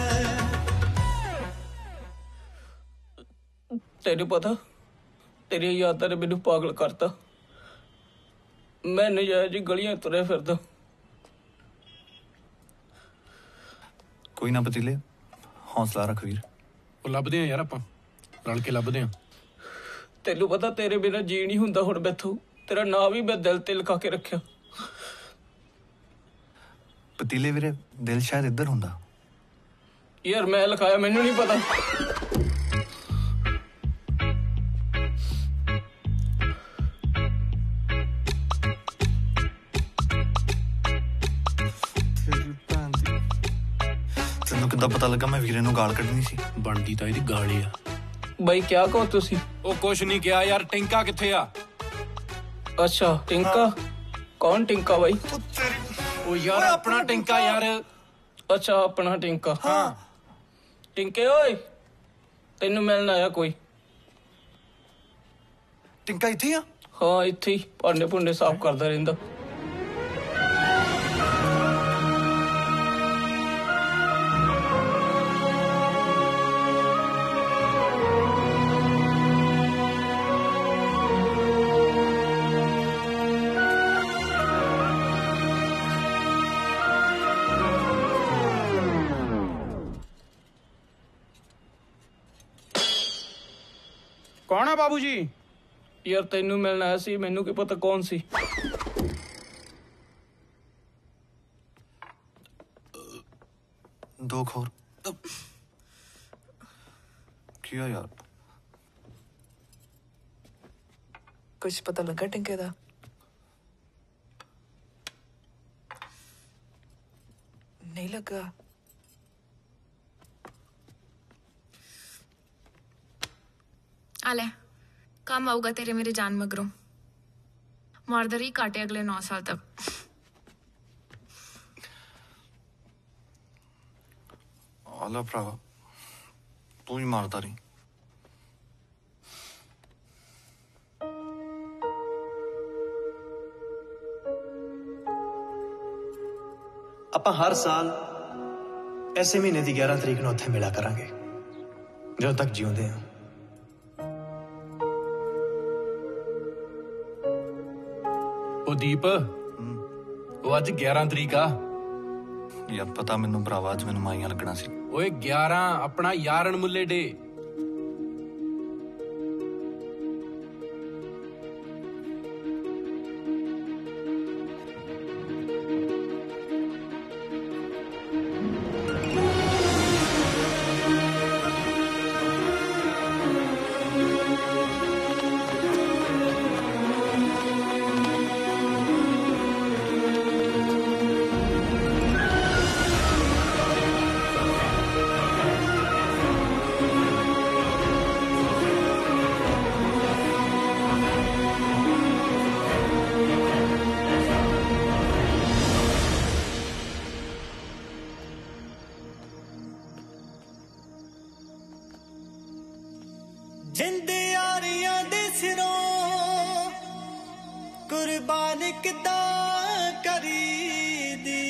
तेरे पता तेरी यादां ने मैनू पागल करता मैं नजायज ही गलियां तुरे फिरदा कोई ना पतीले हौसला रख वीर ਉਹ ਲੱਭਦੇ ਆ ਯਾਰ ਆਪਾਂ ਰਲ ਕੇ ਲੱਭਦੇ ਆ ਤੈਨੂੰ ਪਤਾ ਤੇਰੇ ਬਿਨਾਂ ਜੀ ਨਹੀਂ ਹੁੰਦਾ ਹੁਣ ਮੈਥੋਂ ਤੇਰਾ ਨਾਂ ਵੀ ਮੈਂ ਦਿਲ ਤੇ ਲਿਖਾ ਕੇ ਰੱਖਿਆ ਪਤੀਲੇ ਵੀਰੇ ਦਿਲ ਸ਼ਾਇਦ ਇੱਧਰ ਹੁੰਦਾ ਯਾਰ ਮੈਂ ਲਿਖਾਇਆ ਮੈਨੂੰ ਨਹੀਂ ਪਤਾ ਤੈਨੂੰ ਕਿੱਦਾਂ ਪਤਾ ਲੱਗਾ ਮੈਂ ਵੀਰੇ ਨੂੰ ਗਾਲ ਕੱਢਣੀ ਸੀ ਬਣਦੀ ਤਾਂ ਇਹਦੀ ਗਾਲ ਹੀ ਆ ਬਾਈ ਕਿਆ ਕਹੋ ਤੁਸੀਂ ਉਹ ਕੁਛ ਨਹੀਂ ਕਿਹਾ ਯਾਰ ਟਿੰਕਾ ਕਿੱਥੇ ਆ ਅੱਛਾ ਟਿੰਕਾ ਕੌਣ ਟਿੰਕਾ ਬਾਈ ਉਹ ਯਾਰ ਆਪਣਾ ਟਿੰਕਾ ਯਾਰ ਅੱਛਾ ਆਪਣਾ ਟਿੰਕਾ ਹਾਂ ਟਿੰਕੇ ਓਏ ਤੈਨੂੰ ਮਿਲਣ ਆਇਆ ਕੋਈ ਟਿੰਕਾ ਇੱਥੇ ਆ ਹਾਂ ਇੱਥੇ ਹੀ ਭਾਂਡੇ ਭੁੰਡੇ ਸਾਫ਼ ਕਰਦਾ ਰਹਿੰਦਾ कौन है बाबूजी? यार तेनू मिलना आया सी मैनू की पता कौन सी दो खोर क्या यार कुछ पता लगा टिंके दा नहीं लगा आले काम आऊगा तेरे मेरे जान मगरों मारदर ही काटे अगले नौ साल तक आला भरावा तू ही मारता रही ਆਪਾਂ ਹਰ ਸਾਲ ਐਸੇ ਮਹੀਨੇ ਦੀ ਗਿਆਰਾਂ ਤਰੀਕ ਨੂੰ ਉੱਥੇ ਮਿਲਿਆ ਕਰਾਂਗੇ ਜਦੋਂ ਤੱਕ ਜਿਉਂਦੇ ਹਾਂ ਉਹ ਦੀਪ ਉਹ ਅੱਜ ਗਿਆਰਾਂ ਤਰੀਕ ਆ ਯਾਰ ਪਤਾ ਮੈਨੂੰ ਭਰਾਵਾ ਅੱਜ ਮੈਨੂੰ ਮਾਈਆਂ ਲੱਗਣਾ ਸੀ ਓਏ ਗਿਆਰਾਂ ਆਪਣਾ ਯਾਰਨ ਮੁੱਲੇ ਡੇ जिंद यारियां दे सिरों कुर्बान किदा करी दी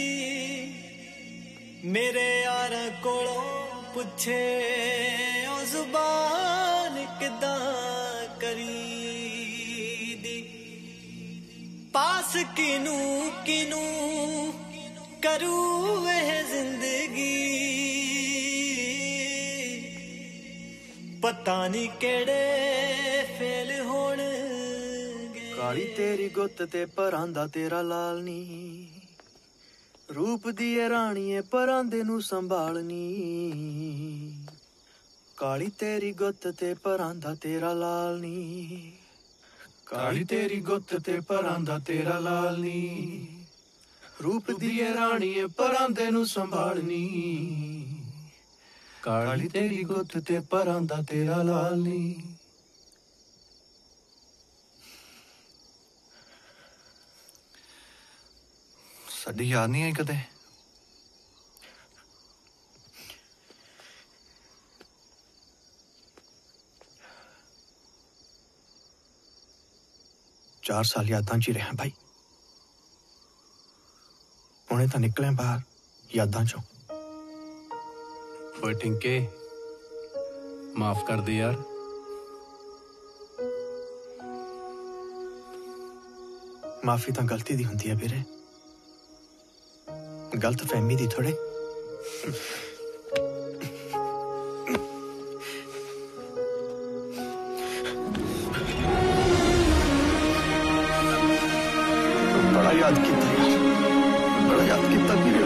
मेरे यार कोलों पुछे ओ जुबान किदा करी दी पास किनू किनू करू वह जिंदगी पता नहीं केड़े फेल होण काली तेरी गुत्त ते परांदा तेरा लाल नी रूप दिए राणीए परांदे नू संभालनी काली तेरी गुत्त ते परांदा तेरा लाल नी काली तेरी गुत्त ते परांदा तेरा लाल नी रूप दिए राणीए परांदे नू संभालनी काली तेरी गुत्त ते परांदा तेरा लाल नी साडी याद नहीं आई कदे चार साल यादां च ही रहा भाई उन्हें तो निकले बाहर यादां चों ओए टिंके माफ कर दे यार माफी तो गलती दी हुंदी है वीरे गलत फहमी दी थोड़े बड़ा याद किया बड़ा याद किया वीरे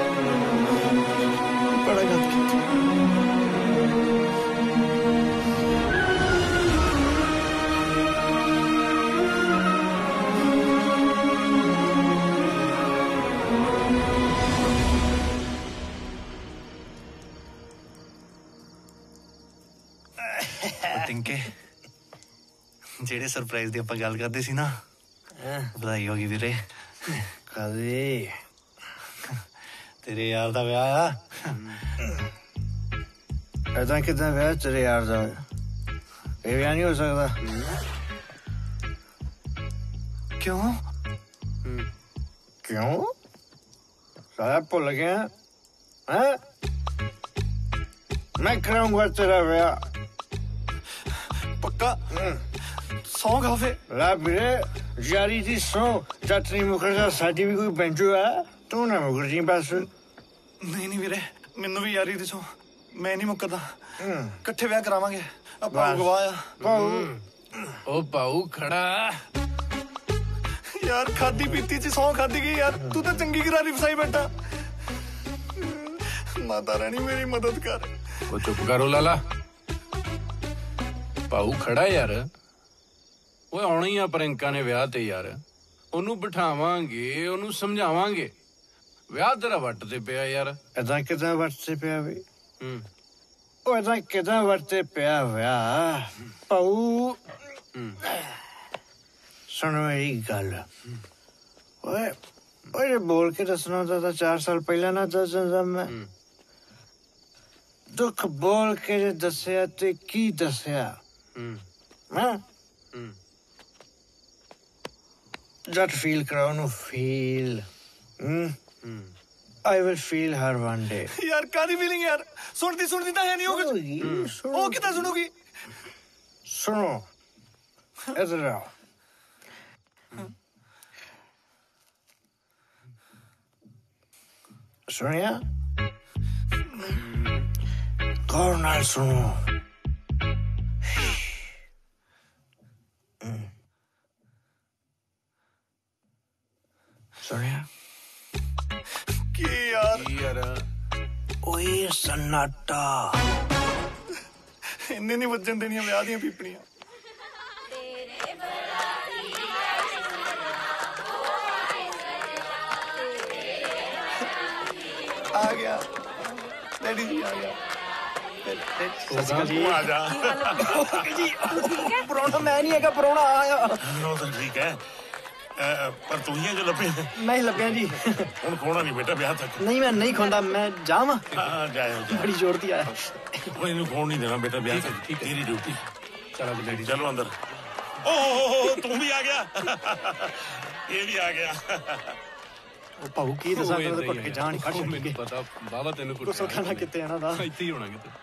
बड़ा याद किया टिंके जेड़े सरप्राइज दी आपां गल करदे सी ना बधाई होगी वीरे कदे तेरे यार दा ब्याह आ ऐसा किदां ब्याह तेरे यार दा ये ब्याह नहीं हो सकदा क्यों क्यों सारा भुल गया हैं मैं कराऊंगा तेरा ब्याह पक्का सौ खाफे ला वीरे यारी दी सौ जातरी मुखर्जा साडी भी कोई बेंचो है तू ना मुखर्जी बस नहीं नहीं वीरे मैनू भी यारी दी सौ मैं नहीं मुकरदा इकट्ठे ब्याह करावांगे ਆਪਾਂ ਗਵਾਇਆ ਪਾਉ ओ पाऊ खड़ा यार खादी पीती च सौ खादी गई यार तू तो चंगी करारी फसाई बैठा माता रानी मेरी मदद कर ओ चुप करो लाला ਪਾਉ ਖੜਾ ਯਾਰ ਓਏ ਆਉਣਾ ਹੀ ਆ ਪ੍ਰਿੰਕਾ ਨੇ ਵਿਆਹ ਤੇ ਯਾਰ ਉਹਨੂੰ ਬਿਠਾਵਾਂਗੇ ਉਹਨੂੰ ਸਮਝਾਵਾਂਗੇ ਵਿਆਹ ਤੇਰਾ ਵੱਟ ਤੇ ਪਿਆ ਯਾਰ ਇਦਾਂ ਕਿਦਾਂ ਵੱਟ ਤੇ ਪਿਆ ਵੀ ਹੂੰ ਉਹ ਇਦਾਂ ਕਿਦਾਂ ਵੱਟ ਤੇ ਪਿਆ ਵਿਆਹ ਪਾਉ ਸੁਣ ਮੇਰੀ ਗੱਲ ਓਏ ਓਏ ਬੋਲ ਕੇ ਦੱਸਣਾ ਤਾਂ ਚਾਰ ਸਾਲ ਪਹਿਲਾਂ ਨਾ ਦੱਸਦਾ ਮੈਂ ਦੁੱਖ ਬੋਲ ਕੇ ਦੱਸਿਆ ਤੇ ਕੀ ਦੱਸਿਆ ਹਾਂ ਜੱਟ ਫੀਲ ਕਰਾਉ ਨੂੰ feel I will feel her one day. यार कादी फीलिंग यार सुनती सुनती तो है नहीं होगी ओ कितना सुनोगी सुनो इधर आओ सुनिया गौर नाल सुनो सुनिया की यार यार ओए सन्नाटा इन्ने नहीं वजन देनियां विआह दियां पीपणियां आ गया डैडी जी आ गया आ जा जी परोना मैं नहीं है परोना आया नो तो ठीक है पर तू ही जो लपे मैं ही लपया जी हुन खोना नहीं बेटा ब्याह तक नहीं मैं नहीं खोंदा मैं जावा हां जाओ बड़ी जोर दी आया कोई नहीं खोन नहीं देना बेटा ब्याह तक तेरी ड्यूटी चलो डैडी चलो अंदर ओ तू भी आ गया ये भी आ गया ओ भाऊ की दसा कर घुट के जान खड़ ਮੈਨੂੰ ਪਤਾ ਬਾਬਾ ਤੈਨੂੰ ਕੁੱਟ ਕੁਛ ਖਾਣਾ ਕਿਤੇ ਆਣਾ ਦਾ ਇੱਥੇ ਹੀ ਹੋਣਾ ਕਿਤੇ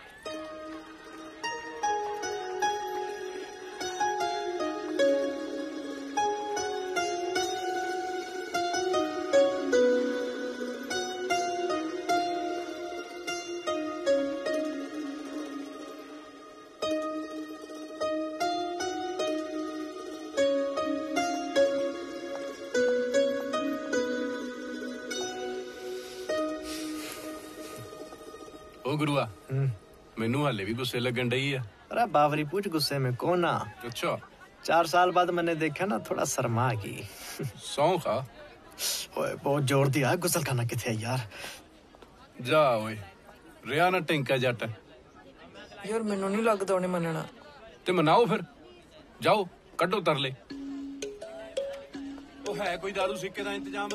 ओ गुरुआ मैनू हाले भी गुस्से लगन डई है। अरे बावरी पूछ गुस्से में कौन ना। अच्छा चार साल बाद मैंने देखा ना थोड़ा शर्मा गई। सौ खा ओए बहुत जोर दिया। गुसल खाना किथे है यार। जा ओए रिया ना टिंका जट। यार मैनू नहीं लगदा उन्हें मनना। ते मनाओ फिर जाओ कड्डो तरले। ओ है कोई दारू सिक्के दा इंतजाम?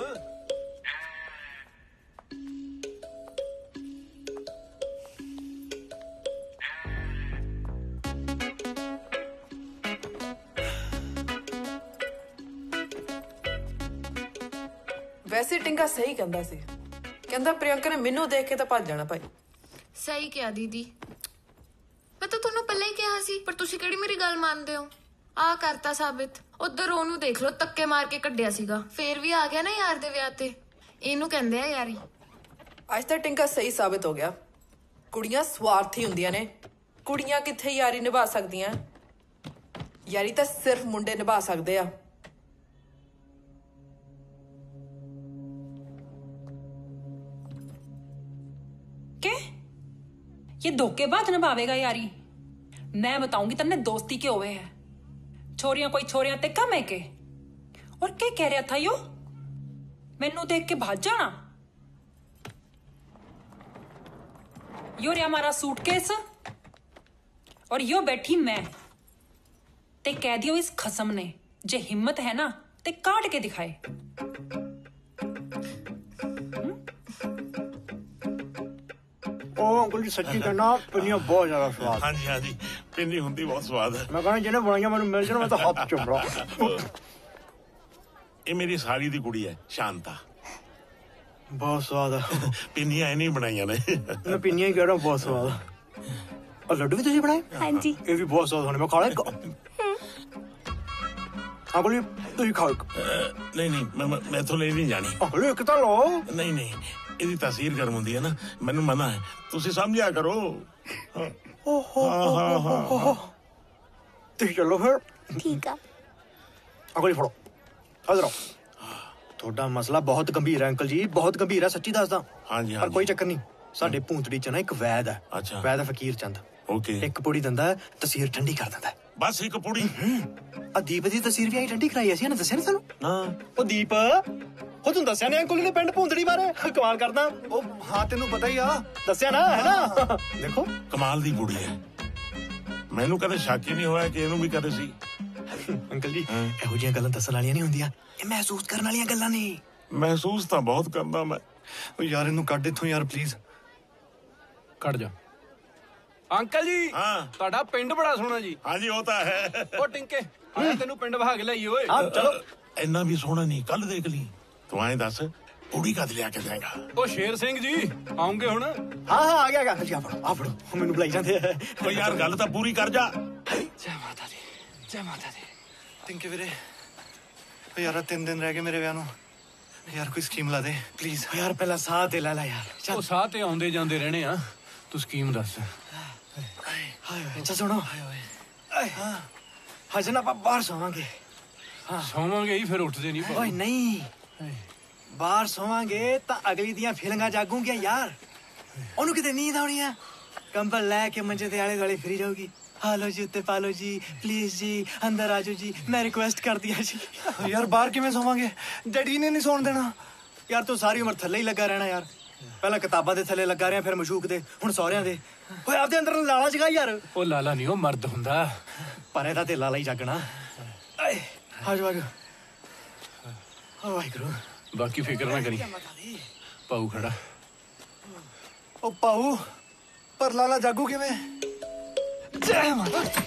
वैसे टिंका सही कहंदा सी। कहंदा प्रियंका ने मैनू देख के तो भज जाना भाई। सही क्या दीदी, मैं तो ਤੁਹਾਨੂੰ ਪਹਿਲਾਂ ਹੀ ਕਿਹਾ ਸੀ ਪਰ ਤੁਸੀਂ ਕਿਹੜੀ ਮੇਰੀ ਗੱਲ ਮੰਨਦੇ ਹੋ। ਆ ਕਰਤਾ ਸਾਬਿਤ। ਉਧਰ ਉਹਨੂੰ ਦੇਖ ਲਓ ਤੱਕੇ ਮਾਰ ਕੇ ਕੱਢਿਆ ਸੀਗਾ, ਫੇਰ ਵੀ ਆ ਗਿਆ ਨਾ ਯਾਰ ਦੇ ਵਿਆਹ ਤੇ। ਇਹਨੂੰ ਕਹਿੰਦੇ ਆ ਯਾਰੀ। ਅੱਜ ਤਾਂ ਟਿੰਕਾ ਸਹੀ ਸਾਬਿਤ ਹੋ ਗਿਆ। ਕੁੜੀਆਂ ਸਵਾਰਥੀ ਹੁੰਦੀਆਂ ਨੇ। ਕੁੜੀਆਂ ਕਿੱਥੇ ਯਾਰੀ ਨਿਭਾ ਸਕਦੀਆਂ। ਯਾਰੀ ਤਾਂ ਸਿਰਫ ਮੁੰਡੇ ਨਿਭਾ ਸਕਦੇ ਆ। क्या ये धोखेबाज निभावेगा यारी? मैं बताऊंगी तन्ने दोस्ती के हुए है। छोरियां कोई छोरियां ते कम है के? और क्या कह रहा था यो? मैनू देख के भाग जाना। यो रे हमारा सूटकेस और यो बैठी मैं। ते कह दियो इस खसम ने जे हिम्मत है ना ते काट के दिखाए। ओ अंकल जी सच्ची कहना पिन्नियां बहुत ज्यादा स्वाद। हाँ जी हाँ जी पिन्नी हुंदी बहुत स्वाद है। मैं कहना जिन्हें बनाइया मैंने मिल जाना मैं तो हाथ चुम रहा। ये मेरी साड़ी दी कुड़ी है शांता। बहुत स्वाद है। पिन्नियां नहीं बनाइया ने। मैं पिन्नियां ही कह रहा हूँ बहुत स्वाद है। और लड्डू भी तुझे बनाए? हाँ जी। ये भी बहुत स्वाद होने में खा लेगा। अंकल जी तुझे खाओ। नहीं नहीं मैं मैं तो ले नहीं जानी। अंकल जी कितना लो? नहीं नहीं ਇਹਦੀ ਤਾਸੀਰ ਗਰਮ ਹੁੰਦੀ ਹੈ ਨਾ ਮੈਨੂੰ ਮਨਾ ਹੈ ਤੁਸੀਂ ਸਮਝਿਆ ਕਰੋ। ओहो ओहो ਤੁਸੀਂ ਚਲੋ ਫਿਰ। ठीक है अंकल जी फड़ो हाजिर आओ। ਤੁਹਾਡਾ ਮਸਲਾ ਬਹੁਤ ਗੰਭੀਰ ਹੈ ਅੰਕਲ ਜੀ, ਬਹੁਤ ਗੰਭੀਰ ਹੈ ਸੱਚੀ ਦੱਸਦਾ। ਹਾਂਜੀ ਪਰ ਕੋਈ ਚੱਕਰ ਨਹੀਂ। ਸਾਡੇ ਭੂੰਤੜੀ ਚ ਨਾ ਇੱਕ ਵੈਦ ਹੈ। ਅੱਛਾ ਵੈਦ ਫਕੀਰ ਚੰਦ। ਓਕੇ ਇੱਕ ਪੁੜੀ ਦਿੰਦਾ ਤਸੀਰ ਠੰਡੀ ਕਰ ਦਿੰਦਾ। ਬਸ ਇੱਕ ਪੁੜੀ। ਆ ਦੀਪ ਦੀ ਤਸੀਰ ਵੀ ਆਈ ਠੰਡੀ ਕਰਾਈ ਅਸੀਂ ਨਾ ਦੱਸਿਆ ਨਾ ਤੁਹਾਨੂੰ। ਨਾ ਉਹ ਦੀਪ ਉਹ ਤੂੰ ਦੱਸਿਆ ਨੇ ਅੰਕਲ ਨੇ ਪਿੰਡ ਭੂੰਦੜੀ ਬਾਰੇ। ਕਮਾਲ ਕਰਦਾ। ਉਹ ਹਾਂ ਤੈਨੂੰ ਪਤਾ ਹੀ ਆ ਦੱਸਿਆ ਨਾ ਹੈ ਨਾ। ਦੇਖੋ ਕਮਾਲ ਦੀ ਕੁੜੀ ਹੈ। ਮੈਨੂੰ ਕਦੇ ਸ਼ੱਕ ਹੀ ਨਹੀਂ ਹੋਇਆ ਕਿ ਇਹਨੂੰ ਵੀ ਕਦੇ ਸੀ। ਅੰਕਲ ਜੀ ਇਹੋ ਜਿਹੀਆਂ ਗੱਲਾਂ ਦੱਸਣ ਵਾਲੀਆਂ ਨਹੀਂ ਹੁੰਦੀਆਂ, ਇਹ ਮਹਿਸੂਸ ਕਰਨ ਵਾਲੀਆਂ ਗੱਲਾਂ ਨੇ। ਮਹਿਸੂਸ ਤਾਂ ਬਹੁਤ ਕਰਦਾ ਮੈਂ। ਉਹ ਯਾਰ ਇਹਨੂੰ ਕੱਢ ਇੱਥੋਂ ਯਾਰ ਪਲੀਜ਼। ਕੱਢ ਜਾ। ਅੰਕਲ ਜੀ ਹਾਂ ਤੁਹਾਡਾ ਪਿੰਡ ਬੜਾ ਸੋਹਣਾ ਜੀ। ਹਾਂਜੀ ਉਹ ਤਾਂ ਹੈ। ਉਹ ਟਿੰਕੇ ਆ ਤੈਨੂੰ ਪਿੰਡ ਵਹਾ ਕੇ ਲਿਆਈ ਓਏ। ਹਾਂ ਚਲੋ। ਇੰਨਾ ਵੀ ਸੋਹਣਾ ਨਹੀਂ ਕੱਲ ਦੇਖ ਲਈ। ਤੂੰ ਐਂ ਦੱਸ ਕੁੜੀ ਕਦ ਲਿਆ ਕੇ ਦੇਗਾ? ਉਹ ਸ਼ੇਰ ਸਿੰਘ ਜੀ ਆਉਂਗੇ ਹੁਣ? ਹਾਂ ਹਾਂ ਆ ਗਿਆ ਗਾ ਜੀ। ਆ ਫੜੋ ਆ ਫੜੋ ਮੈਨੂੰ ਬੁਲਾਈ ਜਾਂਦੇ ਆ। ਓ ਯਾਰ ਗੱਲ ਤਾਂ ਪੂਰੀ ਕਰ ਜਾ। ਜੈ ਮਾਤਾ ਦੀ ਜੈ ਮਾਤਾ ਦੀ। ਟਿੰਕੇ ਵੀਰੇ ਓ ਯਾਰ ਤਿੰਨ ਦਿਨ ਰਹਿ ਗਏ ਮੇਰੇ ਵਿਆਹ ਨੂੰ। ਯਾਰ ਕੋਈ ਸਕੀਮ ਲਾ ਦੇ ਪਲੀਜ਼। ਯਾਰ ਪਹਿਲਾਂ ਸਾਹ ਤੇ ਲੈ ਲੈ ਯਾਰ। ਉਹ ਸਾਹ ਤੇ ਆਉਂਦੇ ਜਾਂਦੇ ਰਹਿਣੇ ਆ। ਤੂੰ ਸਕੀਮ ਦੱਸ। ਹਾਏ ਅੱਛਾ ਸੁਣੋ ਹਾਂ ਹਜੇ ਨਾ ਆਪਾਂ ਬਾਹਰ ਸੋਵਾਂਗੇ। ਹਾਂ ਸੋਵਾਂਗੇ ਹੀ ਫਿਰ ਉੱਠਦੇ ਨਹੀਂ। ਓਏ ਨਹੀਂ ਬਾਹਰ ਸੋਵਾਂਗੇ ਤਾਂ ਅਗਲੀ ਦੀਆਂ ਫੀਲਿੰਗਾਂ ਜਾਗੂਗੀਆਂ ਯਾਰ। ਉਹਨੂੰ ਕਿਤੇ ਨੀਂਦ ਆਉਣੀ ਆ। ਕੰਬਲ ਲੈ ਕੇ ਮੰਜੇ ਦੇ ਆਲੇ ਦੁਆਲੇ ਫਿਰੀ ਜਾਊਗੀ। ਹਾਲੋ ਜੀ ਉੱਤੇ ਪਾਲੋ ਜੀ ਪਲੀਜ਼ ਜੀ ਅੰਦਰ ਆਜੋ ਜੀ ਮੈਂ ਰਿਕੁਐਸਟ ਕਰਦੀ ਆ ਜੀ। ਯਾਰ ਬਾਹਰ ਕਿਵੇਂ ਸੋਵਾਂਗੇ? ਡੈਡੀ ਨੇ ਨਹੀਂ ਸੌਣ ਦੇਣਾ। ਯਾਰ ਤੂੰ ਸਾਰੀ ਉਮਰ ਥੱਲੇ ਹੀ ਲੱਗਾ ਰਹਿਣਾ ਯਾਰ। ਪਹਿਲਾਂ ਕਿਤਾਬਾਂ ਦੇ ਥੱਲੇ ਲੱਗਾ ਰਿਹਾ ਫਿਰ ਮਸ਼ੂਕ ਦੇ ਹੁਣ ਸਹੁਰਿਆਂ ਦੇ। ਓਏ ਆਪਦੇ ਅੰਦਰ ਲਾਲਾ ਜਗਾ ਯਾਰ। ਉਹ ਲਾਲਾ ਨਹੀਂ ਉਹ ਮਰਦ ਹੁੰਦਾ। ਪਰ ਇਹਦਾ ਤੇ ਲਾਲਾ ਹੀ ਜਾਗਣਾ। ਆਜੋ ਆਜੋ ਵਾਹਿਗੁਰੂ। ਬਾਕੀ ਫਿਕਰ ਨਾ ਕਰੀ ਪਾਉ ਖੜਾ। ਉਹ ਪਾਉ ਪਰ ਲਾਲਾ ਜਾਗੂ ਕਿਵੇਂ? ਜੈ ਮਾਤਾ ਦੀ।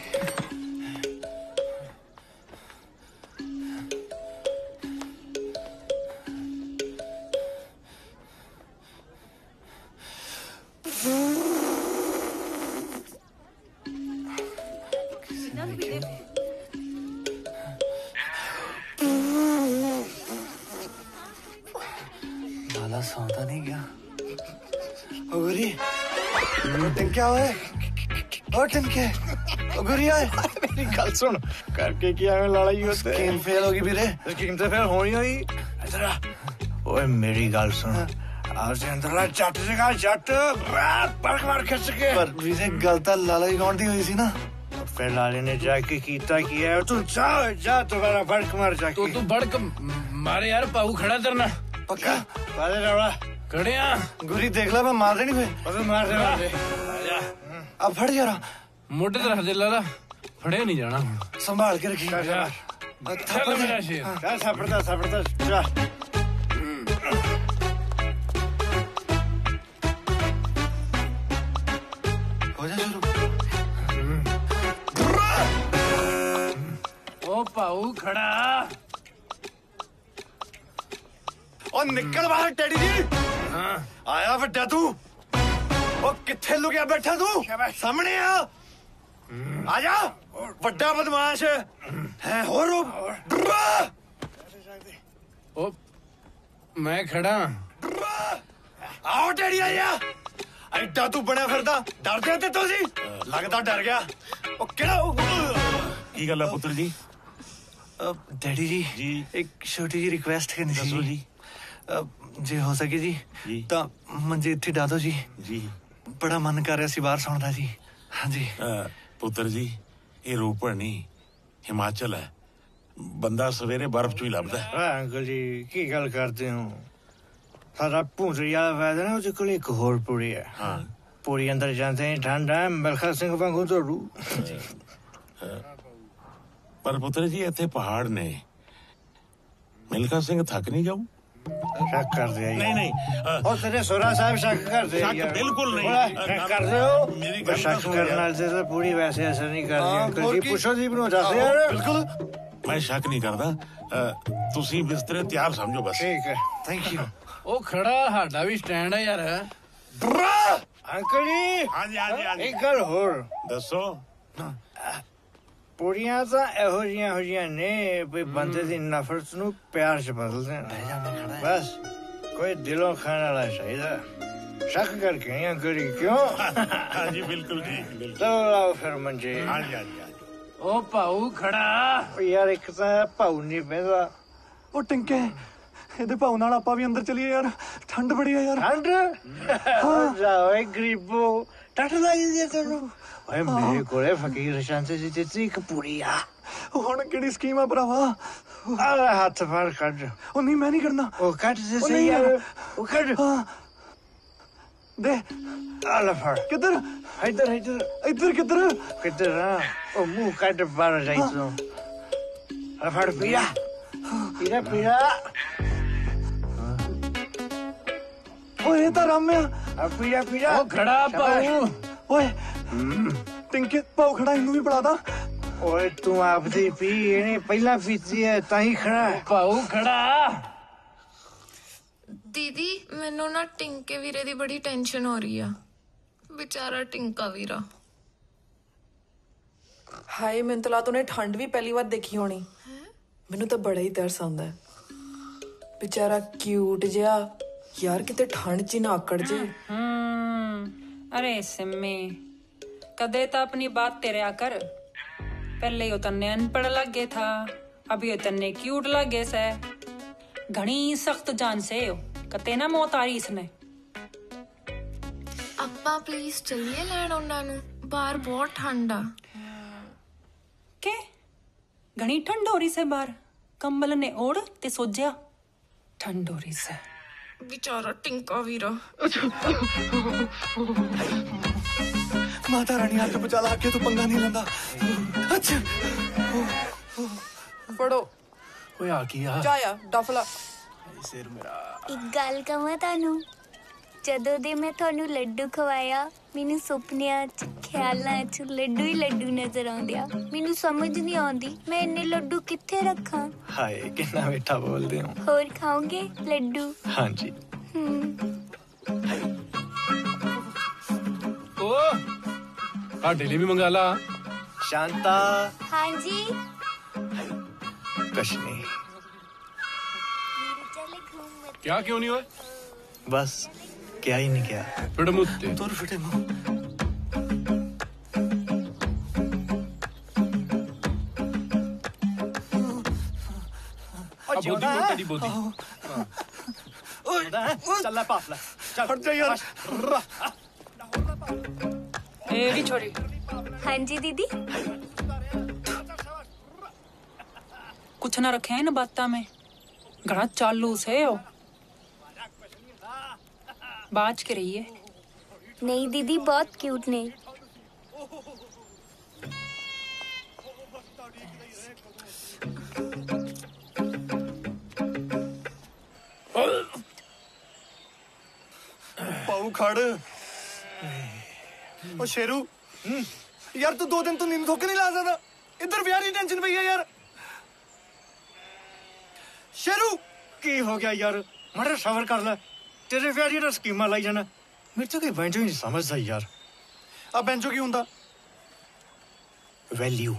लाला सौता नहीं गया। गुरी टिंके ओए ओ टिंके ओ गुरी ओए मेरी गल सुन करके क्या है लाला ही होते। स्कीम फेल होगी वीरे। स्कीम तो फेल होनी होई। इधर आ ओए मेरी गल सुन आज अंदरला जट जगा जट पड़क मार खिंच के पर वीरे गल तां लाला ही कौन दी हुई सी ना फिर लाले ने जाके कीता किया तू जा जा तुम्हारा भड़क मार जाके तो तू भड़क मारे यार पाऊ खड़ा करना पक्का बाले रवड़ा खड़े आ गुरी देख ला मैं मार देनी फिर अबे मार दे मार दे अब फड़ जरा मोटे तो रख दे लाला फड़े नहीं जाना संभाल के रखी चल मेरा शेर जा सापड़ता सापड़ता जा हो जा शुरू ओ पाऊ खड़ा ओ निकल बाहर टैडी जी हाँ आया वड्डा तू ओ किथे लुकिया बैठा तू सामने आ आजा वड्डा बदमाश है हो रो ओ मैं खड़ा आओ टैडी आया ऐडा तू बड़ा फिरदा डर गया ते तो जी लगदा डर गया ओ केड़ा की गल है पुत्र जी डैडी जी जी एक छोटी जी रिक्वेस्ट करनी थी जी जे हो सके जी ਤਾਂ ਮੰਜੇ ਇੱਥੇ ਡਾ ਦਿਓ ਜੀ ਜੀ ਬੜਾ ਮਨ ਕਰ ਰਿਹਾ ਸੀ ਬਾਹਰ ਸੌਣ ਦਾ ਜੀ ਹਾਂਜੀ ਪੁੱਤਰ ਜੀ ਇਹ ਰੋਪੜ ਨਹੀਂ ਹਿਮਾਚਲ ਹੈ ਬੰਦਾ ਸਵੇਰੇ ਬਰਫ਼ ਚੋਂ ਹੀ ਲੱਭਦਾ ਹੈ ਅੰਕਲ ਜੀ ਕੀ ਗੱਲ ਕਰਦੇ ਹੋ ਸਾਡਾ ਭੂੰਜਰੀ ਵਾਲਾ ਵੈਦਰ ਹੈ ਉਹਦੇ ਕੋਲ ਇੱਕ ਹੋਰ ਪੂਰੀ ਹੈ ਹਾਂ ਪੂਰੀ ਅੰਦਰ ਜਾਂਦੇ ਹੀ ਠੰਡਾ ਮਲਖਾ ਸਿੰਘ ਵਾਂਗੂ ਝੋੜੂ ਪਰ ਪੁੱਤਰ ਜੀ ਇੱਥੇ ਪਹਾੜ ਨੇ ਮਿਲਖਾ ਸਿੰਘ ਥੱਕ ਨਹੀਂ ਜਾਊ शक कर दे नहीं नहीं और तेरे सोरा साहब शक कर दे शक बिल्कुल नहीं शक कर रहे हो मेरी शक करना से तो पूरी वैसे असर नहीं कर रही अंकल जी पूछो जी बनो जाते यार बिल्कुल मैं शक नहीं करदा ਤੁਸੀਂ ਬਿਸਤਰੇ ਤਿਆਰ ਸਮਝੋ ਬਸ ठीक है थैंक यू ਉਹ ਖੜਾ ਸਾਡਾ ਵੀ ਸਟੈਂਡ ਹੈ ਯਾਰ अंकल जी हाँ जी हाँ जी हाँ जी एक गल होर दसो ਪੂਰੀਆਂ ਤਾਂ ਇਹੋ ਜਿਹੀਆਂ ਹੋ ਜੀਆਂ ਨੇ ਵੀ ਬੰਦੇ ਦੀ ਨਫ਼ਰਤ ਨੂੰ ਪਿਆਰ ਚ ਬਦਲ ਦੇਣ ਬਸ ਕੋਈ ਦਿਲੋਂ ਖਾਣ ਵਾਲਾ ਚਾਹੀਦਾ ਸ਼ੱਕ ਕਰਕੇ ਨਹੀਂ ਕਰੀ ਕਿਉਂ ਹਾਂਜੀ ਬਿਲਕੁਲ ਠੀਕ ਬਿਲਕੁਲ ਚਲੋ ਫਿਰ ਮੰਜੇ ਹਾਂਜੀ ਹਾਂਜੀ ਉਹ ਭਾਊ ਖੜਾ ਯਾਰ ਇੱਕ ਤਾਂ ਭਾਊ ਨਹੀਂ ਪੈਂਦਾ ਉਹ ਟਿੰਕੇ ਇਹਦੇ ਭਾਉ ਨਾਲ ਆਪਾਂ ਵੀ ਅੰਦਰ ਚਲੀਏ ਯਾਰ ਠੰਡ ਬੜੀ ਆ ਯਾਰ ਠੰਡ ਹਾਂ ਜਾ ਓਏ ਗਰੀਬੋ ਠੰਡ ਲੱਗੀ ਜੇ ਤੈਨੂੰ ਓਏ ਮੇਰੇ ਕੋਲੇ ਫਕੀਰ ਸ਼ਾਂਤੇ ਜੀ ਤੇ ਇੱਕ ਪੂਰੀ ਆ ਹੁਣ ਕਿਹੜੀ ਸਕੀਮ ਆ ਭਰਾਵਾ ਆ ਹੱਥ ਫੜ ਕੱਢ ਉਹ ਨਹੀਂ ਮੈਂ ਨਹੀਂ ਕਰਨਾ ਉਹ ਕੱਢ ਦੇ ਸਹੀ ਯਾਰ ਉਹ ਕੱਢ ਦੇ ਆ ਲੈ ਫੜ ਕਿੱਧਰ ਇੱਧਰ ਇੱਧਰ ਇੱਧਰ ਕਿੱਧਰ ਕਿੱਧਰ ਆ ਉਹ ਮੂੰਹ ਕੱਢ ਬਾਹਰ ਜਾਈ ਤੂੰ ਆ ਫੜ ਪੀਆ ਪੀਆ ਪੀਆ ਓਏ ਤਾਂ ਰਾਮਿਆ ਆ ਪੀਆ ਪੀਆ ਉਹ ਖੜਾ ਭਾਊ ਓਏ ਟਿੰਕੇ ਭਾਉ ਖੜਾ ਇਹਨੂੰ ਵੀ ਪੜਾ ਦਾ ਓਏ ਤੂੰ ਆਪਦੀ ਪੀ ਇਹਨੇ ਪਹਿਲਾਂ ਪੀਤੀ ਹੈ ਤਾਂ ਹੀ ਖੜਾ ਭਾਊ ਖੜਾ ਦੀਦੀ ਮੈਨੂੰ ਨਾ ਟਿੰਕੇ ਵੀਰੇ ਦੀ ਬੜੀ ਟੈਨਸ਼ਨ ਹੋ ਰਹੀ ਆ ਵਿਚਾਰਾ ਟਿੰਕਾ ਵੀਰਾ ਹਾਏ ਮੈਨੂੰ ਤਾਂ ਲੱਗਦਾ ਉਹਨੇ ਠੰਡ ਵੀ ਪਹਿਲੀ ਵਾਰ ਦੇਖੀ ਹੋਣੀ ਮੈਨੂੰ ਤਾਂ ਬੜਾ ਹੀ ਤਰਸ ਆਉਂਦਾ ਹੈ ਵਿਚਾਰਾ ਕਿਊਟ ਜਿਹਾ ਯਾਰ ਕਿਤੇ ਠੰਡ ਚ ਹੀ ਨਾ ਆਕੜ ਜੇ हम्म अरे सिम्मी कदे तो अपनी बात तेरे आकर पहले यो तन्ने अनपढ़ लगे था अब यो तन्ने क्यूट लगे से घनी सख्त जान से हो कते ना मौत आ रही इसने ਆਪਾਂ ਪਲੀਜ਼ ਚੱਲੀਏ ਲੈਣ ਉਹਨਾਂ ਨੂੰ ਬਾਹਰ ਬਹੁਤ ਠੰਡ ਆ के घनी ठंड हो रही से बाहर कंबल ने ओढ़ ते सो जा ठंड हो रही से ਵਿਚਾਰਾ ਟਿੰਕਾ ਵੀਰਾ माता रानी आके बचा ला के तू पंगा नहीं लेंदा अच्छा ਫੜੋ ਓਏ ਆ ਕੀ ਆ ਜਾਇਆ ਡਫਲਾ ਸਿਰ ਮੇਰਾ ਇੱਕ ਗੱਲ ਕਹਾਂ ਤੁਹਾਨੂੰ ਜਦੋਂ ਦੇ ਮੈਂ ਤੁਹਾਨੂੰ ਲੱਡੂ ਖਵਾਇਆ ਮੈਨੂੰ ਸੁਪਨਿਆਂ 'ਚ ਖਿਆਲਾਂ 'ਚ ਲੱਡੂ ਹੀ ਲੱਡੂ ਨਜ਼ਰ ਆਉਂਦੇ ਆ ਮੈਨੂੰ ਸਮਝ ਨਹੀਂ ਆਉਂਦੀ ਮੈਂ ਇੰਨੇ ਲੱਡੂ ਕਿੱਥੇ ਰੱਖਾਂ ਹਾਏ ਕਿੰਨਾ ਮਿੱਠਾ ਬੋਲਦੇ ਹੋ ਹੋਰ ਖਾਓਗੇ ਲੱਡੂ ਹਾਂਜੀ ਓ ਸਾਡੇ ਲਈ ਵੀ ਮੰਗਾ ਲਾ शांता हाँ जी कुछ नहीं क्या क्यों नहीं हुआ बस क्या ही नहीं क्या फिटमुत्ते तोर फिटे मुंह बोधी बोधी बोधी ਹੁੰਦਾ ਹੈ ਚੱਲ ਲੈ ਪਾਸ ਲੈ ਚੱਲ ਹਟ ਜਾ ਯਾਰ एडी छोरी हाँ जी दीदी कुछ ना रखे इन बातों में घना चालू से हो बाज के रही है नहीं दीदी बहुत क्यूट नहीं पाऊ खड़ ओ शेरू यार तू दो दिन तो नींद धोके नहीं ला सकता इधर ब्याह की टेंशन पई है यार शेरू की हो गया यार मरे सबर कर ले तेरे प्यारी दा स्कीमा लाई जाना मेरे तो कोई बेंचो नहीं समझदा यार अब बेंचो की हुंदा वैल्यू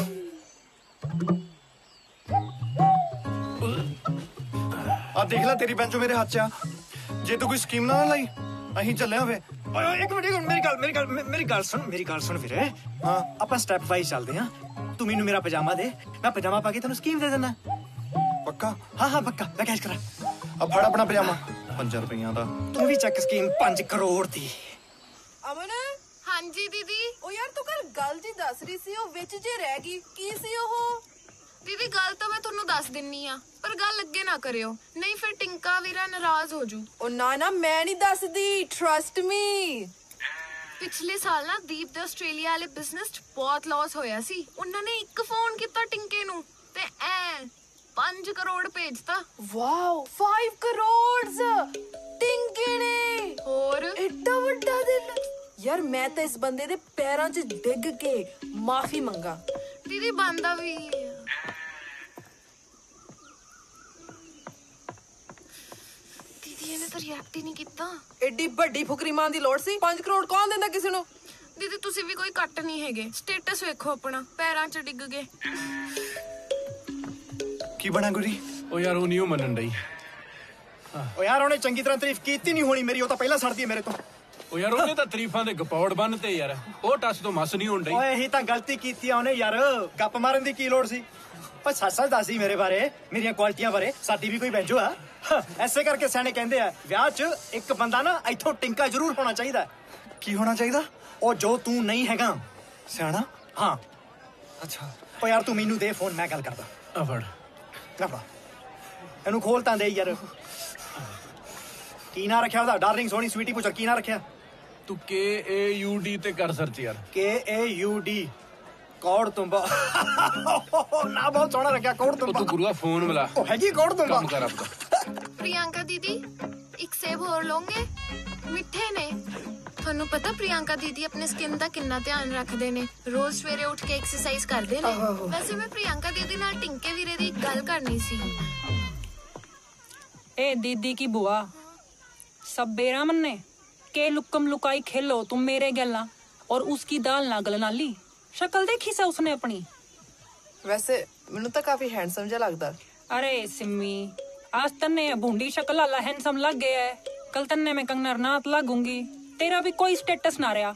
आ देख ले तेरी बेंचो मेरे हाथ च आ जे तू कोई स्कीम ना लाई अहीं चले होवे एक मिनट मेरी गल मेरी गल मेरी गल सुन मेरी गल सुन फिर हां अपन स्टेप वाइज चलते हैं तू मेनू मेरा पजामा दे मैं पजामा पा के तेनू स्कीम दे देना पक्का हाँ हाँ पक्का मैं कैश करा अब फड़ अपना पजामा पांच रुपया दा तू भी चेक स्कीम पांच करोड़ दी अमन हाँ जी दीदी ओ यार तू कल गल जी दस रही सी ओ विच जे रह गई की सी ओ दीदी गल तो मैं ਤੁਹਾਨੂੰ ਦੱਸ ਦਿੰਨੀ ਆ ਪਰ ਗੱਲ ਅੱਗੇ ਨਾ ਕਰਿਓ ਨਹੀਂ ਫਿਰ ਟਿੰਕਾ ਵੀਰਾ ਨਾਰਾਜ਼ ਹੋ ਜੂ ਉਹ ਨਾ ਨਾ ਮੈਂ ਨਹੀਂ ਦੱਸਦੀ ਟਰਸਟ ਮੀ ਪਿਛਲੇ ਸਾਲ ਨਾ ਦੀਪ ਦੇ ਆਸਟ੍ਰੇਲੀਆ ਵਾਲੇ ਬਿਜ਼ਨਸ 'ਚ ਬਹੁਤ ਲਾਸ ਹੋਇਆ ਸੀ ਉਹਨਾਂ ਨੇ ਇੱਕ ਫੋਨ ਕੀਤਾ ਟਿੰਕੇ ਨੂੰ ਤੇ ਐ पांच करोड़ भेजता वाओ फाइव करोड़ टिंके ने और एड्डा बड़ा दिल यार मैं तो इस बंदे दे पैरां च डिग के माफी मंगा दीदी बांदा भी दीदी ने तो रिएक्ट ही नहीं किया एड्डी बड़ी फुकरी मां दी लोड़ सी पांच करोड़ कौन देंदा किसी नु दीदी तुसी भी कोई कट नहीं हैगे स्टेटस वेखो अपना पैरां च डिग गए की बना गुरी ओ यार वो नहीं मनन रही ओ यार ਉਹਨੇ ਚੰਗੀ ਤਰ੍ਹਾਂ ਤਾਰੀਫ ਕੀਤੀ ਨਹੀਂ ਹੋਣੀ ਮੇਰੀ ਉਹ ਤਾਂ ਪਹਿਲਾਂ ਸੜਦੀ ਹੈ ਮੇਰੇ ਤੋਂ ओ यार ਉਹਨੇ ਤਾਂ ਤਾਰੀਫਾਂ ਦੇ ਗਪੌੜ ਬੰਨਤੇ ਯਾਰ ਉਹ ਟੱਚ ਤੋਂ ਮਸ ਨਹੀਂ ਹੋਣ ਡਈ ਓਏ ਇਹੀ ਤਾਂ ਗਲਤੀ ਕੀਤੀ ਆ ਉਹਨੇ ਯਾਰ ਗੱਪ ਮਾਰਨ ਦੀ ਕੀ ਲੋੜ ਸੀ ਪਰ ਸੱਚ ਸੱਚ ਦੱਸੀ ਮੇਰੇ ਬਾਰੇ ਮੇਰੀਆਂ ਕੁਆਲਿਟੀਆਂ ਬਾਰੇ ਸਾਡੀ ਵੀ ਕੋਈ ਬੈਂਜੋ ਆ ਐਸੇ ਕਰਕੇ ਸਿਆਣੇ ਕਹਿੰਦੇ ਆ ਵਿਆਹ 'ਚ ਇੱਕ ਬੰਦਾ ਨਾ ਇੱਥੋਂ ਟਿੰਕਾ ਜ਼ਰੂਰ ਹੋਣਾ ਚਾਹੀਦਾ ਕੀ ਹੋਣਾ ਚਾਹੀਦਾ ਉਹ ਜੋ ਤੂੰ ਨਹੀਂ ਹੈਗਾ ਸਿਆਣਾ ਹਾਂ ਅੱਛਾ ਓ ਯਾਰ ਤੂੰ ਮੈਨੂੰ ਦੇ ਫੋਨ ਮੈਂ ਗੱਲ ਕਰਦਾ ਆ ਫੜ ਇਹਨੂੰ ਖੋਲ ਤਾਂ ਦੇ ਯਾਰ ਕੀ ਨਾ ਰੱਖਿਆ ਉਹਦਾ ਡਾਰਲਿੰਗ ਸੋਹਣੀ ਸਵੀਟੀ ਪੁੱਛ ਕੀ ਨਾ ਰੱਖਿਆ ਤੂੰ ਕੇ ਏ ਯੂ ਡੀ ਤੇ ਕਰ ਸਰਚ ਯਾਰ ਕੇ ਏ ਯੂ ਡੀ ਕੌੜ ਤੁੰਬਾ ਨਾ ਬਹੁਤ ਸੋਹਣਾ ਰੱਖਿਆ ਕੌੜ ਤੁੰਬਾ ਤੂੰ ਗੁਰੂਆ ਫੋਨ ਮਿਲਾ ਉਹ ਹੈਗੀ ਕੌੜ ਤੁੰਬਾ ਕੰਮ ਕਰ ਆਪਦਾ प्रियंका दीदी एक सेब और लोगे मिठे ने ਤੁਹਾਨੂੰ ਪਤਾ ਪ੍ਰਿਯੰਕਾ ਦੀਦੀ ਆਪਣੇ ਸਕਿਨ ਦਾ ਕਿੰਨਾ ਧਿਆਨ ਰੱਖਦੇ ਨੇ ਰੋਜ਼ ਸਵੇਰੇ ਉੱਠ ਕੇ ਐਕਸਰਸਾਈਜ਼ ਕਰਦੇ ਨੇ ਵੈਸੇ ਮੈਂ ਪ੍ਰਿਯੰਕਾ ਦੀਦੀ ਨਾਲ ਟਿੰਕੇ ਵੀਰੇ ਦੀ ਗੱਲ ਕਰਨੀ ਸੀ ए दीदी की बुआ सब बेरामन ने के लुकम लुकाई खेलो तुम मेरे गल्ला और उसकी दाल ना गलना ली शक्ल देखी सा उसने अपनी वैसे ਮੈਨੂੰ ਤਾਂ ਕਾਫੀ ਹੈਂਡਸਮ ਜਿਹਾ ਲੱਗਦਾ अरे सिम्मी आज तन्ने भूंडी शक्ल वाला हैंडसम लग गया है कल तन्ने में कंगना रनाथ लगूंगी तेरा भी कोई स्टेटस ना रहा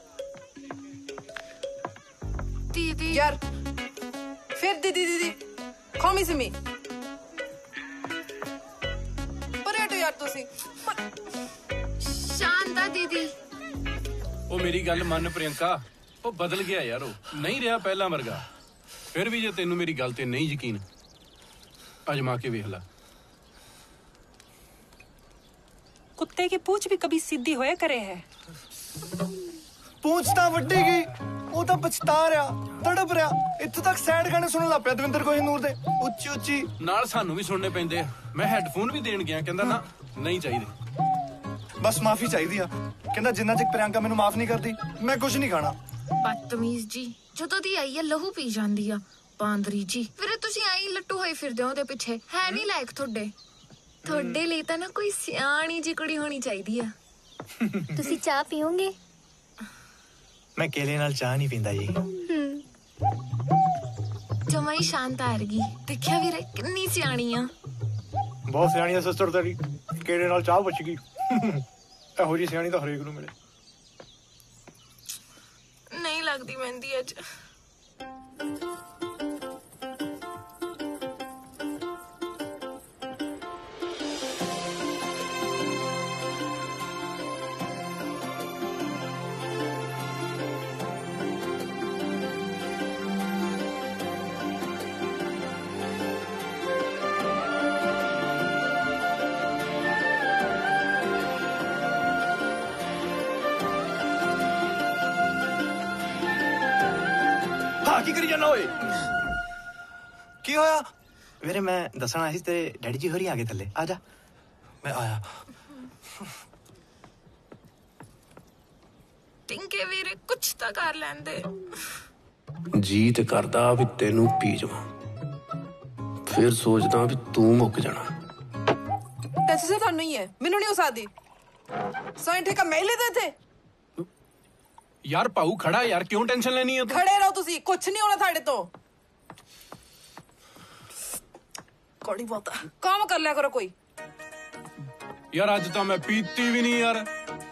दीदी यार फिर दीदी दीदी कॉल मी सिमी पर हटो यार तुसी शांता दीदी ਉਹ ਮੇਰੀ ਗੱਲ ਮੰਨ ਪ੍ਰਿਯੰਕਾ ਉਹ ਬਦਲ ਗਿਆ ਯਾਰ ਉਹ ਨਹੀਂ ਰਿਹਾ ਪਹਿਲਾਂ ਵਰਗਾ ਫਿਰ ਵੀ ਜੇ ਤੈਨੂੰ ਮੇਰੀ ਗੱਲ ਤੇ ਨਹੀਂ ਯਕੀਨ ਅਜਮਾ ਕੇ ਵੇਖ ਲੈ कुत्ते की पूंछ भी कभी सीधी होया करे है पूंछ ਤਾਂ ਵੱਡੇਗੀ ਉਹ ਤਾਂ ਪਛਤਾ ਰਿਹਾ ਤੜਪ ਰਿਹਾ ਇੱਥੇ ਤੱਕ ਸੈਡ ਗਾਣੇ ਸੁਣਨ ਲੱਗ ਪਿਆ ਦਵਿੰਦਰ ਕੋਹਿਨੂਰ ਦੇ ਉੱਚੀ ਉੱਚੀ ਨਾਲ ਸਾਨੂੰ ਵੀ ਸੁਣਨੇ ਪੈਂਦੇ ਆ ਮੈਂ ਹੈੱਡਫੋਨ ਵੀ ਦੇਣ ਗਿਆ ਕਹਿੰਦਾ ਨਾ ਨਹੀਂ ਚਾਹੀਦੇ ਬਸ ਮਾਫੀ ਚਾਹੀਦੀ ਆ ਕਹਿੰਦਾ ਜਿੰਨਾ ਚਿਰ ਪ੍ਰਿਯੰਕਾ ਮੈਨੂੰ ਮਾਫ ਨਹੀਂ ਕਰਦੀ ਮੈਂ ਕੁਝ ਨਹੀਂ ਖਾਣਾ ਬਦਤਮੀਜ਼ ਜੀ ਜਦੋਂ ਦੀ ਆਈ ਹੈ ਲਹੂ ਪੀ ਜਾਂਦੀ ਆ ਬਾਂਦਰੀ ਜੀ ਫਿਰ ਤੁਸੀਂ ਆਈ ਲੱਟੂ ਹੋਏ ਫਿਰਦੇ ਹੋ ਉਹਦੇ ਪਿੱਛੇ ਹੈ ਨਹੀਂ ਲਾਇਕ ਤੁਹਾਡੇ ਤੁਹਾਡੇ ਲਈ ਤਾਂ ਨਾ ਕੋਈ ਸਿਆਣੀ ਜੀ ਕੁੜੀ ਹੋਣੀ ਚਾਹੀਦੀ ਆ ਤੁਸੀਂ ਚਾਹ ਪੀਓਗੇ ਮੈਂ ਕੇਲੇ ਨਾਲ ਚਾਹ ਨਹੀਂ ਪੀਂਦਾ ਜੀ ਜਮਾਈ ਸ਼ਾਂਤ ਆ ਰਹੀ ਦੇਖਿਆ ਵੀਰੇ ਕਿੰਨੀ ਸਿਆਣੀ ਆ ਬਹੁਤ ਸਿਆਣੀ ਆ ਸਿਸਟਰ ਤੇਰੀ ਕੇਲੇ ਨਾਲ ਚਾਹ ਪੁੱਛ ਗਈ ਇਹੋ ਜੀ ਸਿਆਣੀ ਤਾਂ ਹਰੇਕ ਨੂੰ ਮਿਲੇ ਨਹੀਂ ਲੱਗਦੀ ਮਹਿੰਦੀ ਅੱਜ ਆ ਕੀ ਕਰੀ ਜਾਣਾ ਓਏ ਕੀ ਹੋਇਆ ਵੀਰੇ ਮੈਂ ਦੱਸਣਾ ਸੀ ਤੇਰੇ ਡੈਡੀ ਜੀ ਹੋਰੀ ਆ ਗਏ ਥੱਲੇ ਆ ਜਾ ਮੈਂ ਆਇਆ ਟਿੰਕੇ ਵੀਰੇ ਕੁਛ ਤਾਂ ਕਰ ਲੈਂਦੇ ਜੀ ਤੇ ਕਰਦਾ ਵੀ ਤੈਨੂੰ ਪੀ ਜਾਵਾਂ ਫਿਰ ਸੋਚਦਾ ਵੀ ਤੂੰ ਮੁੱਕ ਜਾਣਾ ਟੈਸੀ ਸੇ ਤੁਹਾਨੂੰ ਹੀ ਹੈ ਮੈਨੂੰ ਨਹੀਂ ਉਸਾਦੀ ਸਾਇੰਟੇ ਕਾ ਮੇਲੇ ਦੇ ਥੇ ਯਾਰ ਪਾਉ ਖੜਾ ਯਾਰ ਕਿਉਂ ਟੈਨਸ਼ਨ ਲੈਣੀ ਹੈ ਤੂੰ ਖੜੇ ਰਹੋ ਤੁਸੀਂ ਕੁਛ ਨਹੀਂ ਹੋਣਾ ਤੁਹਾਡੇ ਤੋਂ ਕੋੜੀ ਬੋਤਾ ਕੰਮ ਕਰ ਲਿਆ ਕਰੋ ਕੋਈ ਯਾਰ ਅੱਜ ਤਾਂ ਮੈਂ ਪੀਤੀ ਵੀ ਨਹੀਂ ਯਾਰ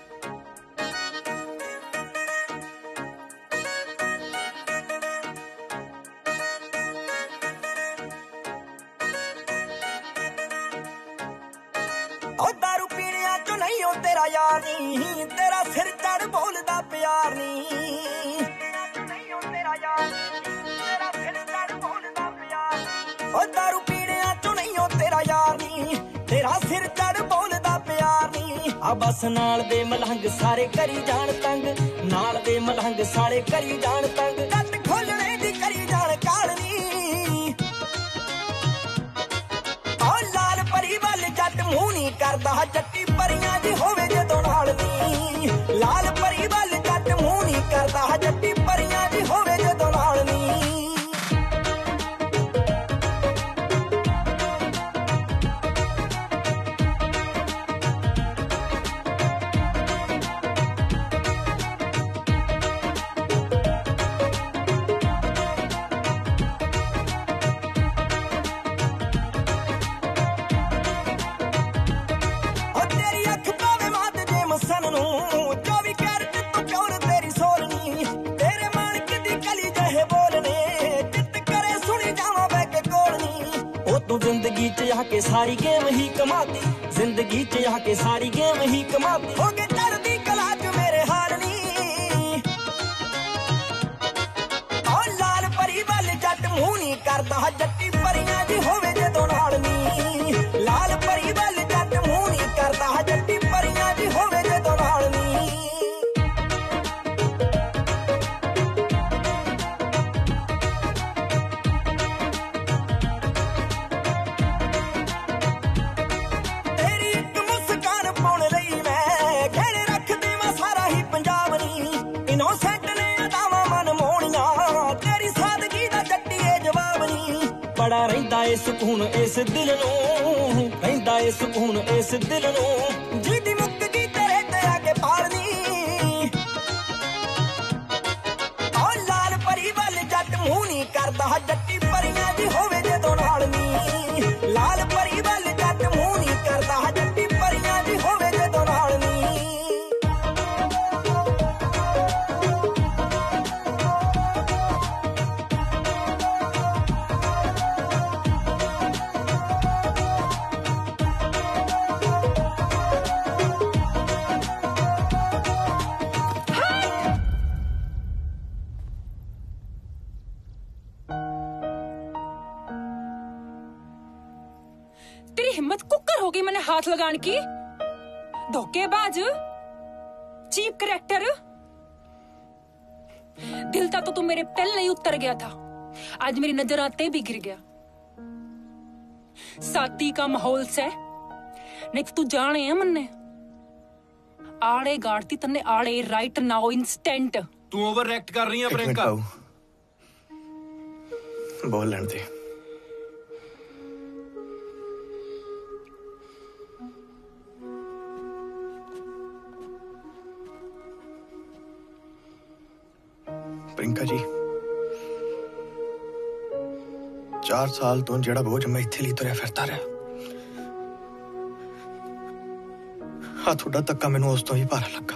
तेरा यार नहीं तेरा सिर चढ़ बोलदा प्यार नहीं ओ दारू पीने चो नहीं हो तेरा यार नहीं तेरा सिर चढ़ बोलदा प्यार नहीं आ बस नाल दे मलहंग सारे करी जान तंग नाल दे मलहंग सारे करी जान तंग कट खोलने दी करी जान कालनी ओ लाल परी वाल जट मुंह नहीं करदा जट्टी परियां दी होवे जदों नाल नी लाल परी वाल जट मुंह नहीं करदा जट्टी परियां दी होवे जदों नाल नी जिंदगी च आके सारी गेम ही कमाती जिंदगी च आके सारी गेम ही कमाती हो गए चढ़दी कला च मेरे हाल नी ओ लाल परी वाल जट मुंह नहीं करदा जट्टी परियां दी होवे जदों नाल नी लाल परी वाल जट मुंह नहीं करदा जट्टी परियां दी होवे जदों नाल नी बड़ा रहिंदा ए सुकून इस दिल नूं रहिंदा ए सुकून इस दिल नूं जिदी मुक्त दी तेरे ते आके पालनी ओ लाल परी वाल जट मुंह नहीं करदा जट्टी परियां दी होवे जदों नाल नी लाल परी वाल जट मुंह नहीं करदा जट्टी परियां दी होवे जदों नाल नी तेरी हिम्मत कुकर हो गई मैंने हाथ लगाने की धोखेबाज चीप करैक्टर दिल था तो तू मेरे पहले ही उतर गया था आज मेरी नजर आते भी गिर गया साथी का माहौल से नहीं तो तू जाने है मन्ने आड़े गाड़ती तन्ने आड़े राइट नाउ इंस्टेंट तू ओवर एक्ट कर रही है प्रियंका बोल लेने दे प्रियंका जी चार साल तो जेड़ा बोझ मैं इत्थे ली तुरया फिरता रहा हाँ थोड़ा धक्का मैनू उस तो ही भारा लगा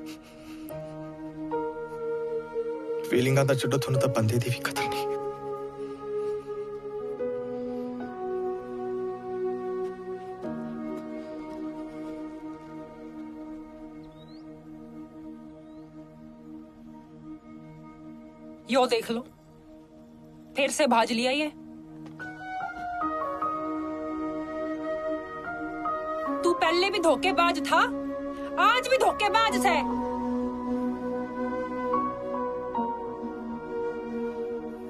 फीलिंगा दा छड्डो थोनू तां बंदे दी भी कदर नहीं यो देख लो फिर से भाज लिया ये तू पहले भी धोखेबाज था आज भी धोखेबाज है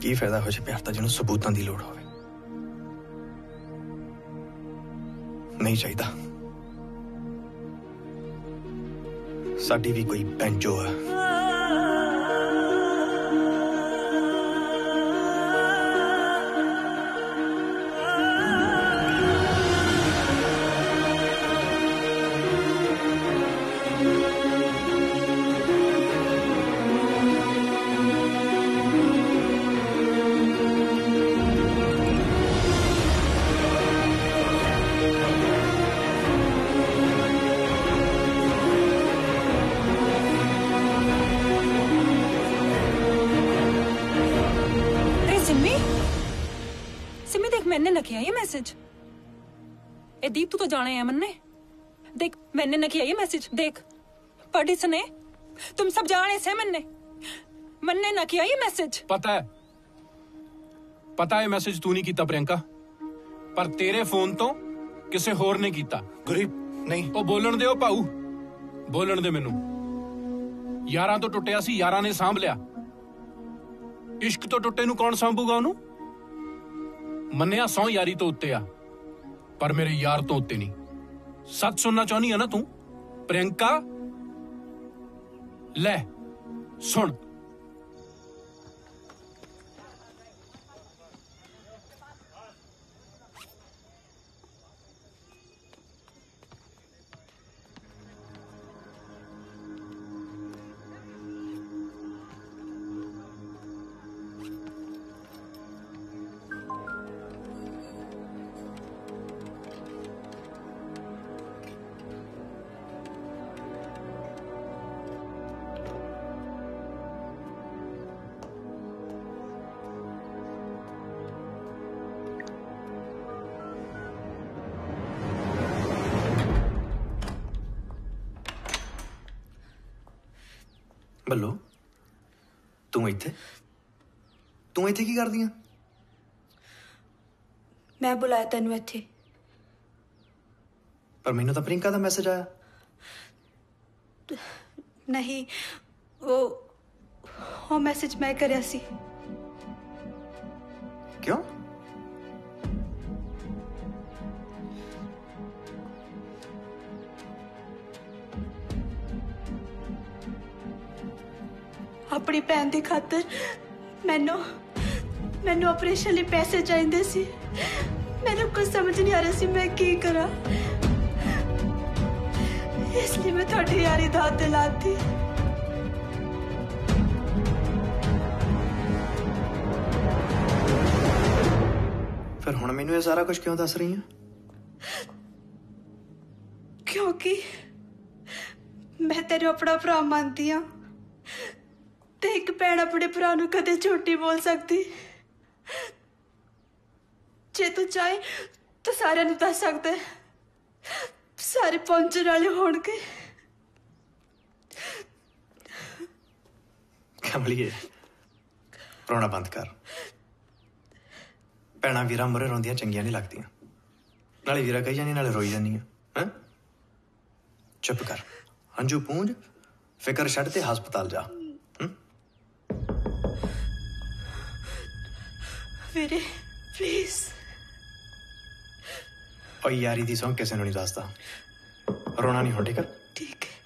ਕੀ ਫਾਇਦਾ ਹੋ ਜੇ ਪਿਆਰ ਦਾ ਜਿਹਨੂੰ ਸਬੂਤਾਂ ਦੀ ਲੋੜ ਹੋਵੇ। ਨਹੀਂ ਚਾਹੀਦਾ। ਸਾਡੀ ਵੀ ਕੋਈ ਪੈਂਚੋ ਆ। मैंने न किया ये मैसेज। ए दीप तू तो जाने है मन्ने। देख मैंने न किया ये मैसेज। देख पढ़ इसने। तुम सब जाने से मन्ने मन्ने न किया ये मैसेज। पता है पता है मैसेज तू नहीं कीता प्रियंका, पर तेरे फोन तो किसे होर ने कीता। गुरीब नहीं ओ बोलन दे ओ भाऊ, बोलन दे मैनू। यारां तो टुटिया सी यारां ने सांभ लिया, इश्क तो टुटे नू कौन सांभूगा ओनू। मन्निया सौ यारी तो उत्ते आ, पर मेरे यार तो उत्ते नहीं। सच सुनना चाहनी है ना तू प्रियंका? ले सुन, ਬੱਲੋ ਤੂੰ ਇੱਥੇ ਤੂੰ ਇੱਥੇ ਕੀ ਕਰਦੀ ਆ? ਮੈਂ ਬੁਲਾਇਆ ਤੈਨੂੰ ਇੱਥੇ। ਪਰ ਮੈਨੂੰ ਤਾਂ ਪ੍ਰਿੰਕਾ ਦਾ ਮੈਸੇਜ ਆਇਆ। ਨਹੀਂ ਉਹ ਉਹ ਮੈਸੇਜ ਮੈਂ ਕਰਿਆ ਸੀ। ਕਿਉਂ? अपनी भैन की खातर मैनू मैनू ऑपरेशन लिए पैसे चाहिए सी। मैनू कुछ समझ नहीं आ रहा सी मैं की करा, इसलिए मैं थोड़ी यारी दात दिलाती। फिर हुण मैनू ये सारा कुछ क्यों दस रही है? क्योंकि मैं तेरे अपना भरा मानती हाँ, ते एक भैन अपने भरा नूं कदे झूठ नहीं बोल सकती। जे तू चाहे तो सारे नूं दस सकदे, सारे पहुंचने वाले होणगे। कमलिए रोना बंद कर। भैणां वीरां मुरे रोंदियां चंगियां नहीं लगदियां। नाले वीरा कही जानी नाले रोई जानी है। चुप कर, हंझू पूंज, फिकर छड्ड ते हस्पताल जा। वीरे प्लीज। और यारी दी सौं किसे नूं नहीं दसदा। रोना नहीं हो, ठीक है? ठीक है।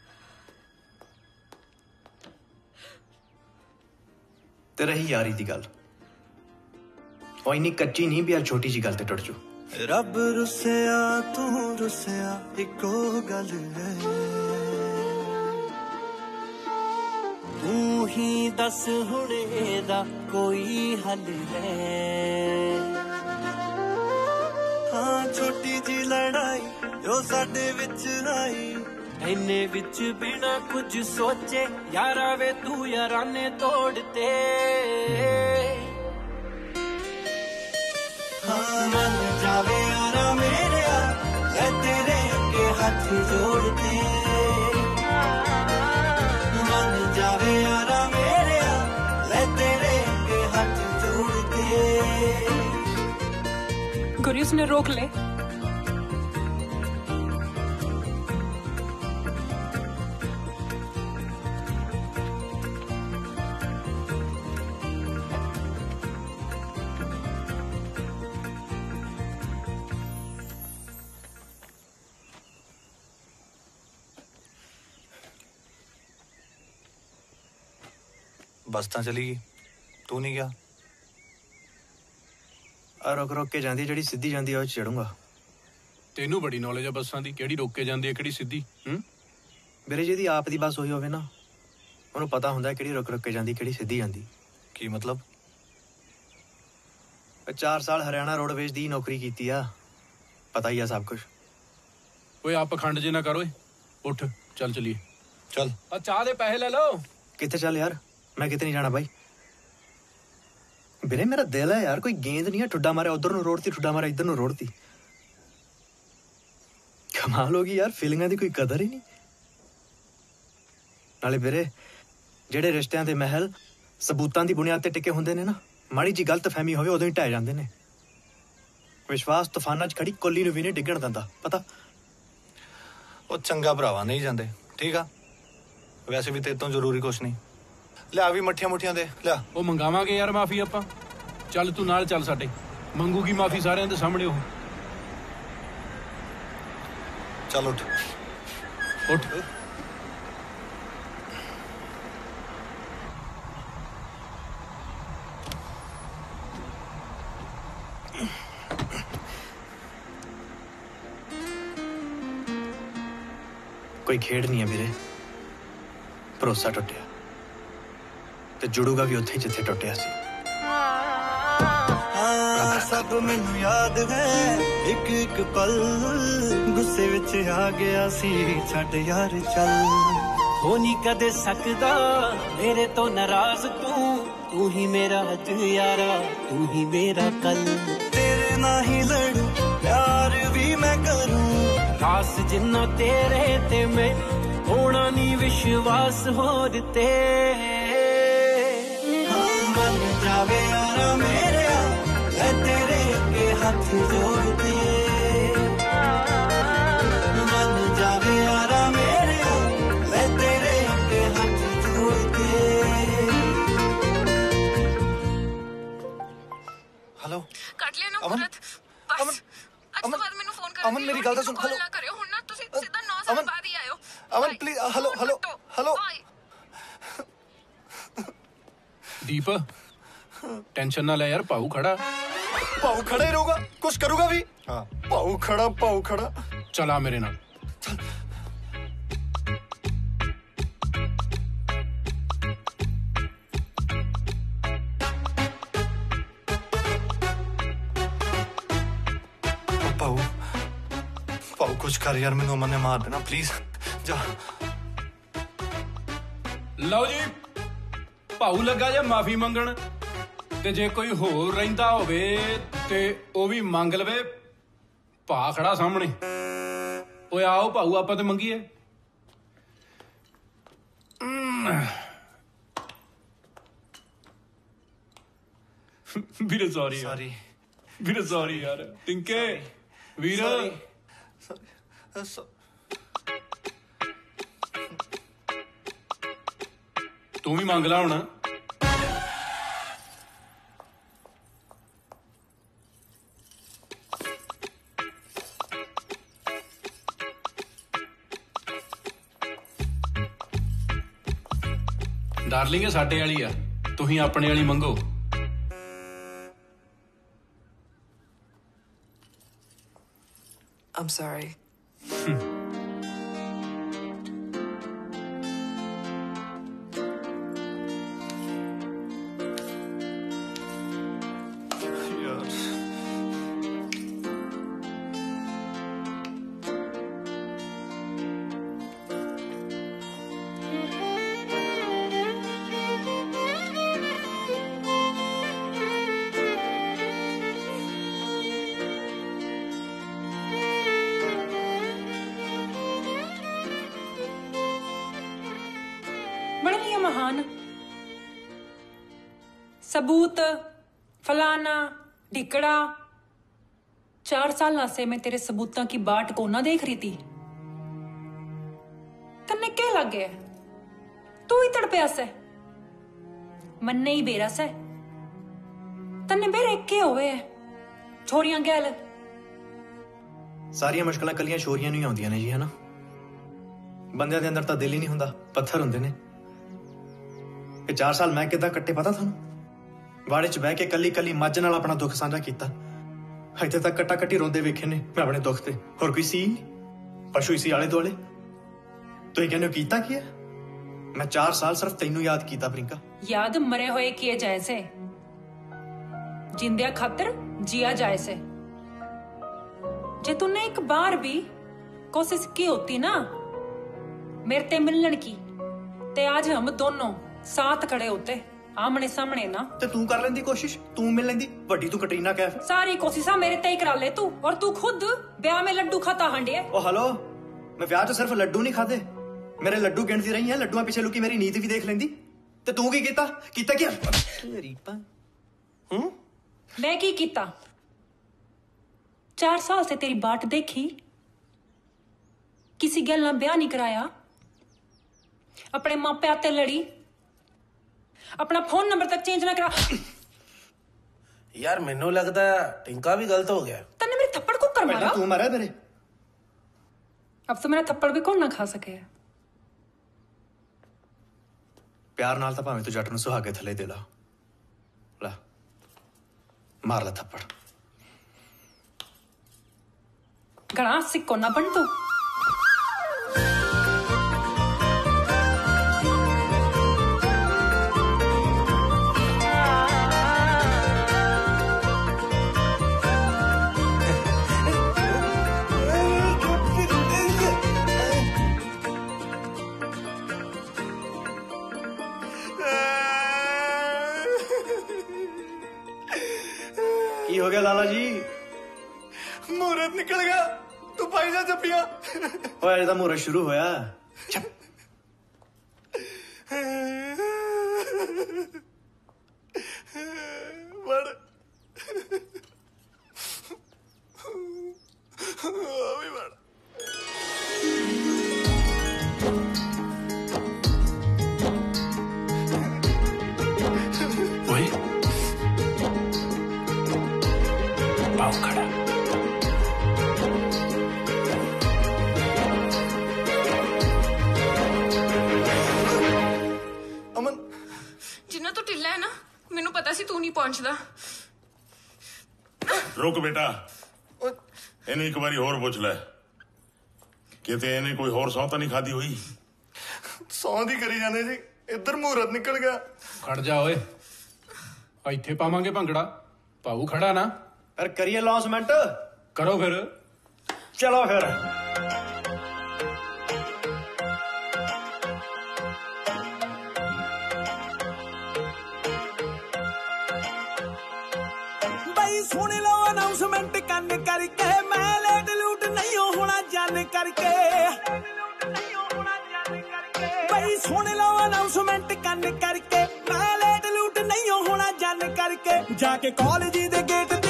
ते रही यारी दी गल, और इन्नी कच्ची नहीं भी यार छोटी जी गल ते टुट जू। रब रुसिया तू रुसिया इको गल है, तू ही दस हुण एदा कोई हल है। हाँ छोटी जी लड़ाई जो साडे विच आई, इन्ने विच बिना कुछ सोचे यारा वे तू याराने तोड़ते। हाँ मन जावे यारा मेरे आ, मैं तेरे अगे हाथ जोड़ते। मन जावे यारा मेरे आ, मैं तेरे अगे हाथ जोड़ते। गुरी उसने रोक ले। बस तां चली गई, तू नहीं गया। आ रुक रुक के जांदी ਜਿਹੜੀ ਸਿੱਧੀ ਜਾਂਦੀ ਆ ਉਹ 'ਚ ਚੜੂੰਗਾ। ਤੈਨੂੰ ਬੜੀ ਨੌਲੇਜ ਆ ਬੱਸਾਂ ਦੀ, ਕਿਹੜੀ ਰੋਕ ਕੇ ਜਾਂਦੀ ਹੈ ਕਿਹੜੀ ਸਿੱਧੀ। ਹੂੰ ਵੀਰੇ ਜਿਹਦੀ ਆਪ ਦੀ ਬੱਸ ਹੋਈ ਹੋਵੇ ਨਾ ਉਹਨੂੰ ਪਤਾ ਹੁੰਦਾ ਕਿਹੜੀ ਰੁਕ ਰੁਕ ਕੇ ਜਾਂਦੀ ਕਿਹੜੀ ਸਿੱਧੀ ਜਾਂਦੀ। ਕੀ ਮਤਲਬ? ਚਾਰ ਸਾਲ ਹਰਿਆਣਾ ਰੋਡਵੇਜ਼ ਦੀ ਨੌਕਰੀ ਕੀਤੀ ਆ, ਪਤਾ ਹੀ ਆ ਸਭ ਕੁਝ। ਓਏ ਆਪ ਪਖੰਡ ਜੇ ਨਾ ਕਰ ਓਏ, ਉੱਠ ਚੱਲ ਚਲੀਏ। ਚੱਲ ਆ ਚਾਹ ਦੇ ਪੈਸੇ ਲੈ ਲਓ। ਕਿੱਥੇ ਚੱਲ ਯਾਰ, ਮੈਂ ਕਿਤੇ ਨਹੀਂ ਜਾਣਾ ਬਾਈ। ਵੀਰੇ ਮੇਰਾ ਦਿਲ ਹੈ ਯਾਰ, ਕੋਈ ਗੇਂਦ ਨਹੀਂ ਹੈ ਠੁੱਡਾ ਮਾਰਿਆ ਉਧਰ ਨੂੰ ਰੋੜਤੀ, ਠੁੱਡਾ ਮਾਰਿਆ ਇੱਧਰ ਨੂੰ ਰੋੜਤੀ। ਕਮਾਲ ਹੋ ਗਈ ਯਾਰ, ਫੀਲਿੰਗਾਂ ਦੀ ਕੋਈ ਕਦਰ ਹੀ ਨਹੀਂ। ਨਾਲੇ ਵੀਰੇ ਜਿਹੜੇ ਰਿਸ਼ਤਿਆਂ ਦੇ ਮਹਿਲ ਸਬੂਤਾਂ ਦੀ ਬੁਨਿਆਦ ਤੇ ਟਿਕੇ ਹੁੰਦੇ ਨੇ ਨਾ, ਮਾੜੀ ਜੀ ਗਲਤ ਫਹਿਮੀ ਹੋਵੇ ਉਦੋਂ ਹੀ ਢਹਿ ਜਾਂਦੇ ਨੇ। ਵਿਸ਼ਵਾਸ ਤੂਫਾਨਾਂ 'ਚ ਖੜੀ ਕੋਲੀ ਨੂੰ ਵੀ ਨਹੀਂ ਡਿੱਗਣ ਦਿੰਦਾ, ਪਤਾ। ਉਹ ਚੰਗਾ ਭਰਾਵਾ ਨਹੀਂ ਜਾਂਦੇ, ਠੀਕ ਆ। ਵੈਸੇ ਵੀ ਤੇਰੇ ਤੋਂ ਜ਼ਰੂਰੀ ਕੁਛ ਨਹੀਂ। ਲਿਆ ਵੀ ਮੱਠੀਆਂ ਮੁੱਠੀਆਂ ਦੇ ਲਿਆ। ਉਹ ਮੰਗਾਵਾਂਗੇ ਯਾਰ ਮਾਫੀ ਆਪਾਂ। ਚੱਲ ਤੂੰ ਨਾਲ ਚੱਲ ਸਾਡੇ, ਮੰਗੂਗੀ ਮਾਫੀ ਸਾਰਿਆਂ ਦੇ ਸਾਹਮਣੇ ਉਹ। ਚੱਲ ਉੱਠ ਉੱਠ। ਕੋਈ ਖੇਡ ਨਹੀਂ ਹੈ ਵੀਰੇ, ਭਰੋਸਾ ਟੁੱਟਿਆ ਤੇ ਜੁੜੂਗਾ ਵੀ ਉੱਥੇ ਜਿੱਥੇ ਟੁੱਟਿਆ ਸੀ। ਹਾਂ ਸਭ ਮੈਨੂੰ ਯਾਦ ਹੈ, ਇੱਕ ਇੱਕ ਪਲ ਗੁੱਸੇ ਵਿੱਚ ਆ ਗਿਆ ਸੀ, ਛੱਡ ਯਾਰ ਚੱਲ। ਹੋ ਨਹੀਂ ਕਦੇ ਸਕਦਾ ਮੇਰੇ ਤੋਂ ਨਾਰਾਜ਼ ਤੂੰ, ਤੂੰ ਹੀ ਮੇਰਾ ਅੱਜ ਯਾਰਾ, ਤੂੰ ਹੀ ਮੇਰਾ ਕੱਲ। ਤੇਰੇ ਨਾਲ ਹੀ ਲੜੂ ਪਿਆਰ ਵੀ ਮੈਂ ਕਰੂੰ, ਖਾਸ ਜਿੰਨਾ ਤੇਰੇ ਤੇ ਮੈਂ ਹੋਣਾ ਨਹੀਂ ਵਿਸ਼ਵਾਸ ਹੋਰ ਤੇ। ਮੰਨ ਜਾਵੇ ਯਾਰਾ ਮੇਰਿਆ ਮੈਂ ਤੇਰੇ ਅੱਗੇ ਹੱਥ ਜੋੜਦੇ। ਮੰਨ ਜਾਵੇ ਯਾਰਾ ਮੇਰਿਆ ਮੈਂ ਤੇਰੇ ਅੱਗੇ ਹੱਥ ਜੋੜਦੇ। ਹੈਲੋ ਕੱਟ ਲਿਆ ਨਾ ਅਮਨ। ਮੁਰਤ, ਬਸ ਅੱਜ ਤੋਂ ਬਾਅਦ ਮੈਨੂੰ ਫੋਨ ਕਰ। ਅਮਨ ਮੇਰੀ ਗੱਲ ਤਾਂ ਸੁਣ। ਹੈਲੋ ਨਾ ਕਰਿਓ ਹੁਣ, ਨਾ ਤੁਸੀਂ ਸਿੱਧਾ ਨੌ ਸਾਲ ਬਾਅਦ ਹੀ ਆਇਓ। Aman please, hello hello hello. Deep tension ਨਾ ਲੈ ਯਾਰ, ਭਾਊ ਖੜਾ। ਭਾਊ ਖੜਾ ਹੀ ਰਹੂਗਾ, ਕੁਛ ਕਰੂਗਾ ਵੀ। ਹਾਂ ਭਾਊ ਖੜਾ, ਭਾਊ ਖੜਾ। ਚਲਾ ਮੇਰੇ ਨਾਲ। ਭਾਊ ਭਾਊ ਕੁਛ ਕਰ ਯਾਰ, ਮੈਨੂੰ ਅਮਨ ਨੇ ਮਾਰ ਦੇਣਾ, ਪਲੀਜ਼ ਜਾ। ਲਓ ਜੀ, ਭਾਊ ਲੱਗਾ ਜੇ ਮਾਫੀ ਮੰਗਣ, ਤੇ ਜੇ ਕੋਈ ਹੋਰ ਰਹਿੰਦਾ ਹੋਵੇ ਤੇ ਉਹ ਵੀ ਮੰਗ ਲਵੇ। ਭਾ ਖੜਾ ਸਾਹਮਣੇ। ਓਏ ਆਓ ਭਾਊ ਆਪਾਂ ਤੇ ਮੰਗੀਏ। ਵੀਰੇ ਸੌਰੀ ਸੌਰੀ ਵੀਰੇ, ਸੌਰੀ ਯਾਰ। ਟਿੰਕੇ ਵੀਰ ਤੂੰ ਵੀ ਮੰਗ ਲਾ ਹੁਣ। ਡਾਰਲਿੰਗ ਸਾਡੇ ਵਾਲੀ ਆ, ਤੁਸੀਂ ਆਪਣੇ ਵਾਲੀ ਮੰਗੋ। I'm sorry. महान सबूत फलाना ढिकड़ा। चार साल से मैं तेरे सबूतों की बाट को ना देख रही थी। तन्ने क्या लग गया? तू ही तड़पया से, मन्ने ही बेरस है। तन्ने बेरे के होवे है छोरियां गैल। सारियां मुश्किलां कलियां छोरियां नहीं आउंदियां ने जी, है ना। बंदियां दे अंदर तां दिल ही नहीं हुंदा, पत्थर हुंदे ने। कि चार साल मैं किदां कट्टे पता थानू वाड़े च बह के कली कली मੱਝ नाल अपना दुख साझा कीता इत्थे तक कट्टा कट्टी रोंदे वेखे ने मैं अपने दुख ते होर कोई सी पशु इसी आले दुआले तुसीं कहने हो कीता की है मैं चार साल सिर्फ तैनू याद कीता प्रियंका याद मरे हुए किए जाए से जिंदिया खातिर जिया जाए से जे तूने एक बार भी कोशिश की होती ना मेरे ते मिलने की ते आज हम दोनों साथ खड़े होते आमने सामने ना ते तू कर लेंदी कोशिश तू मिल लेंदी वड्डी तू कटरीना कैफ सारी कोशिशा मेरे ते ही करा ले तू और तू खुद ब्याह में लड्डू खाता हंडे ओ हेलो मैं ब्याह च सिर्फ लड्डू नहीं खादे मेरे लड्डू गिनती रही है लड्डुआ पीछे लुकी मेरी नींद भी देख लेंदी ते तू की कीता कीता क्या तेरी पा हम्म मैं की कीता चार साल से तेरी बाट देखी किसी गल ना ब्याह नहीं कराया अपने मां प्या ते लड़ी अपना फोन नंबर तक चेंज ना करा यार मैनू लगता टिंका भी गलत हो गया तन्ने मेरे थप्पड़ को कर मारा तू मारा मेरे अब तो मेरा थप्पड़ भी कौन ना खा सके प्यार नाल तां भावें तू जट नूं सुहागे थले दे ला ला मार ला थप्पड़ घना सिक्को ना बन तू की हो गया लाला जी मुहूर्त निकल गया तू पाई जा जपिया ओए अजे तां मुहूर्त शुरू होया बड़ अभी बड़ ओए पाव खड़ा अमन जिन्ना तू ढिल्ला है ना मैनू पता सी तू नहीं पहुंचदा रुक बेटा ਇਹਨੂੰ ਇੱਕ ਵਾਰੀ ਹੋਰ ਪੁੱਛ ਲੈ ਕਿਤੇ ਇਹਨੇ ਕੋਈ ਹੋਰ ਸੌਂ ਤਾਂ ਨਹੀਂ ਖਾਦੀ ਹੋਈ ਸੌਂ ਦੀ ਕਰੀ ਜਾਂਦੇ ਜੀ ਇੱਧਰ ਮੂਰਤ ਨਿਕਲ ਗਿਆ ਖੜ ਜਾ ਓਏ ਇੱਥੇ ਪਾਵਾਂਗੇ ਭੰਗੜਾ ਪਾਉ ਖੜਾ ਨਾ ਫਿਰ ਕਰੀਏ ਲੌਂਸਮੈਂਟ ਕਰੋ ਫਿਰ ਚਲੋ ਫਿਰ ਬਈ ਸੁਣ ਲਓ ਅਨਾਉਂਸਮੈਂਟ ਕੰਨ ਕਰਕੇ ਮੈਂ ਲੇਟ ਲੂਟ ਨਹੀਂ ਹੋਣਾ ਜਾਣ ਕਰਕੇ ਬਈ ਸੁਣ ਲਓ ਅਨਾਉਂਸਮੈਂਟ ਕੰਨ ਕਰਕੇ ਮੈਂ ਲੇਟ ਲੂਟ ਨਹੀਂ ਹੋਣਾ ਜਾਣ ਕਰਕੇ ਜਾ ਕੇ ਕਾਲਜ ਦੇ ਗੇਟ